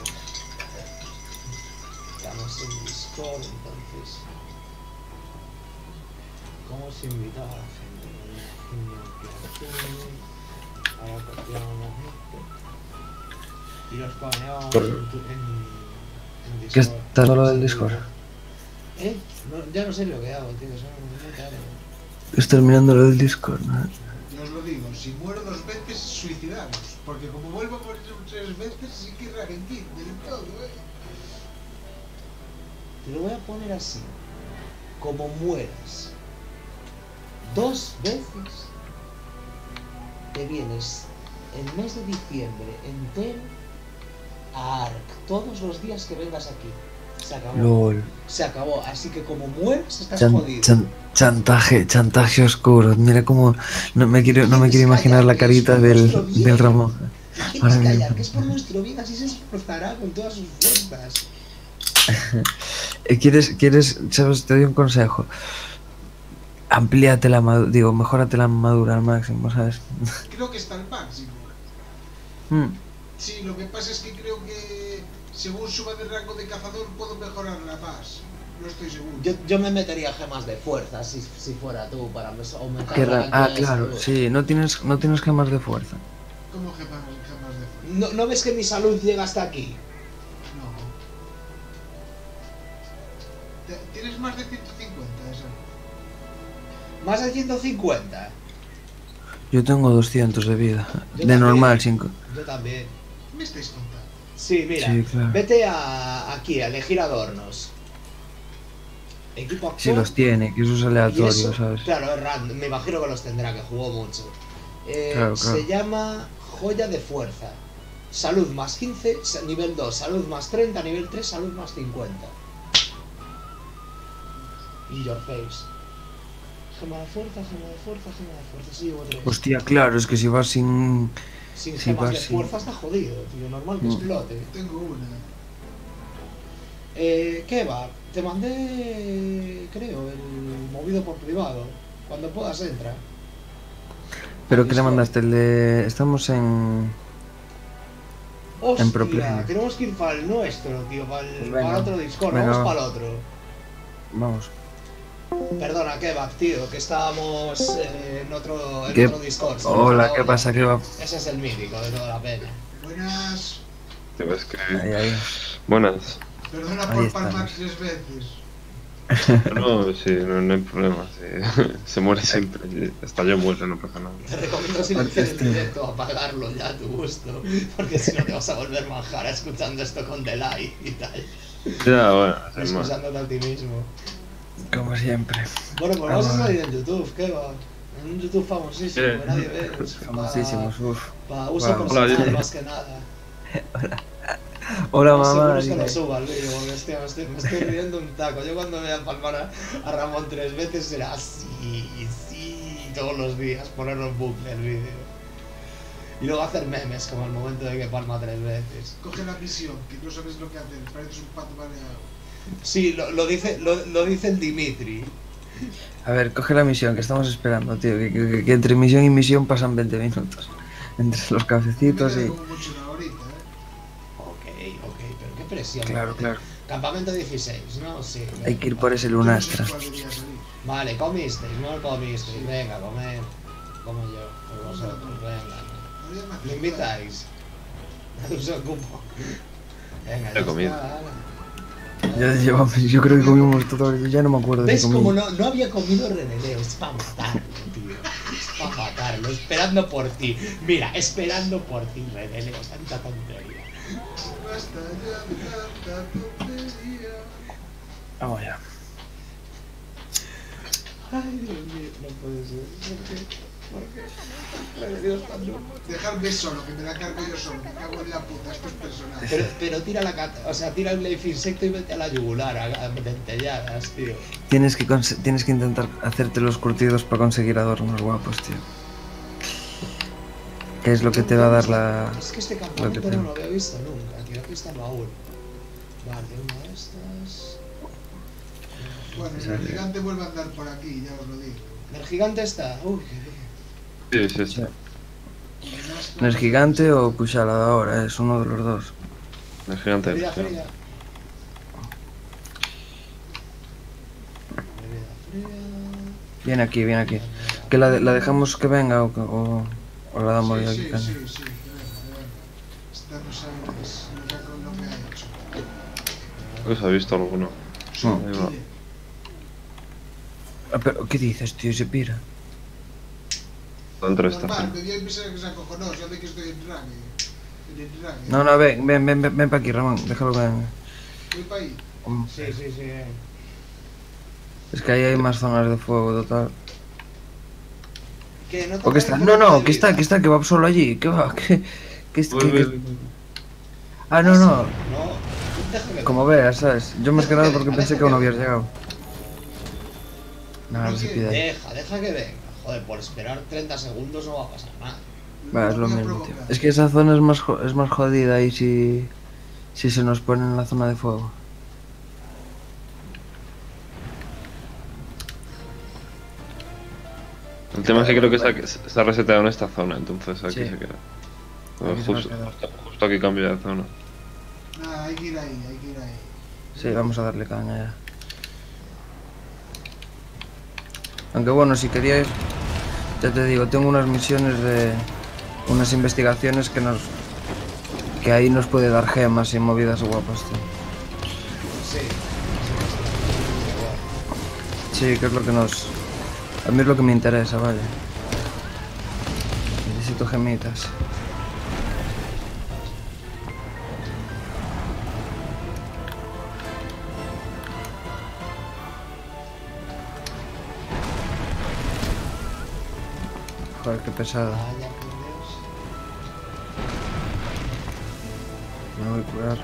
Estamos en Discord, entonces. ¿Cómo se invitaba a la gente? Me imagino que aquí. Ahora copiamos esto. Y los poneamos Por- en, tu- en, en ¿Qué Discord. está lo del Discord? ¿Eh? No, ya no sé lo que hago, tío. Eso no me cae. Estás terminando lo del Discord, ¿no? Yo os lo digo, si muero dos veces, suicidaros. Porque como vuelvo a morir tres veces, sí que rearranqué del todo, eh. Te lo voy a poner así. Como mueras dos veces, te vienes el mes de diciembre entero a Ark. Todos los días que vengas aquí. Se acabó. LOL. Se acabó. Así que como mueras, estás Chan- jodido. chan- chantaje, chantaje oscuro. Mira cómo no me quiero, no me quiero imaginar la carita del, del Ramón. ¿Qué Ahora quieres mismo. callar? Que es por nuestro bien, así se esforzará con todas sus fuerzas. Eh, ¿Quieres, quieres, sabes, te doy un consejo? Amplíate la madura, digo, mejórate la madura al máximo, ¿sabes? Creo que está al máximo. Mm, Sí, lo que pasa es que creo que según suba de rango de cazador puedo mejorar la más. No estoy seguro. Yo, yo me metería gemas de fuerza si, si fuera tú, para me- aumentar ¿Qué la ra- cantidad Ah, de claro, salud. sí, no tienes, no tienes gemas de fuerza. ¿Cómo gemas, gemas de fuerza? ¿No, ¿No ves que mi salud llega hasta aquí? No. Te- Tienes más de ciento cincuenta de salud. Más de ciento cincuenta. Yo tengo doscientos de vida. Yo De también. normal, cinco. Yo también. ¿Me estáis contando? Sí, mira, Sí, claro. vete a, aquí a elegir adornos. Equipo actual. Si los tiene, que eso es y aleatorio, eso, ¿sabes? claro, es random. Me imagino que los tendrá, que jugó mucho. Eh, Claro, claro. Se llama Joya de Fuerza. Salud más quince, sa- nivel dos, salud más treinta, nivel tres, salud más cincuenta. Y your face. Gema de fuerza, gema de fuerza, gema de fuerza. Sí, llevo tres. Hostia, claro, es que si vas sin... Sin si gemas vas de sin- fuerza está jodido, tío. Normal que Mm. explote. Tengo una. Eh, ¿qué va? Te mandé, creo, el movido por privado. Cuando puedas entra. ¿Pero qué le Discord. mandaste? El de... Estamos en... En Pro Hostia, Player. tenemos que ir para el nuestro, tío, para el, Pues venga. para el otro Discord. Venga, Vamos va. para el otro. Vamos. Perdona, Kebab, tío, que estábamos eh, en otro, en ¿Qué? otro Discord. se nos Hola, va ¿qué la pasa? ¿Qué va? olla. Ese es el mítico de toda la pena. Buenas. ¿Te ves que...? Ahí, ahí. Buenas. Perdona Ahí por estamos. palmar tres veces. No, sí, no, no hay problema. Sí. Se muere siempre. sí. Hasta yo muero, no pasa nada. Te recomiendo silenciar el Este- directo, apagarlo ya a tu gusto. Porque si no te vas a volver manjara escuchando esto con delay y tal. Ya, bueno, sin más. Excusándote a ti mismo. Como siempre. Bueno, pues vamos a Vamos. salir en YouTube, ¿qué va? En un YouTube famosísimo, Eh. que nadie ve. Famosísimos, uff. Para uso Wow. personal, Hola, más que nada. Hola, Lo mamá. seguro es que dile. lo suba el vídeo, porque hostia, me, estoy, me estoy riendo un taco. Yo cuando vea palmar a, a Ramón tres veces será así, sí, todos los días, ponerlo en bucle el vídeo. Y luego hacer memes, como el momento de que palma tres veces. Coge la misión, que no sabes lo que hacer. Pareces un pato mareado. Sí, lo, lo, dice, lo, lo dice el Dimitri. A ver, coge la misión que estamos esperando, tío. Que, que- que entre misión y misión pasan veinte minutos. Entre los cafecitos Me y... queda como mucho una horita, ¿eh? Ok, ok, pero qué presión. Claro, claro. Campamento dieciséis, ¿no? Sí. Hay que ir venga. por ese Yo no sé lunastra. cuál debería salir. Vale, comisteis, no comisteis. Venga, comer. Como yo, por vosotros, venga. Ahora ya me hace ¿Me invitáis? Uso cupo. Venga, He ya comido. está, ala. Ya llevamos, yo creo que comimos todo, ya no me acuerdo de ¿Ves comí. como no, no había comido Reneleo? Es para matarlo, tío. Es para matarlo, esperando por ti. Mira, esperando por ti, Reneleo. Tanta tontería. Basta ya de tanta tontería. Vamos ya. Ay, Dios mío, no puede ser. ¿Por qué? ¿Por qué? Reneleo está loco. Dejarme solo, que me la cargo yo solo. Me cago en la puta, estos personajes. Pero, pero tira la cat, o sea, tira el Leif Insecto y vete a la yugular, a, a dentelladas, tío. Tienes que, cons- tienes que intentar hacerte los curtidos para conseguir adornos guapos, tío. ¿Qué es lo que te va a dar la...? Es que este lo que campamento te- no lo había visto nunca, tío. Aquí está el baúl. Vale, una de estas. Bueno, Sale. el gigante vuelve a andar por aquí, ya os lo digo. El gigante está. Uy, qué bien. Sí, sí, sí. Además, ¿No es gigante o Kushala de ahora? Es uno de los dos. El gigante. Bebida sí. fría. Bebida fría. Viene aquí, viene aquí. ¿Que la, de- la dejamos que venga o, o, o la damos sí, ya sí, aquí? sí, sí, que venga, que venga. Esta no sabe lo que es- lo que ha- lo que ha hecho. Creo que se ha visto alguno. Sí, No. Ahí va. Kille. Ah, pero, ¿qué dices, tío? Se pira. Dentro de Normal, esta me dio a pensar que se acojonó, sabe que estoy en rangue. En el rangue. No, no, ven, ven, ven, ven, ven para aquí, Ramón. Déjalo que venga. Voy para ahí. Sí, sí, sí. eh. Es que ahí hay más zonas de fuego, total. ¿Qué? ¿No te ¿O que está? parece No, una no, que está, bebida? que está, que va solo allí. ¿Qué va? ¿Qué, qué, es- Uy, qué- uy, qué- uy, uy. Ah, no, no. No, deja que Como veas, ¿sabes? Yo más que nada porque pensé que aún no habías llegado. Nada, no se pide ahí. Deja, deja que venga. Joder, por esperar treinta segundos no va a pasar nada. Va, es lo voy a mismo, tío. provocar. Es que esa zona es más, jo- es más jodida ahí si, si se nos pone en la zona de fuego. El tema es que creo que se ha, se ha reseteado en esta zona, entonces aquí Sí. se queda. Aquí se va a Justo, quedar. justo, justo aquí cambia de zona. Nada, hay que ir ahí, hay que ir ahí. Sí, vamos a darle caña ya. Aunque bueno, si queríais, ya te digo, tengo unas misiones de unas investigaciones que nos que ahí nos puede dar gemas y movidas guapas, tío. Sí. Sí, que es lo que nos... A mí es lo que me interesa, vale. Necesito gemitas. Joder, qué pesado. Vaya, por Dios. Me voy a curar.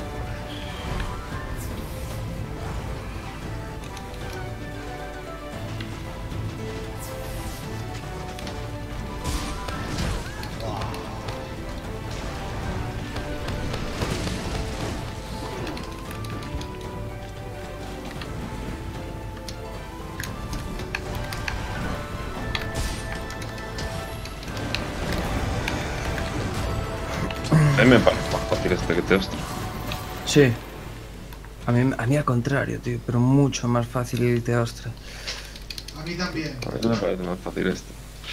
A mí me parece más fácil este que Teostra. Sí. A mí, a mí al contrario, tío, pero mucho más fácil irte a Ostra. A mí también. A mí me parece más fácil este.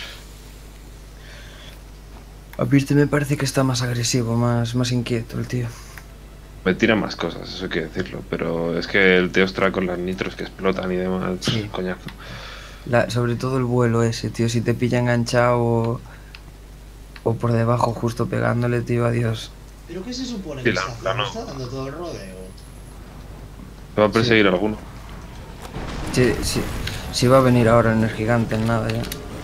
A Virte me parece que está más agresivo, más, más inquieto el tío. Me tira más cosas, eso hay que decirlo. Pero es que el Teostra con las nitros que explotan y demás, Sí. coñazo. La, sobre todo el vuelo ese, tío, si te pilla enganchado o, o por debajo justo pegándole, tío, adiós. ¿Pero qué se supone Sí, que la- está la haciendo? no. Está dando todo el rodeo. Te va a perseguir alguno. Sí, sí, sí va a venir ahora en el gigante, en nada ya.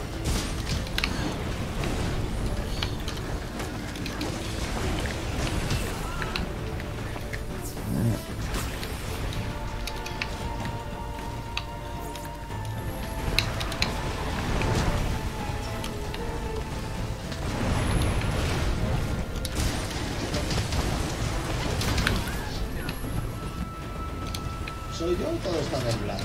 ¿Soy yo o todo está en blanco?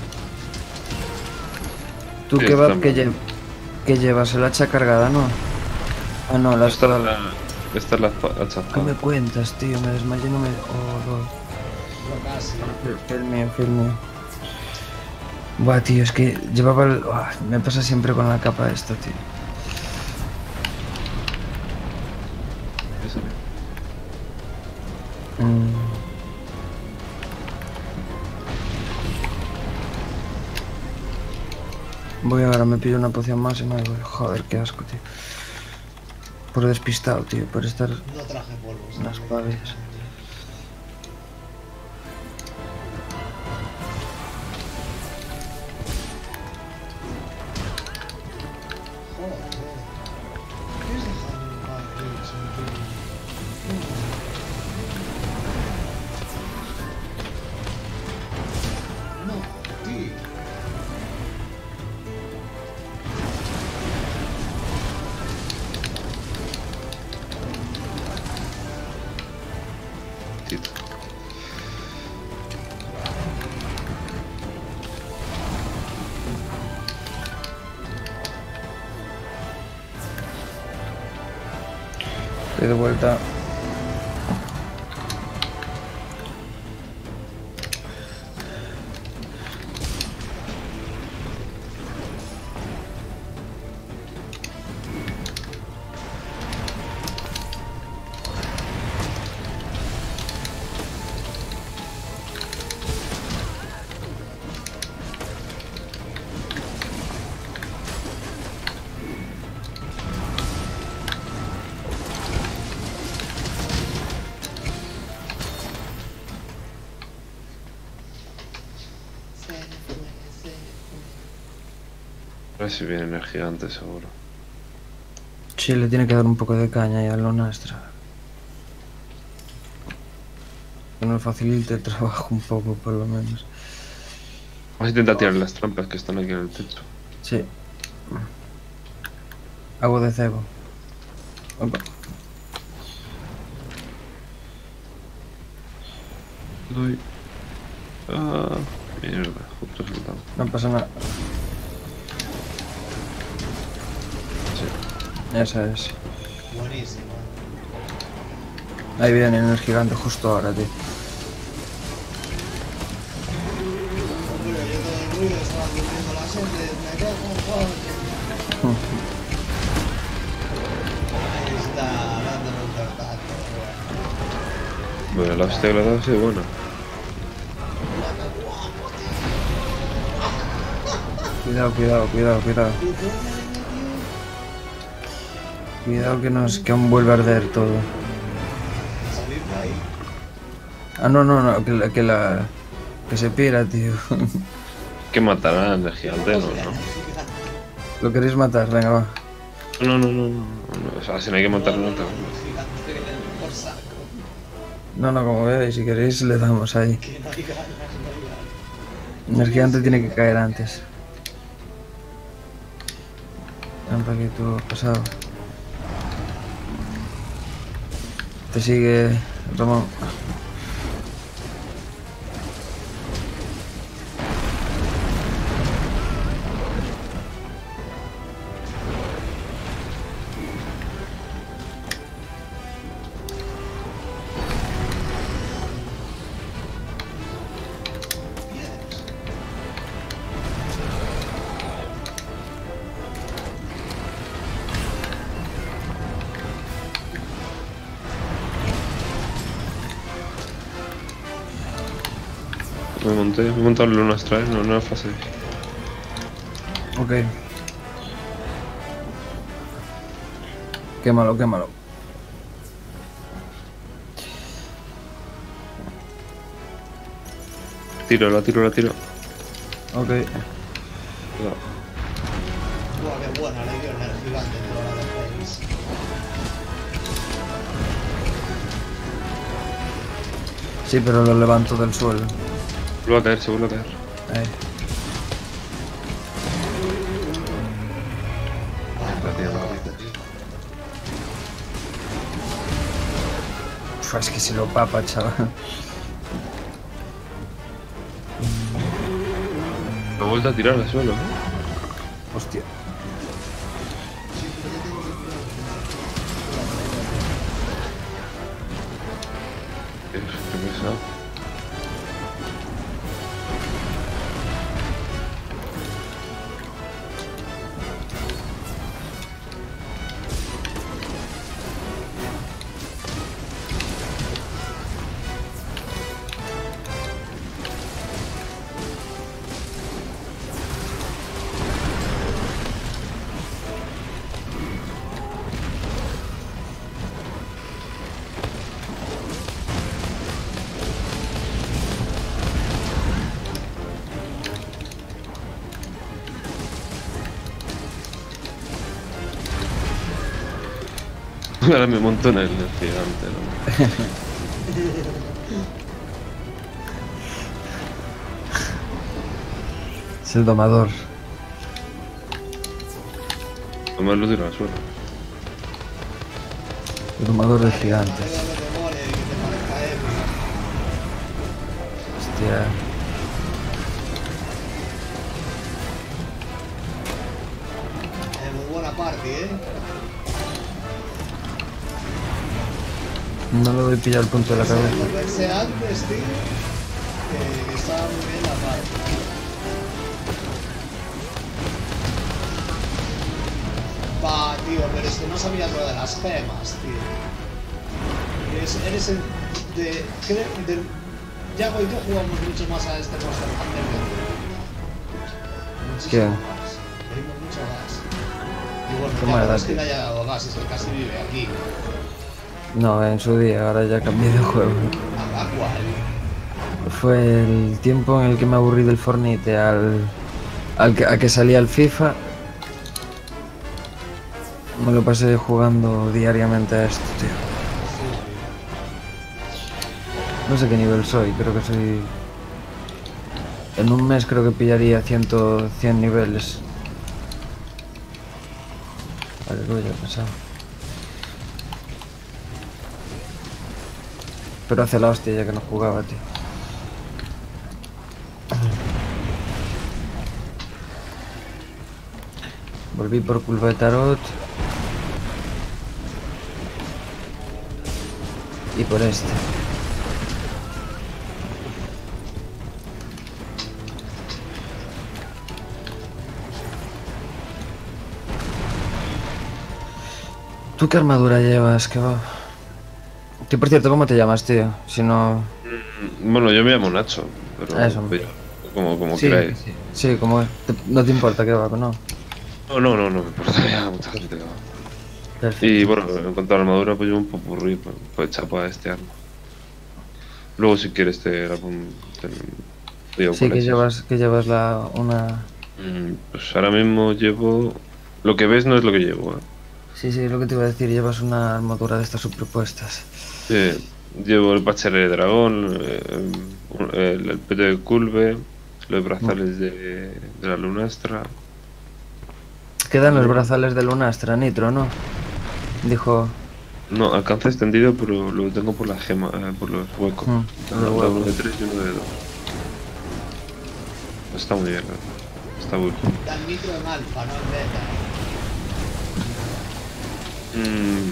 ¿Tú Sí, qué, va, está qué, mal. lle- qué llevas? ¿El hacha cargada, no? Ah, no, la Esta es espada. la, esta es la hacha ¿Qué espada. me cuentas, tío? Me desmayé, no me... Oh, Lord. No, casi. Fue el mío, fue el mío. Buah, tío, es que llevaba el... Buah, me pasa siempre con la capa esta, tío. Eso. Mm. Voy ahora, me pillo una poción más y me voy. Joder, qué asco, tío. Por despistado, tío, por estar... No traje polvos. Las no, paves. Joder. ¿Qué es dejarme en paz, tío? No, tío. Tito. Estoy de vuelta. A ver si viene el gigante, seguro. Sí, le tiene que dar un poco de caña y a lo nuestra. Que nos facilite el trabajo un poco, por lo menos. Vamos a intentar tirar las trampas que están aquí en el techo. Sí. Hago de cebo. Opa. Doy. Ah, mierda, justo saltado. No pasa nada. Sí. Esa es. Buenísimo. Ahí viene el gigante justo ahora, tío. Hombre, yo todo el ruido estaba durmiendo las cachetes, me cago en coño. Ahí está, dándole un tortazo. Bueno, la hostia que le ha dado ha sido buena. Cuidado, cuidado, cuidado, cuidado. Cuidado que nos que aún vuelve a arder todo. Salir de ahí. Ah, no, no, no, que la... Que, la, que se pira, tío. Que matará al gigante, no, no. ¿Lo queréis matar? Venga, va. No, no, no, no, no. O sea, si no hay que matarlo, no te Por saco. No, no, como veáis, si queréis le damos ahí. Que no hay ganas, no hay ganas. El gigante tiene que caer antes. Un poquito pasado. Te sigue Ramón. Me monté, me he montado el Luna Astral, no, no es fácil. Ok. Quémalo, quémalo. Tiro, la tiro, la tiro. Ok. Cuidado. Buah, qué buena le dio el gigante de la de Face. Sí, pero lo levanto del suelo. Vuelve a caer, se vuelve a caer. Ahí. La tía, no la tía. Uf, es que si lo papa, chaval. Me he vuelto a tirar al suelo, ¿eh? Hostia. Qué, qué pesado. Ahora me monto en el gigante, ¿no? Es el domador. Nomás lo tiro al suelo. El domador de Arriba gigantes. que te mole, que te parezca épico. Hostia. Eh, muy buena party, ¿eh? No le doy pillar el punto de la cabeza. Lo pensé antes, tío. Que, que estaba muy bien la party. Va, tío, pero es que no sabías lo de las gemas, tío. Eres, eres el de... creo- de Yago y yo jugamos mucho más a este Monster Hunter que tú. Muchísimo ¿Quién? más. Le dimos mucho gas. Y bueno, ¿Cómo ya era, no es que tío? le haya dado gas, es que casi vive aquí. No, en su día, ahora ya cambié de juego. ¿A a cuál? Fue el tiempo en el que me aburrí del Fortnite al, al que, a que salía el FIFA. Me lo pasé jugando diariamente a esto, tío. No sé qué nivel soy, creo que soy... En un mes creo que pillaría cien, cien niveles. Aleluya, pasado. Pero hace la hostia ya que no jugaba, tío. Volví por culpa de Tarot. Y por este. ¿Tú qué armadura llevas? ¿Qué va? Que por cierto, ¿cómo te llamas, tío? Si no... Mm, Bueno, yo me llamo Nacho, pero Eso. pues, como, como Sí, queráis. sí, sí, como es. Te- No te importa que va, ¿no? No, no, no, no me importa, ya mucha gente va. Perfecto. Y bueno, en cuanto a la armadura, pues llevo un popurrí, pues, pues chapa este arma. Luego si quieres te la pon... te- te digo Sí, cuál que es. llevas, que llevas la... una... Mm, Pues ahora mismo llevo... Lo que ves no es lo que llevo, ¿eh? Sí, sí, lo que te iba a decir, llevas una armadura de estas superpuestas. Sí, llevo el pachere de dragón, eh, un- el, el peto de Culve, los brazales de, de la lunastra. Quedan los brazales de Lunastra, Nitro, ¿no? Dijo... No, alcance extendido, pero lo tengo por la gema, eh, por los huecos. Mm, Tengo los uno huecos. de tres y uno de dos. Está muy bien, ¿no? Está muy bien. Dan nitro en alfa, no en beta. Mm,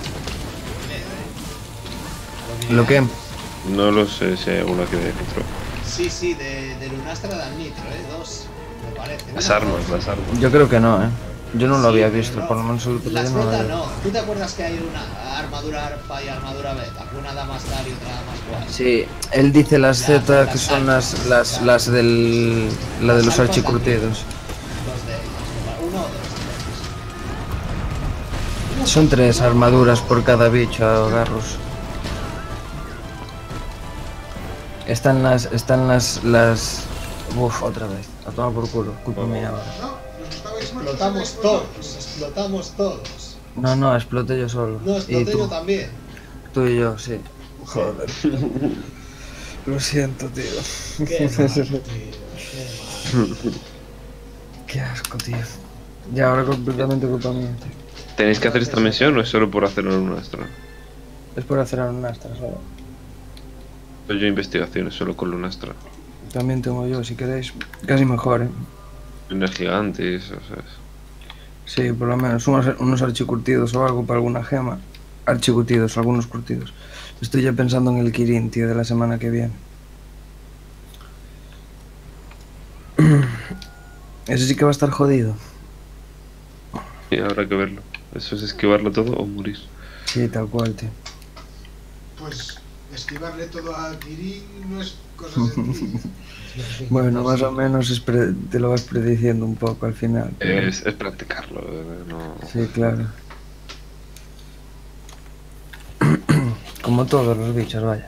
¿Lo qué? no lo sé si hay alguna que de nitro. Sí, sí, de, de Lunastra dan nitro, ¿eh? Dos, me parece. Las Una, armas, dos. las armas. Yo creo que no, ¿eh? Yo no lo Sí, había pero visto, no. por lo menos el Las no lo beta había no. ¿Tú te acuerdas que hay una armadura alfa y armadura beta? Que una da más dar y otra da más cual. Sí, él dice las Las- Z las que son alfas, las, las, claro. las del... la de Las los alfas archicurtidos. Dos de ellas, me pare- uno o dos. Son tres armaduras por cada bicho, agarros. Están las... están las... las... Uf, otra vez. A tomar por culo, culpa mía ahora. No, nos estabais mal, Explotamos nos estabais todos, mal. explotamos todos. No, no, exploté yo solo. No, y exploté tú, yo también. tú y yo, sí. Joder. Lo siento, tío. Qué mal, tío. Qué mal. Qué asco, tío. Ya, ahora completamente culpa mía, tío. ¿Tenéis que hacer esta misión o es solo por hacerlo en una astra? Es por hacer un astra solo. Pues yo investigaciones solo con lunastra. También tengo yo, si queréis. Casi mejor, ¿eh? En el gigante y eso, ¿sabes? Sí, por lo menos unos, unos archicurtidos o algo para alguna gema. Archicurtidos, algunos curtidos. Estoy ya pensando en el Kirin, tío, de la semana que viene. Ese sí que va a estar jodido. Y habrá que verlo. Eso es esquivarlo todo o morir. Sí, tal cual, tío. Pues esquivarle todo a Kirin no es cosa sencilla. Bueno, más o menos es pre- te lo vas prediciendo un poco al final. pero- Es, es practicarlo, eh, no... Sí, claro. Como todos los bichos, vaya.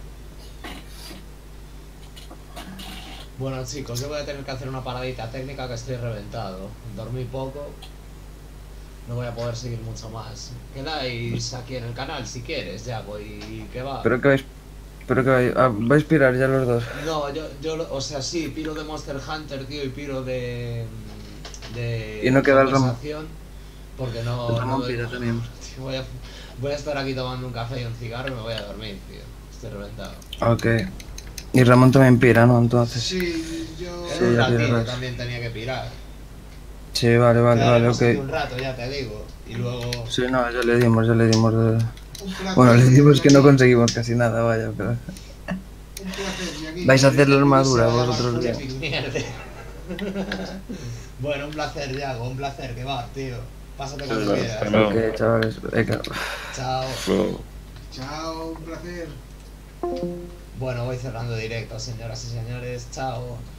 Bueno chicos, yo voy a tener que hacer una paradita técnica que estoy reventado. Dormí poco. No voy a poder seguir mucho más. Quedáis aquí en el canal si quieres, Yago, y que va. Pero que vais... Pero que vais... Ah, vais a pirar ya los dos. No, yo, yo, lo- o sea, sí, piro de Monster Hunter, tío, y piro de... de Y no queda el Ramón. conversación, porque no... El Ramón no pira también. Tío, voy, a, voy a estar aquí tomando un café y un cigarro y me voy a dormir, tío. Estoy reventado. Ok. Y Ramón también pira, ¿no? Entonces... Sí, yo... Sí, En un ya tienes ratito razón. también tenía que pirar. Sí, vale, vale, vale, Quedaremos aquí ok. un rato, ya te digo. Y luego... Sí, no, ya le dimos, ya le dimos de... Un placer, Bueno, le dimos que no Yagi, conseguimos casi nada, vaya, pero... un placer, Yagi. Vais a hacer la Se armadura llama vosotros bien. Full Mierda. Bueno, un placer, Yago, un placer, que va, tío. Pásate cuando Hasta quieras. luego. Ok, chavales, venga. Chao. Luego... Chao, un placer. Bueno, voy cerrando directo, señoras y señores. Chao.